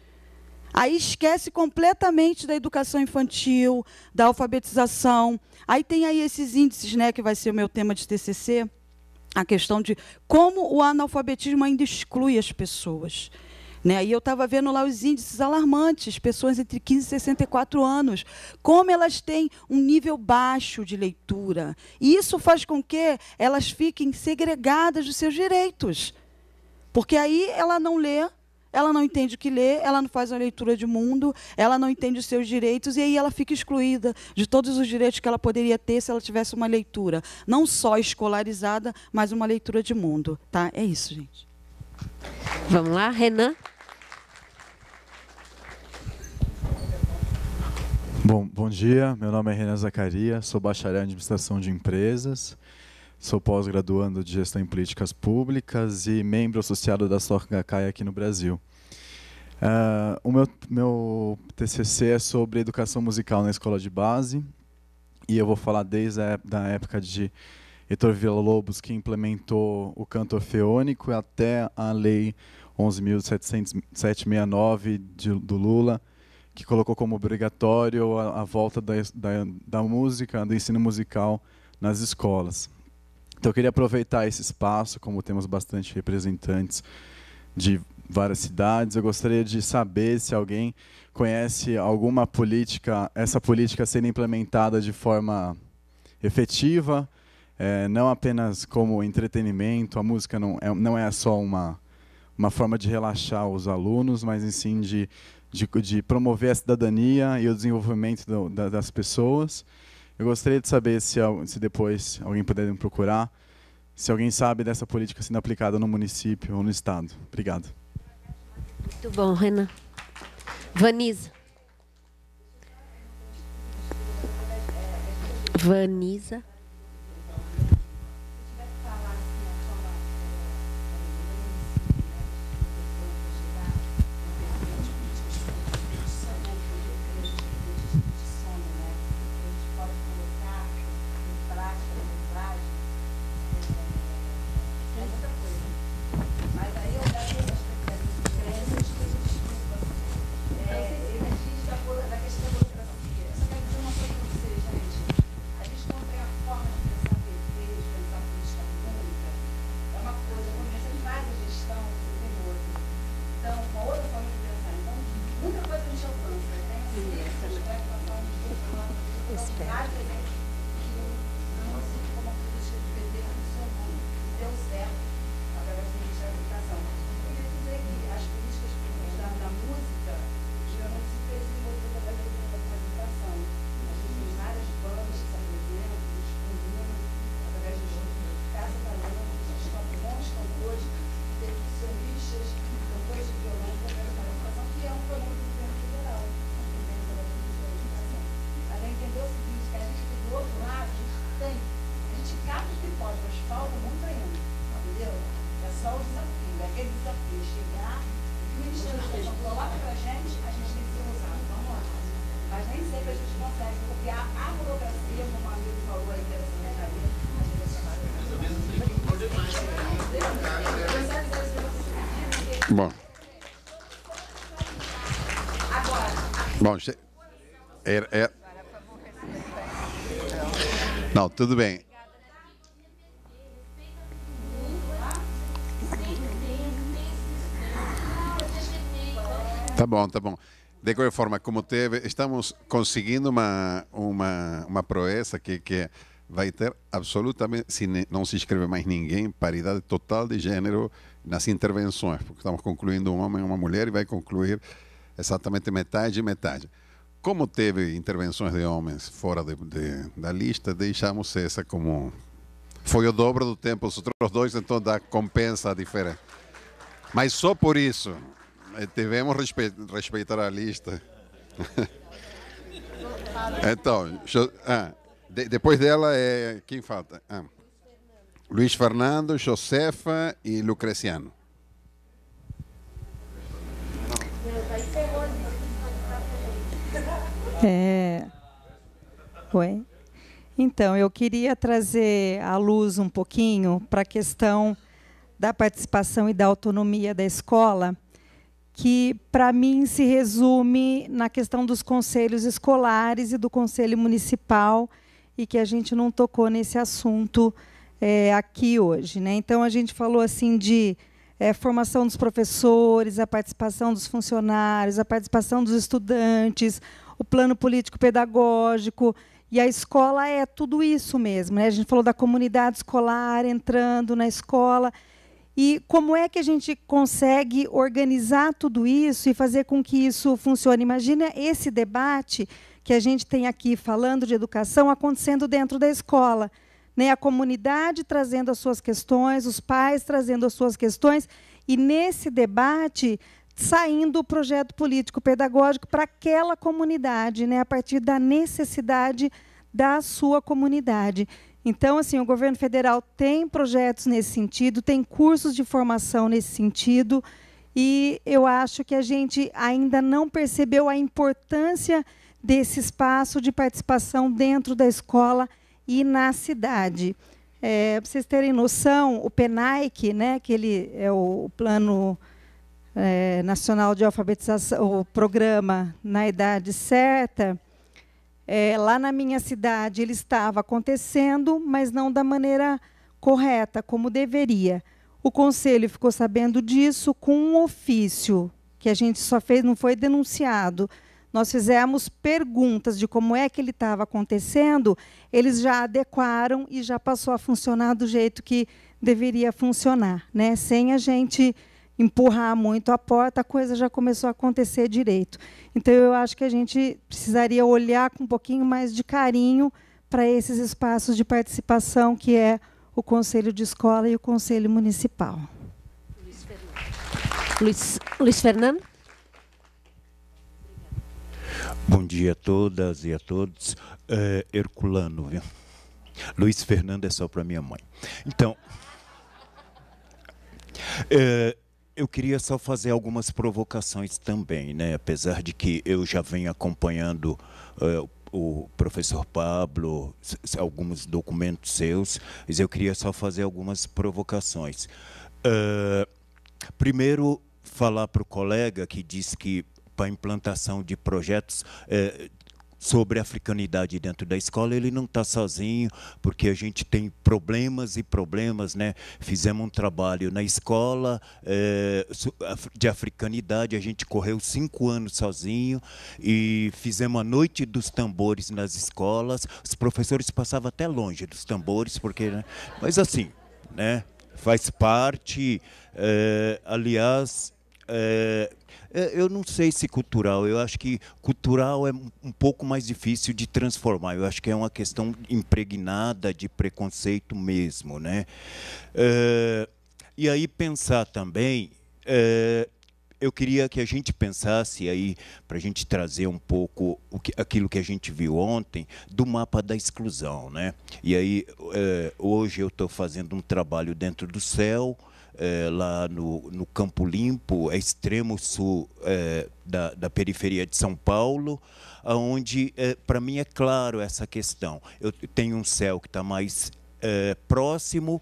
R: Aí esquece completamente da educação infantil, da alfabetização. Aí tem aí esses índices, né, que vai ser o meu tema de T C C, a questão de como o analfabetismo ainda exclui as pessoas. Né? E eu estava vendo lá os índices alarmantes, pessoas entre quinze e sessenta e quatro anos, como elas têm um nível baixo de leitura. E isso faz com que elas fiquem segregadas dos seus direitos. Porque aí ela não lê, ela não entende o que lê, ela não faz uma leitura de mundo, ela não entende os seus direitos, e aí ela fica excluída de todos os direitos que ela poderia ter se ela tivesse uma leitura, não só escolarizada, mas uma leitura de mundo. Tá? É isso, gente.
M: Vamos lá, Renan.
S: Bom, bom dia, meu nome é Renan Zacarias, sou bacharel em administração de empresas, sou pós-graduando de gestão em políticas públicas e membro associado da Soc Gakkai aqui no Brasil. Uh, o meu, meu T C C é sobre educação musical na escola de base, e eu vou falar desde a da época de Heitor Villa-Lobos, que implementou o canto orfeônico, até a Lei onze mil setecentos e sessenta e nove de, do Lula, que colocou como obrigatório a, a volta da, da, da música, do ensino musical nas escolas. Então, eu queria aproveitar esse espaço, como temos bastante representantes de várias cidades, eu gostaria de saber se alguém conhece alguma política, essa política sendo implementada de forma efetiva, é, não apenas como entretenimento, a música não é, não é só uma, uma forma de relaxar os alunos, mas sim de De, de promover a cidadania e o desenvolvimento do, da, das pessoas. Eu gostaria de saber se, se depois alguém puder me procurar, se alguém sabe dessa política sendo aplicada no município ou no estado. Obrigado.
M: Muito bom, Renan. Vanisa. Vanisa.
T: Da questão da burocracia. Eu só quero dizer uma coisa para vocês, gente. A gente não tem a
O: Bom. Bom, é, é... Não, tudo bem. Tá bom, tá bom. De qualquer forma, como teve, estamos conseguindo uma, uma, uma proeza que, que vai ter absolutamente, se não se inscreve mais ninguém, paridade total de gênero nas intervenções, porque estamos concluindo um homem e uma mulher e vai concluir exatamente metade e metade. Como teve intervenções de homens fora de, de, da lista, deixamos essa como... Foi o dobro do tempo, os outros dois, então dá compensa a diferença. Mas só por isso, devemos respe, respeitar a lista. Então, ah, de, depois dela, é, quem falta? Ah, Luiz Fernando, Josefa e Lucreciano.
T: É... Oi. Então, eu queria trazer à luz um pouquinho para a questão da participação e da autonomia da escola, que, para mim, se resume na questão dos conselhos escolares e do conselho municipal, e que a gente não tocou nesse assunto é, aqui hoje, né? Então, a gente falou assim de é, formação dos professores, a participação dos funcionários, a participação dos estudantes, o plano político-pedagógico, e a escola é tudo isso mesmo, né? A gente falou da comunidade escolar entrando na escola, e como é que a gente consegue organizar tudo isso e fazer com que isso funcione? Imagina esse debate que a gente tem aqui falando de educação acontecendo dentro da escola, né? A comunidade trazendo as suas questões, os pais trazendo as suas questões, e nesse debate saindo o projeto político-pedagógico para aquela comunidade, né, a partir da necessidade da sua comunidade. Então, assim, o governo federal tem projetos nesse sentido, tem cursos de formação nesse sentido, e eu acho que a gente ainda não percebeu a importância desse espaço de participação dentro da escola e na cidade. É, para vocês terem noção, o PENAIC, né, que ele é o plano É, nacional de alfabetização, o programa Na Idade Certa, é, lá na minha cidade ele estava acontecendo, mas não da maneira correta, como deveria. O conselho ficou sabendo disso com um ofício, que a gente só fez, não foi denunciado. Nós fizemos perguntas de como é que ele estava acontecendo, eles já adequaram e já passou a funcionar do jeito que deveria funcionar, né? Sem a gente empurrar muito a porta, a coisa já começou a acontecer direito. Então, eu acho que a gente precisaria olhar com um pouquinho mais de carinho para esses espaços de participação, que é o Conselho de Escola e o Conselho Municipal.
M: Luiz, Luiz Fernando.
U: Bom dia a todas e a todos. É, Herculano, viu? Luiz Fernando é só para minha mãe. Então, é, eu queria só fazer algumas provocações também, né? Apesar de que eu já venho acompanhando uh, o professor Pablo, alguns documentos seus, mas eu queria só fazer algumas provocações. Uh, primeiro, falar para o colega que diz que para a implantação de projetos uh, sobre a africanidade dentro da escola, ele não está sozinho, porque a gente tem problemas e problemas, né? Fizemos um trabalho na escola é, de africanidade, a gente correu cinco anos sozinho e fizemos a noite dos tambores nas escolas. Os professores passavam até longe dos tambores, porque, né? Mas assim, né? Faz parte, é, aliás, é, eu não sei se cultural, eu acho que cultural é um pouco mais difícil de transformar, eu acho que é uma questão impregnada de preconceito mesmo, né? É, e aí pensar também, é, eu queria que a gente pensasse aí, para a gente trazer um pouco o que, aquilo que a gente viu ontem, do mapa da exclusão, né? E aí, é, hoje eu estou fazendo um trabalho dentro do céu, É, lá no, no Campo Limpo, é extremo sul é, da, da periferia de São Paulo, onde, é, para mim, é claro essa questão. Eu tenho um céu que está mais é, próximo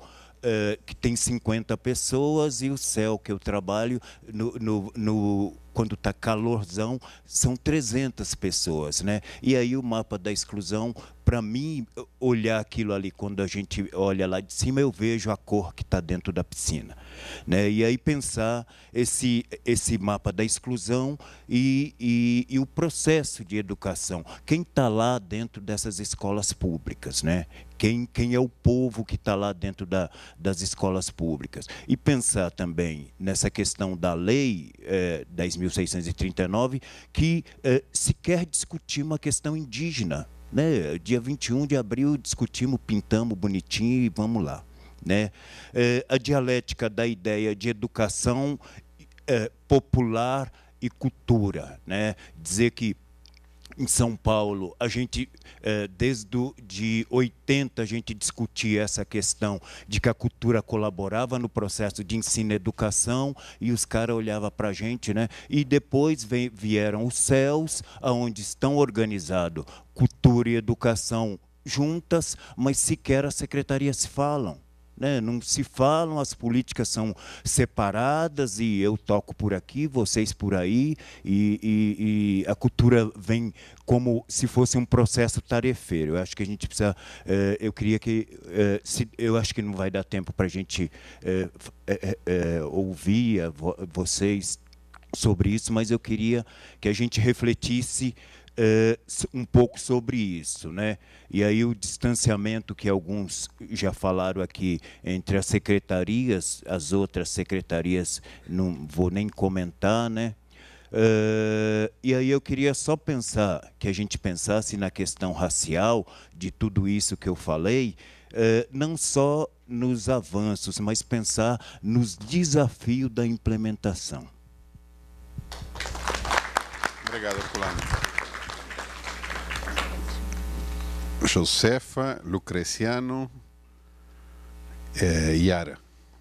U: uh, que tem cinquenta pessoas, e o céu que eu trabalho, no, no, no, quando está calorzão, são trezentas pessoas, né? E aí o mapa da exclusão, para mim, olhar aquilo ali, quando a gente olha lá de cima, eu vejo a cor que está dentro da piscina, né? E aí pensar esse, esse mapa da exclusão e, e, e o processo de educação. Quem está lá dentro dessas escolas públicas, né? Quem, quem é o povo que está lá dentro da, das escolas públicas. E pensar também nessa questão da lei é, dez mil seiscentos e trinta e nove, que é, se quer discutir uma questão indígena, né? Dia vinte e um de abril discutimos, pintamos bonitinho e vamos lá, né? É, a dialética da ideia de educação é, popular e cultura, né? Dizer que em São Paulo, a gente, desde de oitenta, a gente discutia essa questão de que a cultura colaborava no processo de ensino e educação, e os caras olhavam para a gente, né? E depois vieram os céus, onde estão organizados cultura e educação juntas, mas sequer as secretarias se falam. Né? Não se falam, as políticas são separadas, e eu toco por aqui, vocês por aí, e, e, e a cultura vem como se fosse um processo tarefeiro. Eu acho que a gente precisa, eh, eu queria que, eh, se, eu acho que não vai dar tempo para a gente eh, eh, eh, ouvir a vo vocês sobre isso, mas eu queria que a gente refletisse Uh, um pouco sobre isso, né? E aí o distanciamento que alguns já falaram aqui entre as secretarias, as outras secretarias não vou nem comentar, né? Uh, e aí eu queria só pensar, que a gente pensasse na questão racial de tudo isso que eu falei, uh, não só nos avanços, mas pensar nos desafios da implementação.
O: Obrigado, Herculano. Josefa, Lucreciano, eh, Yara.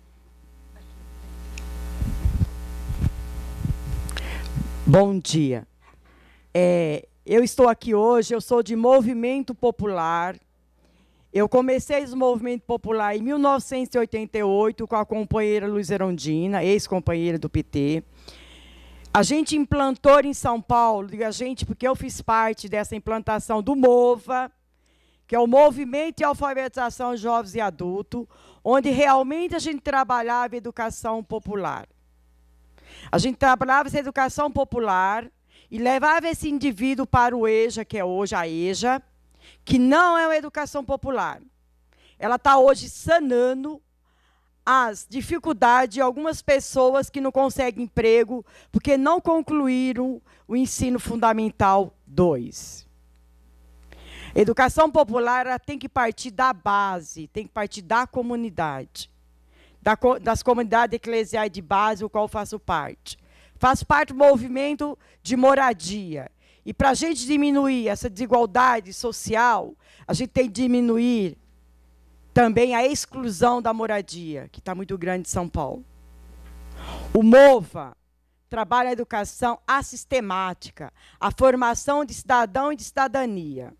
E: Bom dia. É, eu estou aqui hoje, eu sou de Movimento Popular. Eu comecei esse Movimento Popular em mil novecentos e oitenta e oito com a companheira Luiz Erondina, ex-companheira do P T. A gente implantou em São Paulo, digo a gente porque eu fiz parte dessa implantação do MOVA, que é o Movimento de Alfabetização de Jovens e Adultos, onde realmente a gente trabalhava educação popular. A gente trabalhava essa educação popular e levava esse indivíduo para o EJA, que é hoje a EJA, que não é uma educação popular. Ela está hoje sanando as dificuldades de algumas pessoas que não conseguem emprego porque não concluíram o ensino fundamental dois. Educação popular ela tem que partir da base, tem que partir da comunidade, da, das comunidades eclesiais de base, o qual eu faço parte. Faço parte do movimento de moradia. E para a gente diminuir essa desigualdade social, a gente tem que diminuir também a exclusão da moradia, que está muito grande em São Paulo. O MOVA trabalha a educação assistemática, a formação de cidadão e de cidadania.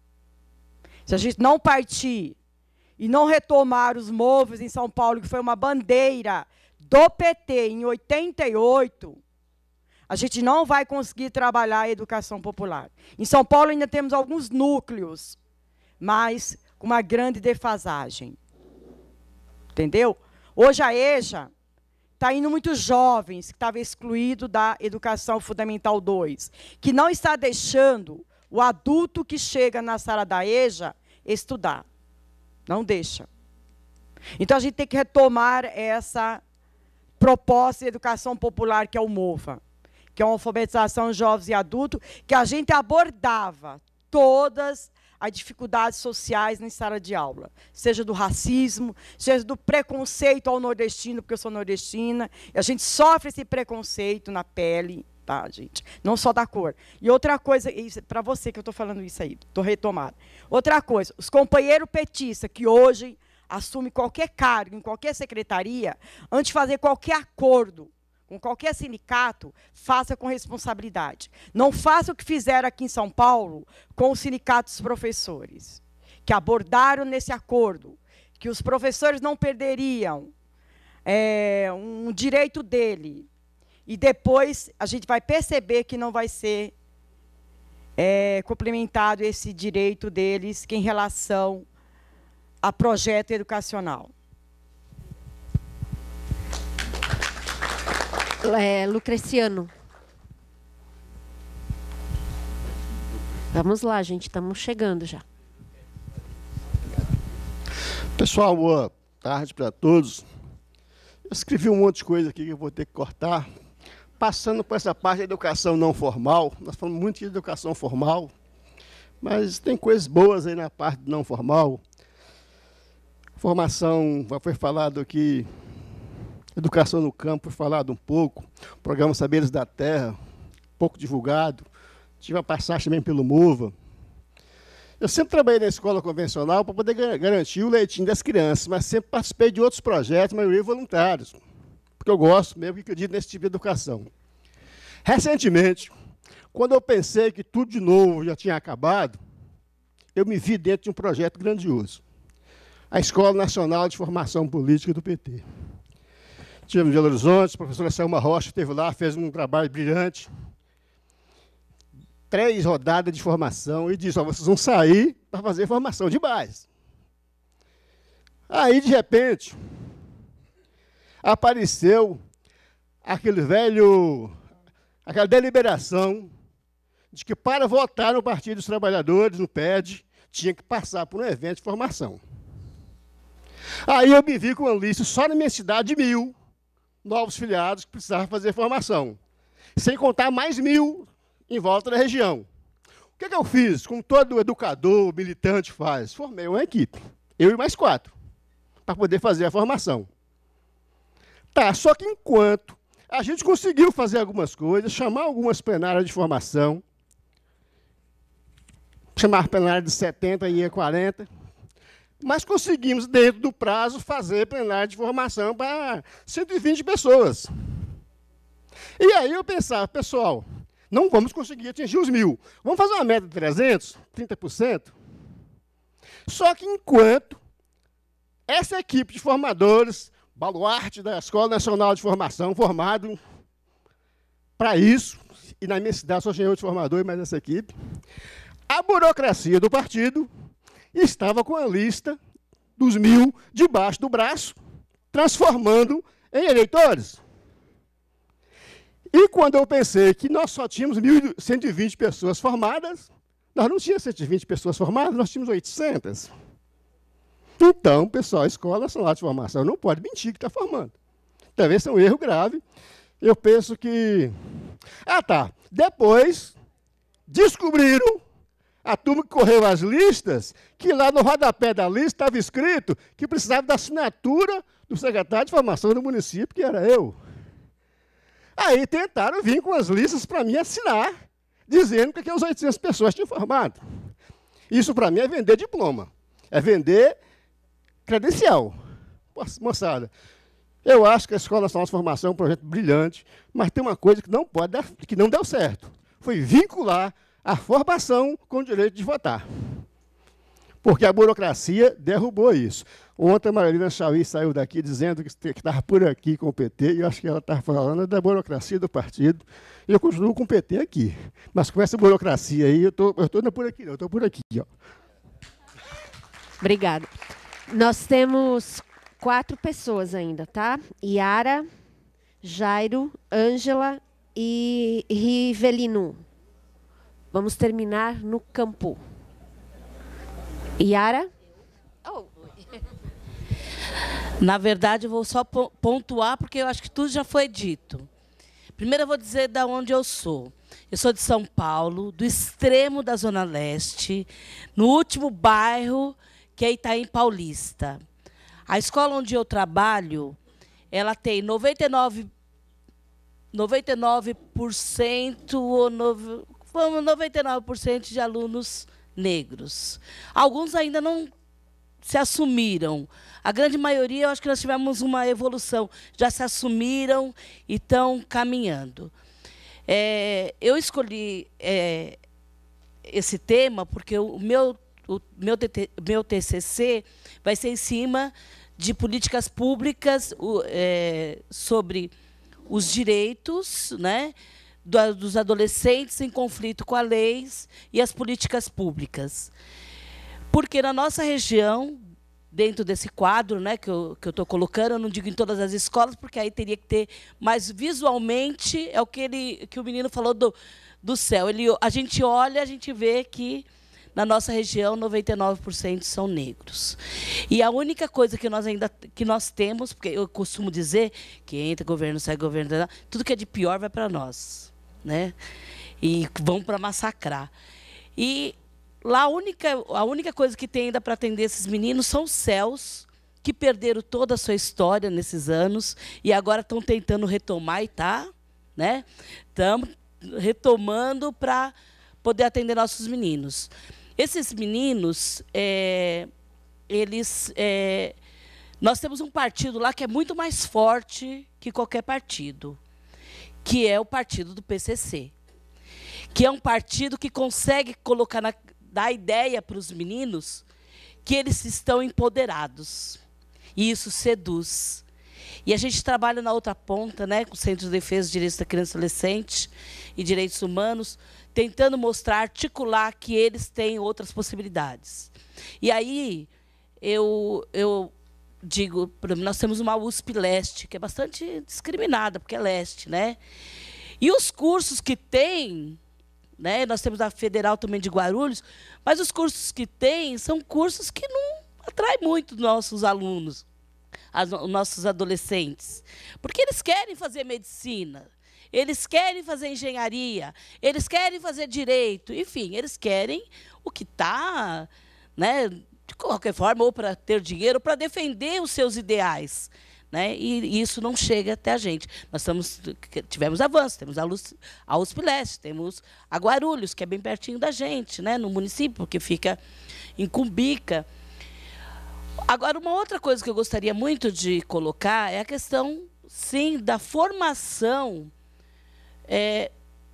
E: Se a gente não partir e não retomar os MOVs em São Paulo, que foi uma bandeira do P T em oitenta e oito, a gente não vai conseguir trabalhar a educação popular. Em São Paulo ainda temos alguns núcleos, mas com uma grande defasagem. Entendeu? Hoje a EJA está indo muitos jovens que estavam excluídos da educação fundamental dois, que não está deixando o adulto que chega na sala da EJA estudar. Não deixa. Então, a gente tem que retomar essa proposta de educação popular, que é o MOVA, que é uma alfabetização de jovens e adultos, que a gente abordava todas as dificuldades sociais na sala de aula, seja do racismo, seja do preconceito ao nordestino, porque eu sou nordestina, e a gente sofre esse preconceito na pele, tá, gente? Não só da cor. E outra coisa, para você que eu estou falando isso aí, estou retomando. Outra coisa, os companheiros petistas que hoje assumem qualquer cargo, em qualquer secretaria, antes de fazer qualquer acordo com qualquer sindicato, faça com responsabilidade. Não faça o que fizeram aqui em São Paulo com os sindicatos professores, que abordaram nesse acordo, que os professores não perderiam é, um direito dele. E depois a gente vai perceber que não vai ser é, complementado esse direito deles que em relação a projeto educacional.
M: É, Lucreciano. Vamos lá, gente, estamos chegando já.
F: Pessoal, boa tarde para todos. Eu escrevi um monte de coisa aqui que eu vou ter que cortar. Passando por essa parte da educação não formal, nós falamos muito de educação formal, mas tem coisas boas aí na parte não formal. Formação, já foi falado aqui, educação no campo, foi falado um pouco, programa Saberes da Terra, pouco divulgado, tive a passagem também pelo MOVA. Eu sempre trabalhei na escola convencional para poder garantir o leitinho das crianças, mas sempre participei de outros projetos, maioria voluntários, porque eu gosto mesmo e acredito nesse tipo de educação. Recentemente, quando eu pensei que tudo de novo já tinha acabado, eu me vi dentro de um projeto grandioso. A Escola Nacional de Formação Política do P T. Tivemos em Belo Horizonte, a professora Selma Rocha esteve lá, fez um trabalho brilhante. Três rodadas de formação e disse, ó, vocês vão sair para fazer formação de base. Aí, de repente, apareceu aquele velho, aquela deliberação de que para votar no Partido dos Trabalhadores, no P E D, tinha que passar por um evento de formação. Aí eu me vi com uma lista só na minha cidade de mil novos filiados que precisavam fazer formação, sem contar mais mil em volta da região. O que, que eu fiz? Como todo educador, militante faz, formei uma equipe, eu e mais quatro, para poder fazer a formação. Tá, só que enquanto a gente conseguiu fazer algumas coisas, chamar algumas plenárias de formação, chamar plenária de setenta e ia quarenta, mas conseguimos, dentro do prazo, fazer plenária de formação para cento e vinte pessoas. E aí eu pensava, pessoal, não vamos conseguir atingir os mil. Vamos fazer uma meta de trezentos, trinta por cento? Só que enquanto essa equipe de formadores, baluarte da Escola Nacional de Formação, formado para isso, e na minha cidade só tinha outro formador, mas essa equipe, a burocracia do partido estava com a lista dos mil debaixo do braço, transformando em eleitores. E quando eu pensei que nós só tínhamos mil cento e vinte pessoas formadas, nós não tínhamos cento e vinte pessoas formadas, nós tínhamos oitocentas. Então, pessoal, a Escola Nacional de Formação não pode mentir que está formando. Talvez seja um erro grave. Eu penso que... Ah, tá. Depois, descobriram, a turma que correu as listas, que lá no rodapé da lista estava escrito que precisava da assinatura do secretário de formação do município, que era eu. Aí tentaram vir com as listas para mim assinar, dizendo que aquelas oitocentas pessoas tinham formado. Isso, para mim, é vender diploma. É vender credencial. Moçada, eu acho que a Escola Nacional de Formação é um projeto brilhante, mas tem uma coisa que não pode dar, que não deu certo. Foi vincular a formação com o direito de votar. Porque a burocracia derrubou isso. Ontem a Marilena Chauí saiu daqui dizendo que estava por aqui com o P T, e eu acho que ela estava falando da burocracia do partido, e eu continuo com o P T aqui. Mas com essa burocracia aí, eu tô, eu estou por aqui, não, eu estou por aqui. Ó.
M: Obrigada. Nós temos quatro pessoas ainda, tá? Yara, Jairo, Ângela e Rivelino. Vamos terminar no campo. Yara?
V: Na verdade, eu vou só pontuar, porque eu acho que tudo já foi dito. Primeiro, eu vou dizer de onde eu sou. Eu sou de São Paulo, do extremo da Zona Leste, no último bairro, que é Itaim Paulista. A escola onde eu trabalho, ela tem noventa e nove, noventa e nove por cento ou noventa e nove por cento de alunos negros. Alguns ainda não se assumiram. A grande maioria, eu acho que nós tivemos uma evolução. Já se assumiram e estão caminhando. É, eu escolhi é, esse tema porque o meu o meu, meu T C C vai ser em cima de políticas públicas o, é, sobre os direitos, né, do, dos adolescentes em conflito com as leis e as políticas públicas. Porque na nossa região, dentro desse quadro, né, que eu que eu estou colocando, eu não digo em todas as escolas, porque aí teria que ter, mas visualmente é o que, ele, que o menino falou do, do céu. Ele, a gente olha, a gente vê que na nossa região, noventa e nove por cento são negros. E a única coisa que nós ainda que nós temos, porque eu costumo dizer que entra governo, sai governo, tudo que é de pior vai para nós, né? E vão para massacrar. E lá a única, a única coisa que tem ainda para atender esses meninos são os céus, que perderam toda a sua história nesses anos e agora estão tentando retomar e tá, né? Estamos retomando para poder atender nossos meninos. Esses meninos, é, eles, é, nós temos um partido lá que é muito mais forte que qualquer partido, que é o partido do P C C, que é um partido que consegue colocar na, dar ideia para os meninos que eles estão empoderados, e isso seduz. E a gente trabalha na outra ponta, né, com o Centro de Defesa de Direitos da Criança e Adolescente e Direitos Humanos, tentando mostrar, articular que eles têm outras possibilidades. E aí, eu, eu digo, nós temos uma U S P Leste, que é bastante discriminada, porque é leste, né? E os cursos que tem, né, nós temos a Federal também de Guarulhos, mas os cursos que tem são cursos que não atraem muito os nossos alunos, as, os nossos adolescentes, porque eles querem fazer medicina, eles querem fazer engenharia, eles querem fazer direito, enfim, eles querem o que está, né, de qualquer forma, ou para ter dinheiro, ou para defender os seus ideais. Né? E isso não chega até a gente. Nós estamos, tivemos avanços, temos a U S P Leste, temos a Guarulhos, que é bem pertinho da gente, né, no município, porque fica em Cumbica. Agora, uma outra coisa que eu gostaria muito de colocar é a questão, sim, da formação. É,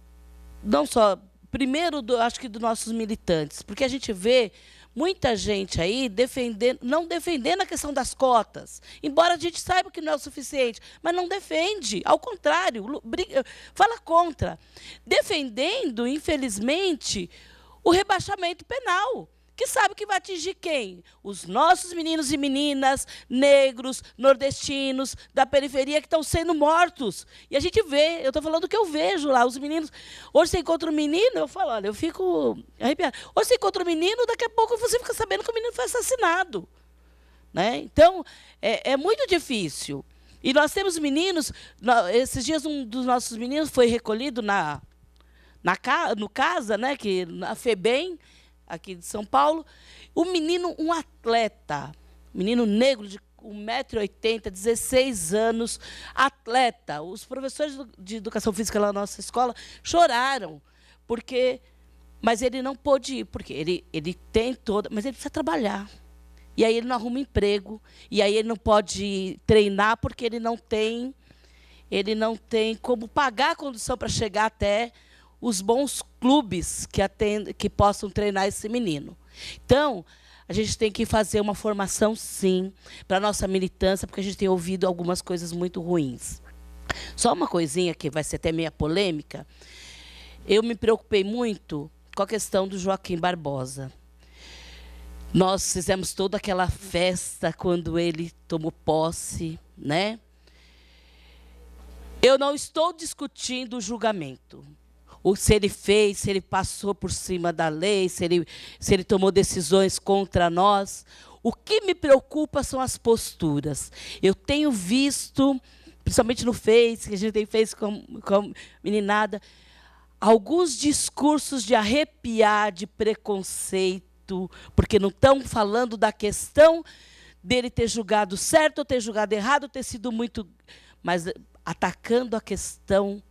V: não só, primeiro, do, acho que dos nossos militantes, porque a gente vê muita gente aí defendendo, não defendendo a questão das cotas, embora a gente saiba que não é o suficiente, mas não defende, ao contrário, briga, fala contra, defendendo, infelizmente, o rebaixamento penal, que sabe que vai atingir quem? Os nossos meninos e meninas negros, nordestinos, da periferia, que estão sendo mortos. E a gente vê, eu estou falando do que eu vejo lá, os meninos. Hoje você encontra um menino, eu falo, olha, eu fico arrepiada. Hoje você encontra um menino, daqui a pouco você fica sabendo que o menino foi assassinado. Né? Então, é, é muito difícil. E nós temos meninos, esses dias um dos nossos meninos foi recolhido na, na, no CASA, né, que, na FEBEM, aqui de São Paulo, o menino, um atleta, menino negro de um metro e oitenta, dezesseis anos, atleta. Os professores de educação física lá na nossa escola choraram, porque, mas ele não pôde ir, porque ele, ele tem toda, mas ele precisa trabalhar. E aí ele não arruma emprego, e aí ele não pode treinar, porque ele não tem, ele não tem como pagar a condução para chegar até os bons clubes que, atendem, que possam treinar esse menino. Então, a gente tem que fazer uma formação, sim, para a nossa militância, porque a gente tem ouvido algumas coisas muito ruins. Só uma coisinha que vai ser até meia polêmica. Eu me preocupei muito com a questão do Joaquim Barbosa. Nós fizemos toda aquela festa quando ele tomou posse, né? Eu não estou discutindo o julgamento. O, se ele fez, se ele passou por cima da lei, se ele, se ele tomou decisões contra nós. O que me preocupa são as posturas. Eu tenho visto, principalmente no Face, que a gente tem feito com, com meninada, alguns discursos de arrepiar, de preconceito, porque não estão falando da questão dele ter julgado certo ou ter julgado errado, ter sido muito... Mas atacando a questão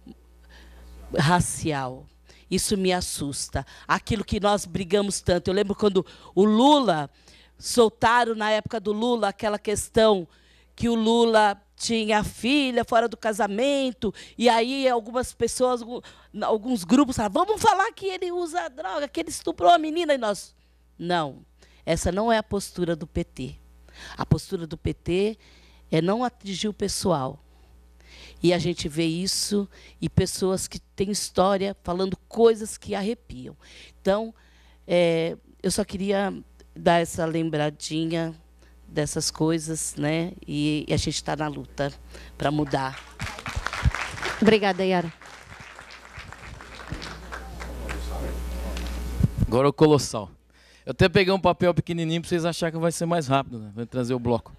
V: racial. Isso me assusta. Aquilo que nós brigamos tanto. Eu lembro quando o Lula, soltaram na época do Lula aquela questão que o Lula tinha filha fora do casamento, e aí algumas pessoas, alguns grupos falaram, vamos falar que ele usa droga, que ele estuprou a menina, e nós, Não, essa não é a postura do P T. A postura do P T é não atingir o pessoal. E a gente vê isso, e pessoas que têm história falando coisas que arrepiam. Então, é, eu só queria dar essa lembradinha dessas coisas, né? E, e a gente está na luta para mudar.
M: Obrigada, Yara.
D: Agora o colossal. Eu até peguei um papel pequenininho para vocês acharem que vai ser mais rápido, né? Vai trazer o bloco.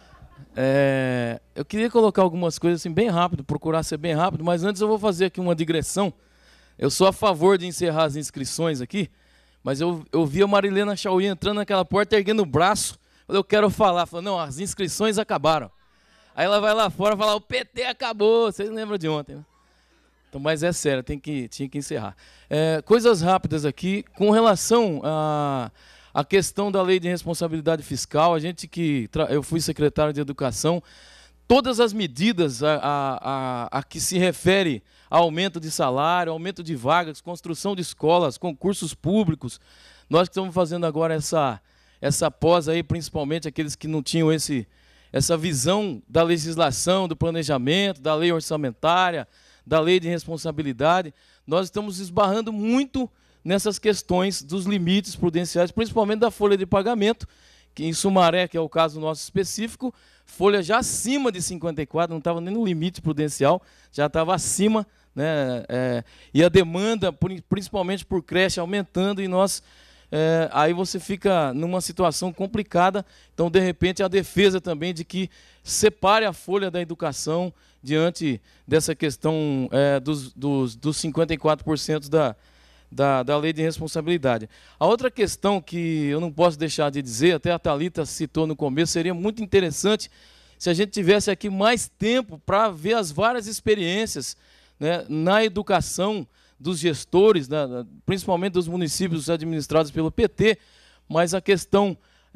D: É, eu queria colocar algumas coisas assim bem rápido, procurar ser bem rápido, mas antes eu vou fazer aqui uma digressão. Eu sou a favor de encerrar as inscrições aqui, mas eu, eu vi a Marilena Chauí entrando naquela porta, erguendo o braço. Eu quero falar. Falei, não, as inscrições acabaram. Aí ela vai lá fora e fala, o P T acabou. Vocês lembram de ontem, né? Então, mas é sério, tem que, tinha que encerrar. É, coisas rápidas aqui, com relação a, a questão da lei de responsabilidade fiscal, a gente que, eu fui secretário de Educação, todas as medidas a, a, a, a que se refere a aumento de salário, aumento de vagas, construção de escolas, concursos públicos, nós que estamos fazendo agora essa, essa pós aí, principalmente aqueles que não tinham esse, essa visão da legislação, do planejamento, da lei orçamentária, da lei de responsabilidade, nós estamos esbarrando muito nessas questões dos limites prudenciais, principalmente da folha de pagamento, que em Sumaré, que é o caso nosso específico, folha já acima de cinquenta e quatro, não estava nem no limite prudencial, já estava acima, né, é, e a demanda, principalmente por creche, aumentando, e nós, é, aí você fica numa situação complicada. Então, de repente, a defesa também de que separe a folha da educação diante dessa questão é, dos, dos, dos cinquenta e quatro por cento da, da, da lei de responsabilidade. A outra questão que eu não posso deixar de dizer, até a Thalita citou no começo, seria muito interessante se a gente tivesse aqui mais tempo para ver as várias experiências, né, na educação dos gestores, né, principalmente dos municípios administrados pelo P T, mas a questão,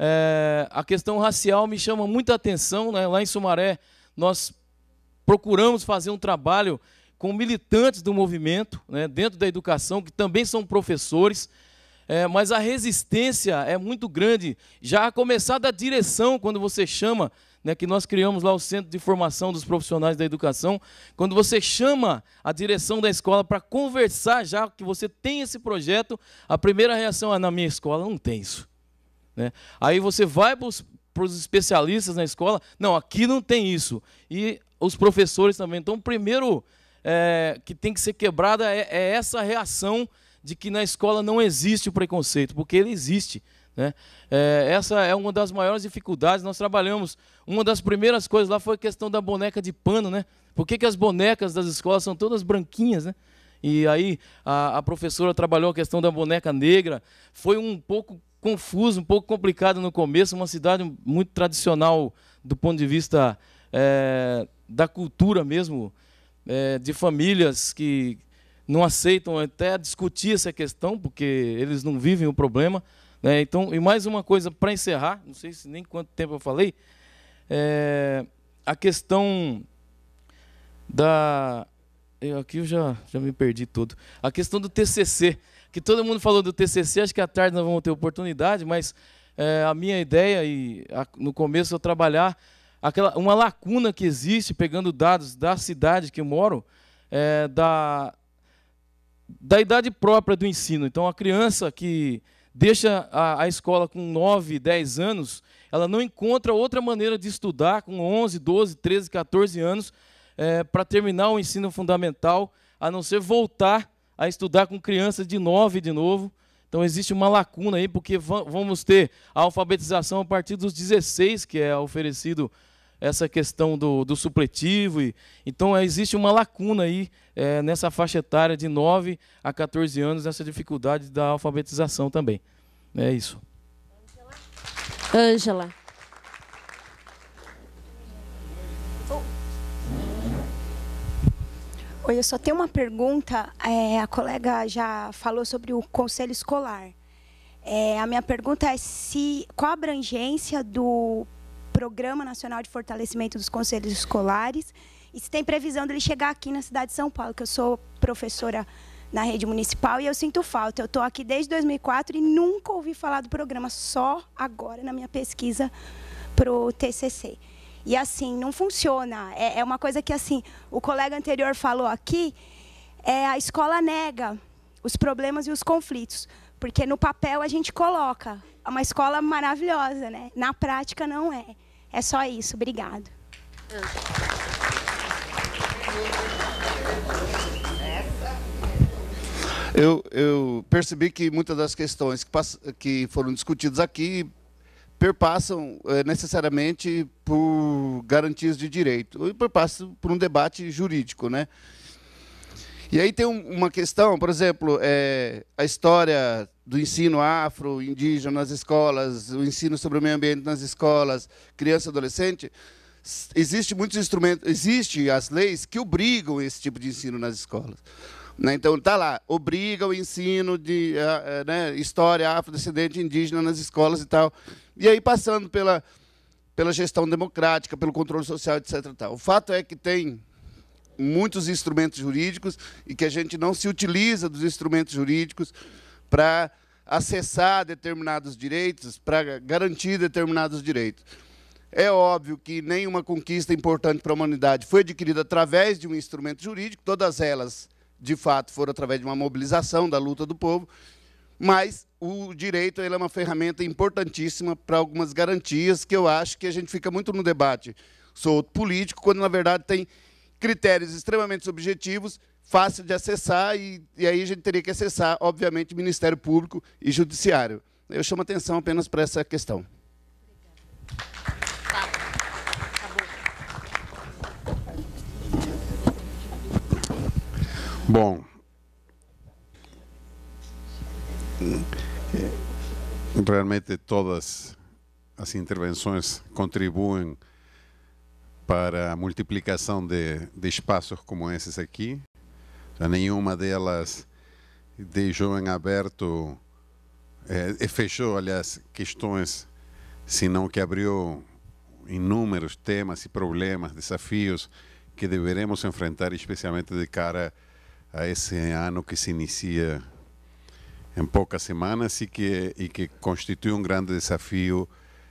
D: é, a questão racial me chama muita atenção, né? Lá em Sumaré, nós procuramos fazer um trabalho com militantes do movimento, né, dentro da educação, que também são professores, é, mas a resistência é muito grande, já a começar da direção, quando você chama, né, que nós criamos lá o Centro de Formação dos Profissionais da Educação, quando você chama a direção da escola para conversar, já que você tem esse projeto, a primeira reação é, na minha escola não tem isso. Né? Aí você vai para os especialistas na escola, não, aqui não tem isso. E os professores também. Então, o primeiro é, que tem que ser quebrada é, é essa reação de que na escola não existe o preconceito, porque ele existe. Né? É, essa é uma das maiores dificuldades. Nós trabalhamos, uma das primeiras coisas lá foi a questão da boneca de pano. Né? Por que, que as bonecas das escolas são todas branquinhas? Né? E aí a, a professora trabalhou a questão da boneca negra. Foi um pouco confuso, um pouco complicado no começo, uma cidade muito tradicional do ponto de vista é, da cultura mesmo, é, de famílias que não aceitam até discutir essa questão, porque eles não vivem o problema. Né? Então, e mais uma coisa para encerrar, não sei se nem quanto tempo eu falei, é, a questão da... Eu, aqui eu já, já me perdi todo. A questão do T C C, que todo mundo falou do T C C, acho que à tarde nós vamos ter oportunidade, mas é, a minha ideia, e a, no começo eu trabalhar aquela, uma lacuna que existe, pegando dados da cidade que eu moro, é, da, da idade própria do ensino. Então, a criança que deixa a, a escola com nove, dez anos, ela não encontra outra maneira de estudar com onze, doze, treze, quatorze anos é, para terminar o ensino fundamental, a não ser voltar a estudar com crianças de nove de novo. Então, existe uma lacuna aí, porque vamos ter a alfabetização a partir dos dezesseis, que é oferecido essa questão do, do supletivo. E, então, existe uma lacuna aí é, nessa faixa etária de nove a quatorze anos, essa dificuldade da alfabetização também. É isso.
M: Ângela.
G: Oi, eu só tenho uma pergunta. É, a colega já falou sobre o conselho escolar. É, a minha pergunta é se, qual a abrangência do Programa Nacional de Fortalecimento dos Conselhos Escolares e se tem previsão dele chegar aqui na cidade de São Paulo, que eu sou professora na rede municipal e eu sinto falta. Eu estou aqui desde dois mil e quatro e nunca ouvi falar do programa, só agora na minha pesquisa para o T C C. E assim, não funciona. É, é uma coisa que assim, o colega anterior falou aqui, é, a escola nega os problemas e os conflitos, porque no papel a gente coloca é uma escola maravilhosa, né? Na prática não é. É só isso. Obrigado.
B: Eu, eu percebi que muitas das questões que, pass, que foram discutidas aqui perpassam é, necessariamente por garantias de direito, e perpassam por um debate jurídico, né? E aí tem um, uma questão, por exemplo, é, a história do ensino afro-indígena nas escolas, o ensino sobre o meio ambiente nas escolas, criança e adolescente. Existe muitos instrumentos, existe as leis que obrigam esse tipo de ensino nas escolas. Né? Então, está lá, obriga o ensino de uh, né, história afrodescendente indígena nas escolas e tal. E aí, passando pela, pela gestão democrática, pelo controle social, etcétera. Tal. O fato é que tem muitos instrumentos jurídicos e que a gente não se utiliza dos instrumentos jurídicos para acessar determinados direitos, para garantir determinados direitos. É óbvio que nenhuma conquista importante para a humanidade foi adquirida através de um instrumento jurídico, todas elas, de fato, foram através de uma mobilização da luta do povo, mas o direito ele é uma ferramenta importantíssima para algumas garantias que eu acho que a gente fica muito no debate solto político, quando, na verdade, tem critérios extremamente subjetivos, fácil de acessar, e, e aí a gente teria que acessar, obviamente, Ministério Público e Judiciário. Eu chamo atenção apenas para essa questão.
O: Bom, realmente todas as intervenções contribuem para a multiplicação de, de espaços como esses aqui. Já nenhuma delas deixou em aberto, é, fechou, aliás, questões, senão que abriu inúmeros temas e problemas, desafios que deveremos enfrentar, especialmente de cara a esse ano que se inicia em poucas semanas e que, e que constitui um grande desafio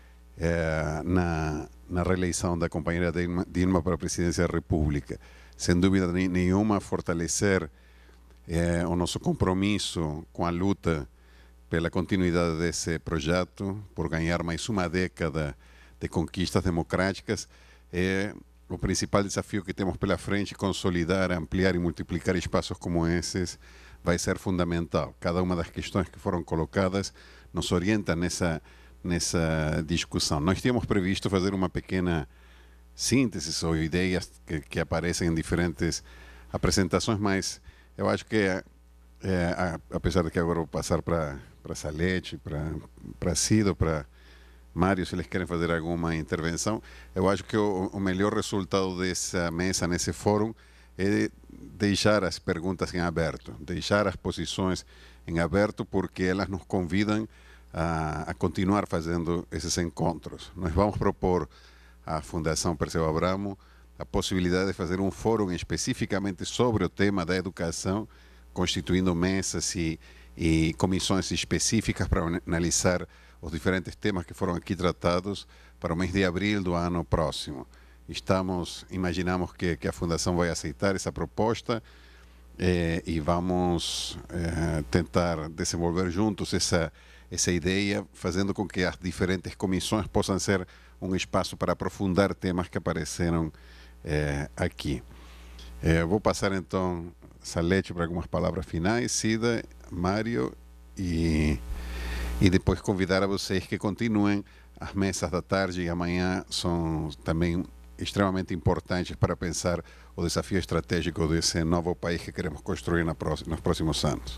O: eh, na, na reeleição da companheira Dilma, Dilma para a presidência da República. Sem dúvida nenhuma, fortalecer eh, o nosso compromisso com a luta pela continuidade desse projeto, por ganhar mais uma década de conquistas democráticas, é o principal desafio que temos pela frente. Consolidar, ampliar e multiplicar espaços como esses vai ser fundamental. Cada uma das questões que foram colocadas nos orienta nessa, nessa discussão. Nós tínhamos previsto fazer uma pequena síntese ou ideias que, que aparecem em diferentes apresentações, mas eu acho que, é, é, apesar de que agora vou passar para para Salete, para para Cido, para Mário, se eles querem fazer alguma intervenção, eu acho que o, o melhor resultado dessa mesa, nesse fórum, é deixar as perguntas em aberto, deixar as posições em aberto, porque elas nos convidam a, a continuar fazendo esses encontros. Nós vamos propor à Fundação Perseu Abramo a possibilidade de fazer um fórum especificamente sobre o tema da educação, constituindo mesas e, e comissões específicas para analisar os diferentes temas que foram aqui tratados para o mês de abril do ano próximo. Estamos, imaginamos que, que a Fundação vai aceitar essa proposta eh, e vamos eh, tentar desenvolver juntos essa, essa ideia, fazendo com que as diferentes comissões possam ser um espaço para aprofundar temas que apareceram eh, aqui. Eh, vou passar então Salete para algumas palavras finais, Cida, Mário, e, e depois convidar a vocês que continuem. As mesas da tarde e amanhã são também extremamente importantes para pensar o desafio estratégico desse novo país que queremos construir na próxima, nos próximos anos.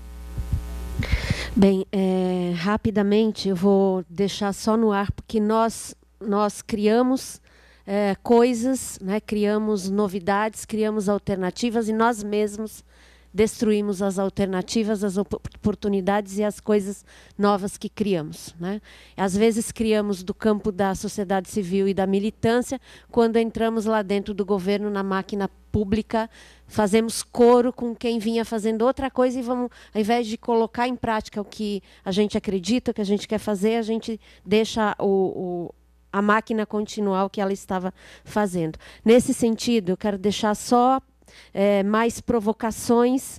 M: Bem, é, rapidamente eu vou deixar só no ar, porque nós, nós criamos é, coisas, né, criamos novidades, criamos alternativas e nós mesmos destruímos as alternativas, as oportunidades e as coisas novas que criamos, né? Às vezes criamos do campo da sociedade civil e da militância, quando entramos lá dentro do governo, na máquina pública, fazemos coro com quem vinha fazendo outra coisa e vamos, ao invés de colocar em prática o que a gente acredita, o que a gente quer fazer, a gente deixa o, o, a máquina continuar o que ela estava fazendo. Nesse sentido, eu quero deixar só é, mais provocações,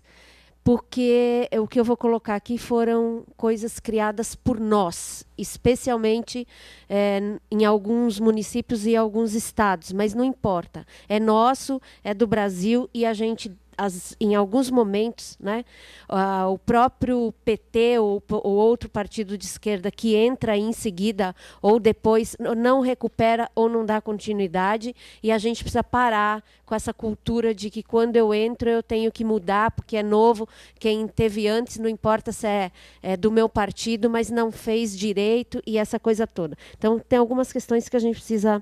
M: porque o que eu vou colocar aqui foram coisas criadas por nós, especialmente é, em alguns municípios e alguns estados, mas não importa. É nosso, é do Brasil, e a gente, as, em alguns momentos, né, uh, o próprio P T ou, ou outro partido de esquerda que entra em seguida ou depois não recupera ou não dá continuidade, e a gente precisa parar com essa cultura de que quando eu entro eu tenho que mudar porque é novo, quem teve antes não importa se é, é do meu partido, mas não fez direito, e essa coisa toda. Então tem algumas questões que a gente precisa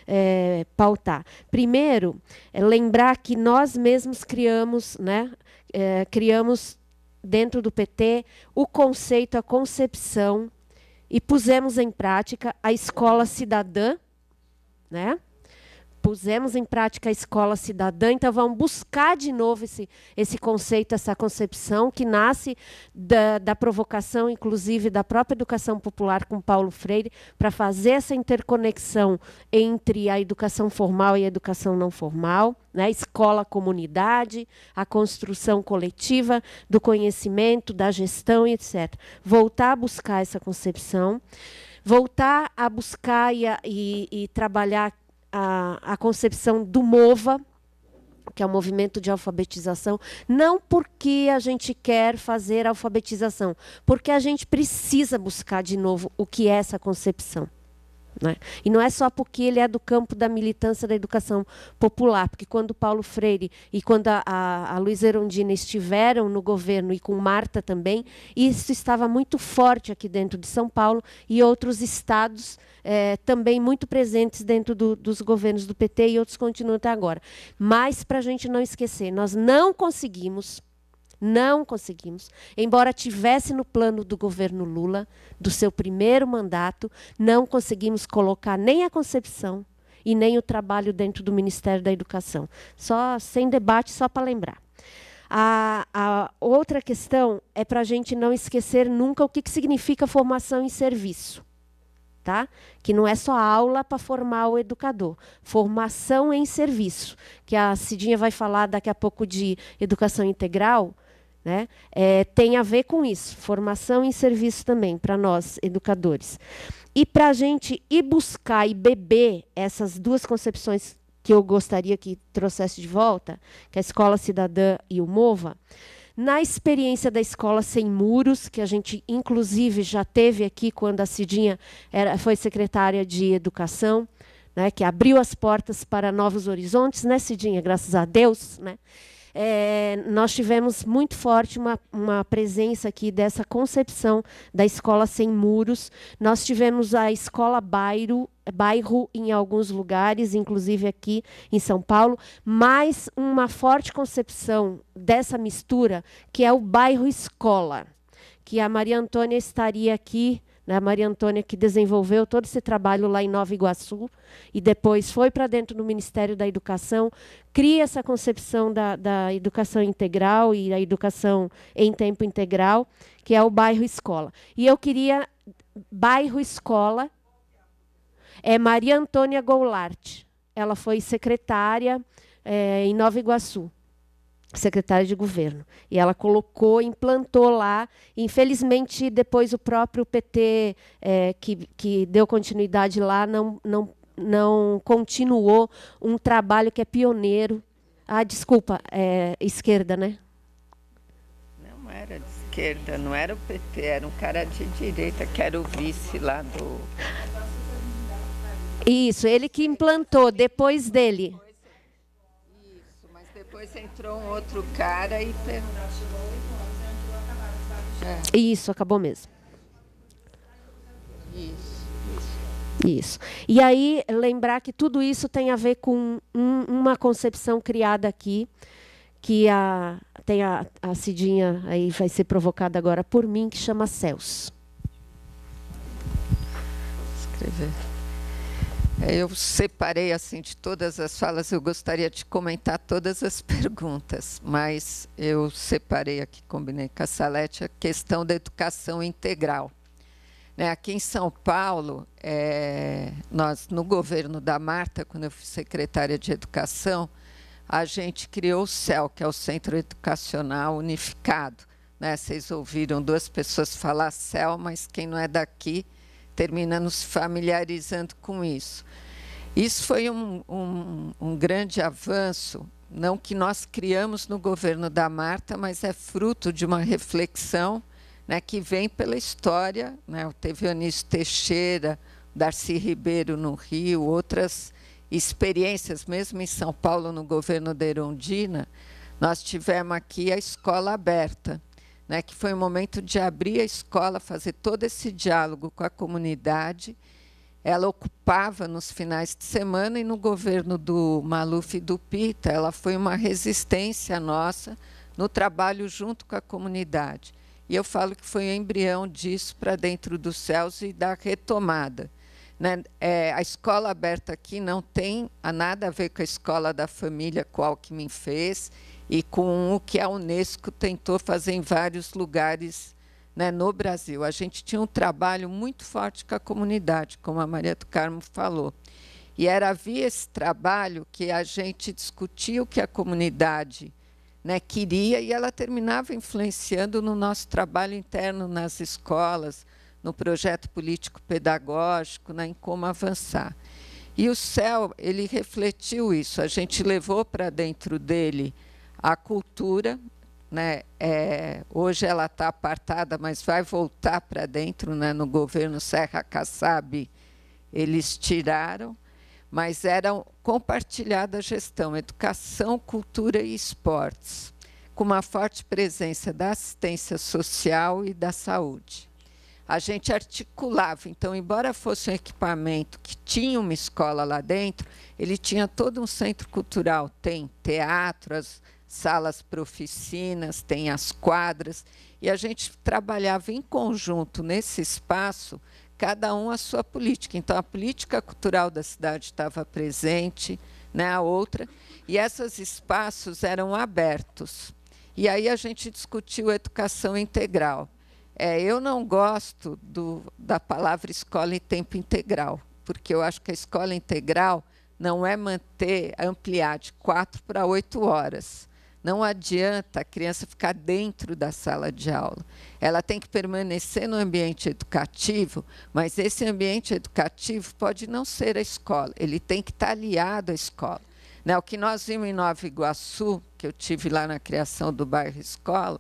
M: é, pautar. Primeiro, é lembrar que nós mesmos criamos, né, é, criamos dentro do P T o conceito, a concepção, e pusemos em prática a escola cidadã, né? Pusemos em prática a escola cidadã, então vamos buscar de novo esse, esse conceito, essa concepção, que nasce da, da provocação, inclusive, da própria educação popular com Paulo Freire, para fazer essa interconexão entre a educação formal e a educação não formal, né? Escola, comunidade, a construção coletiva do conhecimento, da gestão, etcétera. Voltar a buscar essa concepção, voltar a buscar e, a, e, e trabalhar A, a concepção do MOVA, que é o movimento de alfabetização, não porque a gente quer fazer alfabetização, porque a gente precisa buscar de novo o que é essa concepção, né? E não é só porque ele é do campo da militância da educação popular, porque quando Paulo Freire e quando a, a, a Luiza Erundina estiveram no governo, e com Marta também, isso estava muito forte aqui dentro de São Paulo e outros estados é, também muito presentes dentro do, dos governos do P T, e outros continuam até agora. Mas, para a gente não esquecer, nós não conseguimos Não conseguimos, embora tivesse no plano do governo Lula, do seu primeiro mandato, não conseguimos colocar nem a concepção e nem o trabalho dentro do Ministério da Educação. Só sem debate, só para lembrar. A, a outra questão é para a gente não esquecer nunca o que, que significa formação em serviço. Tá? Que não é só aula para formar o educador, formação em serviço, que a Cidinha vai falar daqui a pouco de educação integral, né? É, tem a ver com isso, formação em serviço também, para nós, educadores. E para a gente ir buscar e beber essas duas concepções que eu gostaria que trouxesse de volta, que é a Escola Cidadã e o MOVA, na experiência da Escola Sem Muros, que a gente, inclusive, já teve aqui quando a Cidinha era, foi secretária de Educação, né, que abriu as portas para novos horizontes, né, Cidinha? Graças a Deus, né? É, nós tivemos muito forte uma, uma presença aqui dessa concepção da Escola Sem Muros. Nós tivemos a Escola Bairro, bairro em alguns lugares, inclusive aqui em São Paulo, mas uma forte concepção dessa mistura, que é o bairro escola, que a Maria Antônia estaria aqui, né, a Maria Antônia que desenvolveu todo esse trabalho lá em Nova Iguaçu, e depois foi para dentro do Ministério da Educação, cria essa concepção da, da educação integral e a educação em tempo integral, que é o bairro escola. E eu queria, bairro escola, é Maria Antônia Goulart. Ela foi secretária é, em Nova Iguaçu, secretária de governo. E ela colocou, implantou lá. Infelizmente, depois o próprio P T, é, que, que deu continuidade lá, não, não, não continuou um trabalho que é pioneiro. Ah, desculpa, é, esquerda, né?
A: Não era de esquerda, não era o P T, era um cara de direita, que era o vice lá do...
M: Isso, ele que implantou, depois dele.
A: Isso, mas depois entrou um outro cara e...
M: É. Isso, acabou mesmo.
A: Isso,
M: isso. Isso. E aí, lembrar que tudo isso tem a ver com um, uma concepção criada aqui, que a tem a, a Cidinha, aí vai ser provocada agora por mim, que chama Céus.
A: Escrever. É, eu separei assim de todas as falas, eu gostaria de comentar todas as perguntas, mas eu separei aqui, combinei com a Salete, a questão da educação integral. Né, aqui em São Paulo, é, nós, no governo da Marta, quando eu fui secretária de Educação, a gente criou o C E L, que é o Centro Educacional Unificado. Né? Vocês ouviram duas pessoas falar C E L, mas quem não é daqui termina nos familiarizando com isso. Isso foi um, um, um grande avanço, não que nós criamos no governo da Marta, mas é fruto de uma reflexão, né, que vem pela história. Né? Teve o Anísio Teixeira, Darcy Ribeiro no Rio, outras experiências, mesmo em São Paulo, no governo da Erundina, nós tivemos aqui a escola aberta, né, que foi o momento de abrir a escola, fazer todo esse diálogo com a comunidade. Ela ocupava nos finais de semana, e no governo do Maluf e do Pita, ela foi uma resistência nossa no trabalho junto com a comunidade. E eu falo que foi o embrião disso para dentro dos céus e da retomada. Né? É, a escola aberta aqui não tem nada a ver com a escola da família que o Alckmin fez e com o que a Unesco tentou fazer em vários lugares, né, no Brasil. A gente tinha um trabalho muito forte com a comunidade, como a Maria do Carmo falou. E era via esse trabalho que a gente discutia o que a comunidade, né, queria, e ela terminava influenciando no nosso trabalho interno nas escolas, no projeto político-pedagógico, né, em como avançar. E o C E L, ele refletiu isso. A gente levou para dentro dele a cultura, né? É, hoje ela está apartada, mas vai voltar para dentro, né? No governo Serra Kassab, eles tiraram, mas era compartilhada a gestão, educação, cultura e esportes, com uma forte presença da assistência social e da saúde. A gente articulava, então, embora fosse um equipamento que tinha uma escola lá dentro, ele tinha todo um centro cultural, tem teatro, as salas para oficinas, tem as quadras, e a gente trabalhava em conjunto nesse espaço, cada um a sua política. Então, a política cultural da cidade estava presente, né, a outra, e esses espaços eram abertos. E aí a gente discutiu a educação integral. É, eu não gosto do, da palavra escola em tempo integral, porque eu acho que a escola integral não é manter, ampliar de quatro para oito horas. Não adianta a criança ficar dentro da sala de aula. Ela tem que permanecer no ambiente educativo, mas esse ambiente educativo pode não ser a escola, ele tem que estar aliado à escola. Né, o que nós vimos em Nova Iguaçu, que eu tive lá na criação do bairro Escola,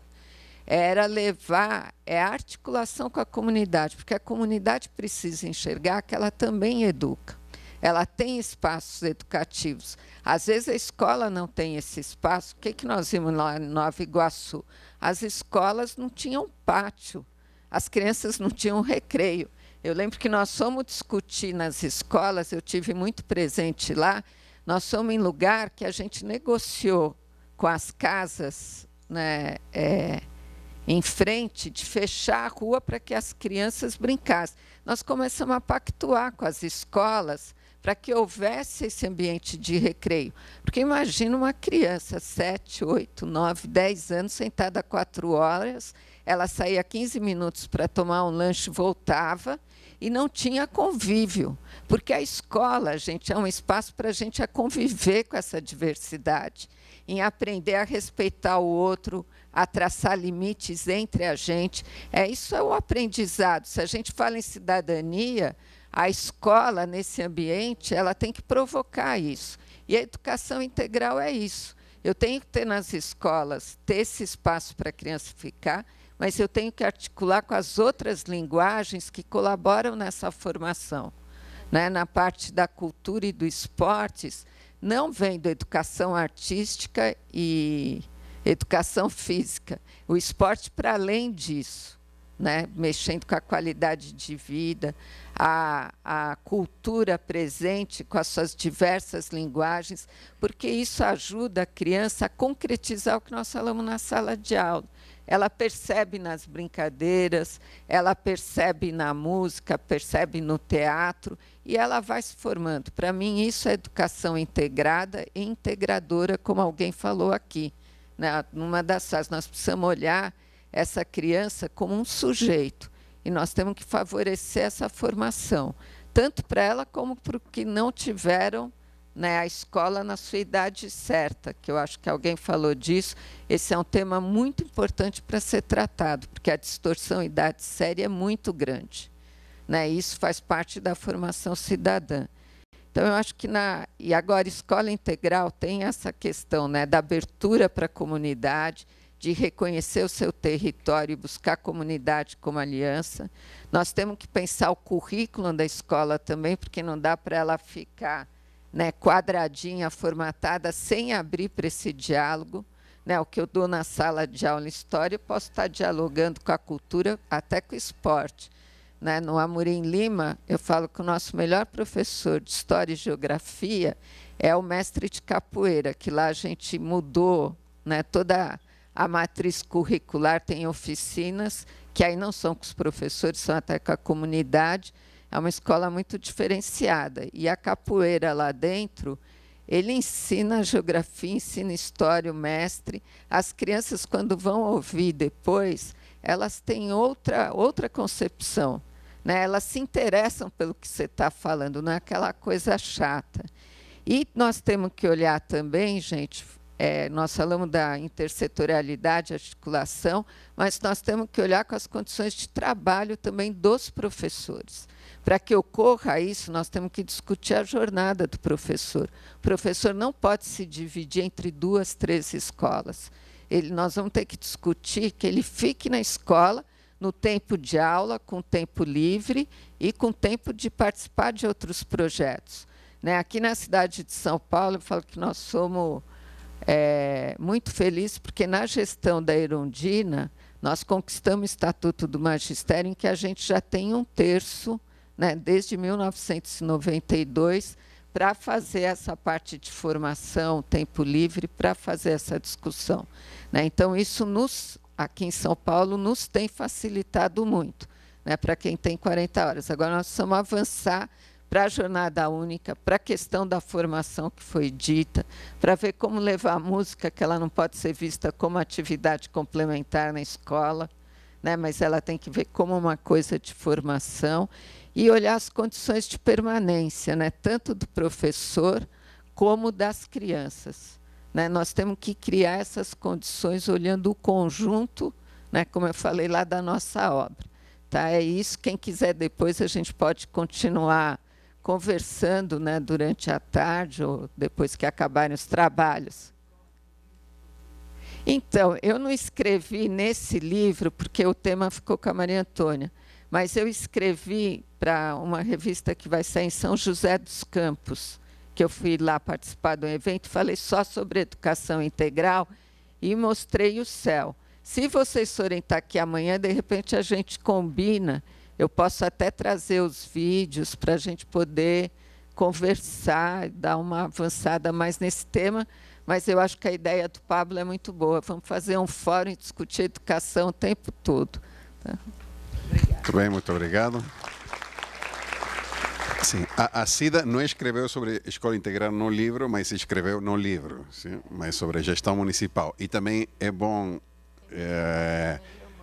A: era levar é a articulação com a comunidade, porque a comunidade precisa enxergar que ela também educa. Ela tem espaços educativos. Às vezes a escola não tem esse espaço. O que, que nós vimos lá em Nova Iguaçu? As escolas não tinham pátio, as crianças não tinham recreio. Eu lembro que nós fomos discutir nas escolas, eu tive muito presente lá, nós fomos em lugar que a gente negociou com as casas, né, é, em frente, de fechar a rua para que as crianças brincassem. Nós começamos a pactuar com as escolas para que houvesse esse ambiente de recreio. Porque imagina uma criança, sete, oito, nove, dez anos, sentada quatro horas, ela saía quinze minutos para tomar um lanche, voltava, e não tinha convívio. Porque a escola, gente, é um espaço para a gente conviver com essa diversidade, em aprender a respeitar o outro, a traçar limites entre a gente. É, isso é o aprendizado. Se a gente fala em cidadania, a escola, nesse ambiente, ela tem que provocar isso. E a educação integral é isso. Eu tenho que ter nas escolas, ter esse espaço para a criança ficar, mas eu tenho que articular com as outras linguagens que colaboram nessa formação. Né? Na parte da cultura e do esportes, não vem da educação artística e educação física. O esporte, para além disso, né, mexendo com a qualidade de vida, a, a cultura presente com as suas diversas linguagens, porque isso ajuda a criança a concretizar o que nós falamos na sala de aula. Ela percebe nas brincadeiras, ela percebe na música, percebe no teatro, e ela vai se formando. Para mim, isso é educação integrada e integradora, como alguém falou aqui, né? Numa das salas, nós precisamos olhar essa criança como um sujeito, e nós temos que favorecer essa formação, tanto para ela como para os que não tiveram, né, a escola na sua idade certa, que eu acho que alguém falou disso. Esse é um tema muito importante para ser tratado, porque a distorção idade séria é muito grande, né? Isso faz parte da formação cidadã. Então, eu acho que, na, e agora, escola integral tem essa questão, né, da abertura para a comunidade, de reconhecer o seu território e buscar a comunidade como aliança. Nós temos que pensar o currículo da escola também, porque não dá para ela ficar, né, quadradinha, formatada, sem abrir para esse diálogo. Né, o que eu dou na sala de aula em história, eu posso estar dialogando com a cultura, até com o esporte. Né, no Amorim Lima, eu falo que o nosso melhor professor de História e Geografia é o mestre de capoeira, que lá a gente mudou, né, toda a matriz curricular, tem oficinas, que aí não são com os professores, são até com a comunidade. É uma escola muito diferenciada. E a capoeira lá dentro, ele ensina geografia, ensina história, o mestre. As crianças, quando vão ouvir depois, elas têm outra, outra concepção. Né? Elas se interessam pelo que você está falando, não é aquela coisa chata. E nós temos que olhar também, gente, é, nós falamos da intersetorialidade, articulação, mas nós temos que olhar com as condições de trabalho também dos professores. Para que ocorra isso, nós temos que discutir a jornada do professor. O professor não pode se dividir entre duas, três escolas. Ele, nós vamos ter que discutir que ele fique na escola, no tempo de aula, com tempo livre e com tempo de participar de outros projetos. Né? Aqui na cidade de São Paulo, eu falo que nós somos é, muito felizes, porque na gestão da Erundina, nós conquistamos o Estatuto do Magistério, em que a gente já tem um terço, né, desde mil novecentos e noventa e dois, para fazer essa parte de formação, tempo livre, para fazer essa discussão. Né? Então, isso, nos, aqui em São Paulo, nos tem facilitado muito, né, para quem tem quarenta horas. Agora, nós precisamos avançar para a jornada única, para a questão da formação que foi dita, para ver como levar a música, que ela não pode ser vista como atividade complementar na escola, né, mas ela tem que ver como uma coisa de formação, e olhar as condições de permanência, né, tanto do professor como das crianças. Né? Nós temos que criar essas condições olhando o conjunto, né, como eu falei lá, da nossa obra. Tá? É isso, quem quiser depois a gente pode continuar conversando, né, durante a tarde ou depois que acabarem os trabalhos. Então, eu não escrevi nesse livro, porque o tema ficou com a Maria Antônia, mas eu escrevi para uma revista que vai sair em São José dos Campos, que eu fui lá participar de um evento, falei só sobre educação integral e mostrei o céu. Se vocês forem estar aqui amanhã, de repente a gente combina, eu posso até trazer os vídeos para a gente poder conversar, dar uma avançada mais nesse tema, mas eu acho que a ideia do Pablo é muito boa. Vamos fazer um fórum e discutir educação o tempo todo. Tá?
O: Muito bem, muito obrigado. Sim, a, a Cida não escreveu sobre escola integral no livro, mas escreveu no livro, sim, mas sobre gestão municipal. E também é bom é,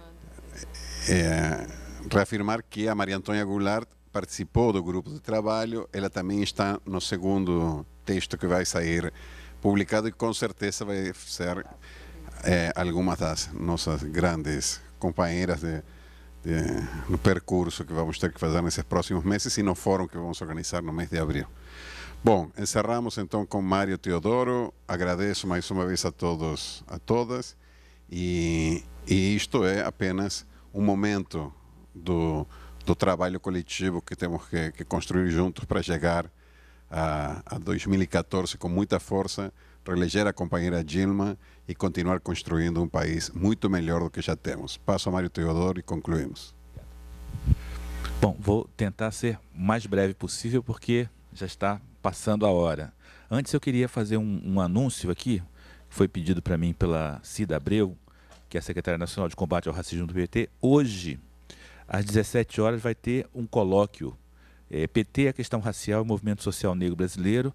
O: é, reafirmar que a Maria Antônia Goulart participou do grupo de trabalho, ela também está no segundo texto que vai sair publicado e com certeza vai ser é, algumas das nossas grandes companheiras de De, no percurso que vamos ter que fazer nesses próximos meses e no fórum que vamos organizar no mês de abril. Bom, encerramos então com Mário Teodoro. Agradeço mais uma vez a todos, a todas, e, e isto é apenas um momento do, do trabalho coletivo que temos que, que construir juntos para chegar a, a dois mil e quatorze com muita força, reeleger a companheira Dilma e continuar construindo um país muito melhor do que já temos. Passo a Mário Teodoro e concluímos.
C: Bom, vou tentar ser o mais breve possível porque já está passando a hora. Antes eu queria fazer um, um anúncio aqui, que foi pedido para mim pela Cida Abreu, que é a secretária nacional de combate ao racismo do P T. Hoje, às dezessete horas, vai ter um colóquio, é, P T, a questão racial e o movimento social negro brasileiro,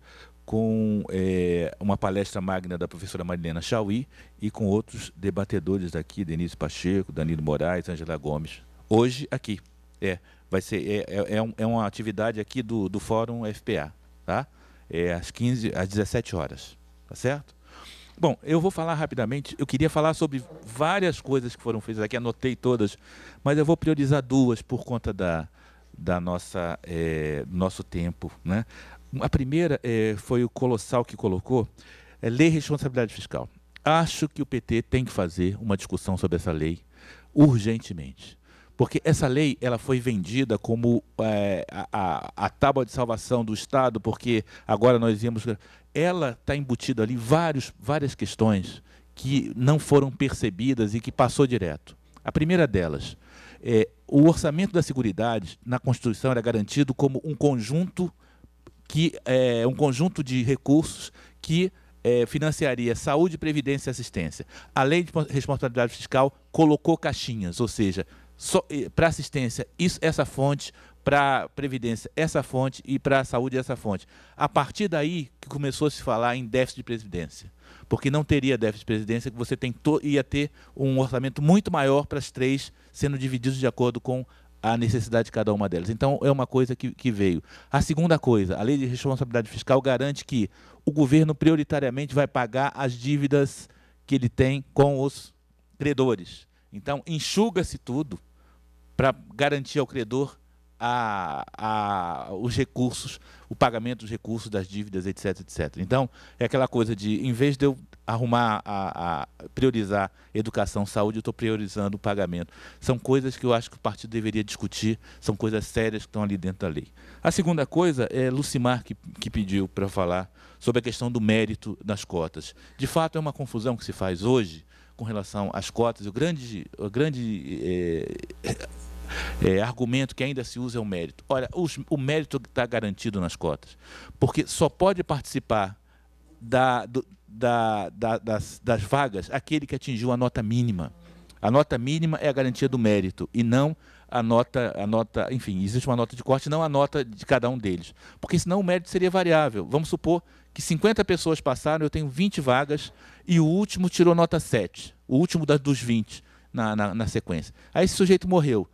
C: com é, uma palestra magna da professora Marilena Chauí e com outros debatedores daqui, Denise Pacheco, Danilo Moraes, Ângela Gomes. Hoje, aqui. É, vai ser, é, é, é, um, é uma atividade aqui do, do Fórum F P A, tá? É às quinze, às dezessete horas, tá certo? Bom, eu vou falar rapidamente, eu queria falar sobre várias coisas que foram feitas aqui, anotei todas, mas eu vou priorizar duas por conta da, da nossa, é, nosso tempo, né? A primeira é, foi o Colossal que colocou, é Lei de Responsabilidade Fiscal. Acho que o P T tem que fazer uma discussão sobre essa lei urgentemente. Porque essa lei ela foi vendida como é, a, a, a tábua de salvação do Estado, porque agora nós íamos... Ela está embutida ali vários, várias questões que não foram percebidas e que passou direto. A primeira delas, é, o orçamento da Seguridade na Constituição era garantido como um conjunto, que, é, um conjunto de recursos que é, financiaria saúde, previdência e assistência. A Lei de Responsabilidade Fiscal colocou caixinhas, ou seja... para assistência, isso, essa fonte, para previdência, essa fonte, e para a saúde, essa fonte. A partir daí que começou a se falar em déficit de previdência, porque não teria déficit de previdência, que você tem to, ia ter um orçamento muito maior para as três, sendo divididos de acordo com a necessidade de cada uma delas. Então, é uma coisa que, que veio. A segunda coisa, a Lei de Responsabilidade Fiscal garante que o governo prioritariamente vai pagar as dívidas que ele tem com os credores. Então, enxuga-se tudo para garantir ao credor a, a, os recursos, o pagamento dos recursos, das dívidas, etc, etcétera. Então, é aquela coisa de, em vez de eu arrumar, a, a priorizar educação, saúde, eu estou priorizando o pagamento. São coisas que eu acho que o partido deveria discutir, são coisas sérias que estão ali dentro da lei. A segunda coisa é Lucimar, que, que pediu para falar sobre a questão do mérito das cotas. De fato, é uma confusão que se faz hoje, com relação às cotas, o grande, o grande é, é, argumento que ainda se usa é o mérito. Olha, os, o mérito está garantido nas cotas, porque só pode participar da, do, da, da, das, das vagas aquele que atingiu a nota mínima. A nota mínima é a garantia do mérito, e não a nota, a nota, enfim, existe uma nota de corte, não a nota de cada um deles. Porque senão o mérito seria variável. Vamos supor que cinquenta pessoas passaram, eu tenho vinte vagas, e o último tirou nota sete. O último das, dos vinte na, na, na sequência. Aí esse sujeito morreu.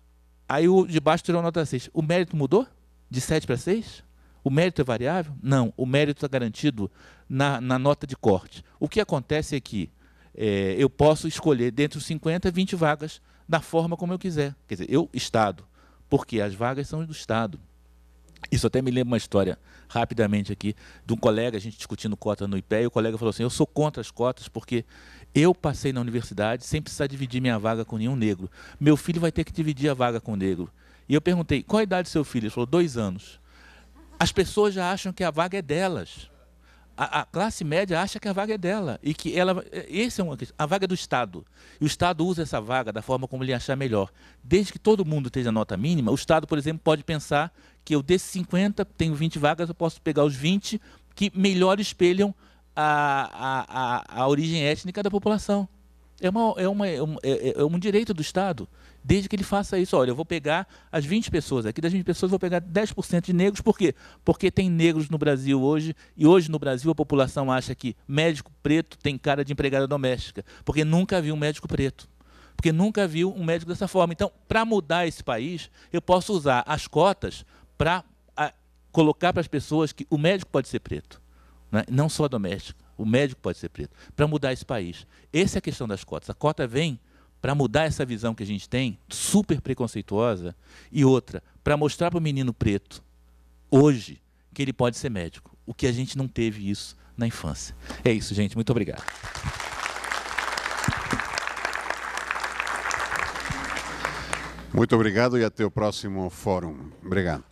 C: Aí o de baixo tirou nota seis. O mérito mudou? De sete para seis? O mérito é variável? Não. O mérito está garantido na, na nota de corte. O que acontece é que é, eu posso escolher dentre os cinquenta, vinte vagas da forma como eu quiser. Quer dizer, eu, Estado. Porque as vagas são do Estado. Isso até me lembra uma história, rapidamente aqui, de um colega, a gente discutindo cota no I P E, e o colega falou assim, eu sou contra as cotas porque eu passei na universidade sem precisar dividir minha vaga com nenhum negro. Meu filho vai ter que dividir a vaga com o negro. E eu perguntei, qual a idade do seu filho? Ele falou, dois anos. As pessoas já acham que a vaga é delas. A, a classe média acha que a vaga é dela. E que ela. Esse é uma questão. A vaga é do Estado. E o Estado usa essa vaga da forma como ele achar melhor. Desde que todo mundo esteja nota mínima, o Estado, por exemplo, pode pensar que eu desses cinquenta, tenho vinte vagas, eu posso pegar os vinte que melhor espelham a, a, a, a origem étnica da população. É, uma, é, uma, é, um, é, é um direito do Estado, desde que ele faça isso. Olha, eu vou pegar as vinte pessoas, aqui das vinte pessoas eu vou pegar dez por cento de negros, por quê? Porque tem negros no Brasil hoje, e hoje no Brasil a população acha que médico preto tem cara de empregada doméstica, porque nunca viu um médico preto, porque nunca viu um médico dessa forma. Então, para mudar esse país, eu posso usar as cotas para colocar para as pessoas que o médico pode ser preto, né? Não só doméstico. O médico pode ser preto, para mudar esse país. Essa é a questão das cotas. A cota vem para mudar essa visão que a gente tem, super preconceituosa, e outra, para mostrar para o menino preto, hoje, que ele pode ser médico. O que a gente não teve isso na infância. É isso, gente. Muito obrigado.
O: Muito obrigado e até o próximo fórum. Obrigado.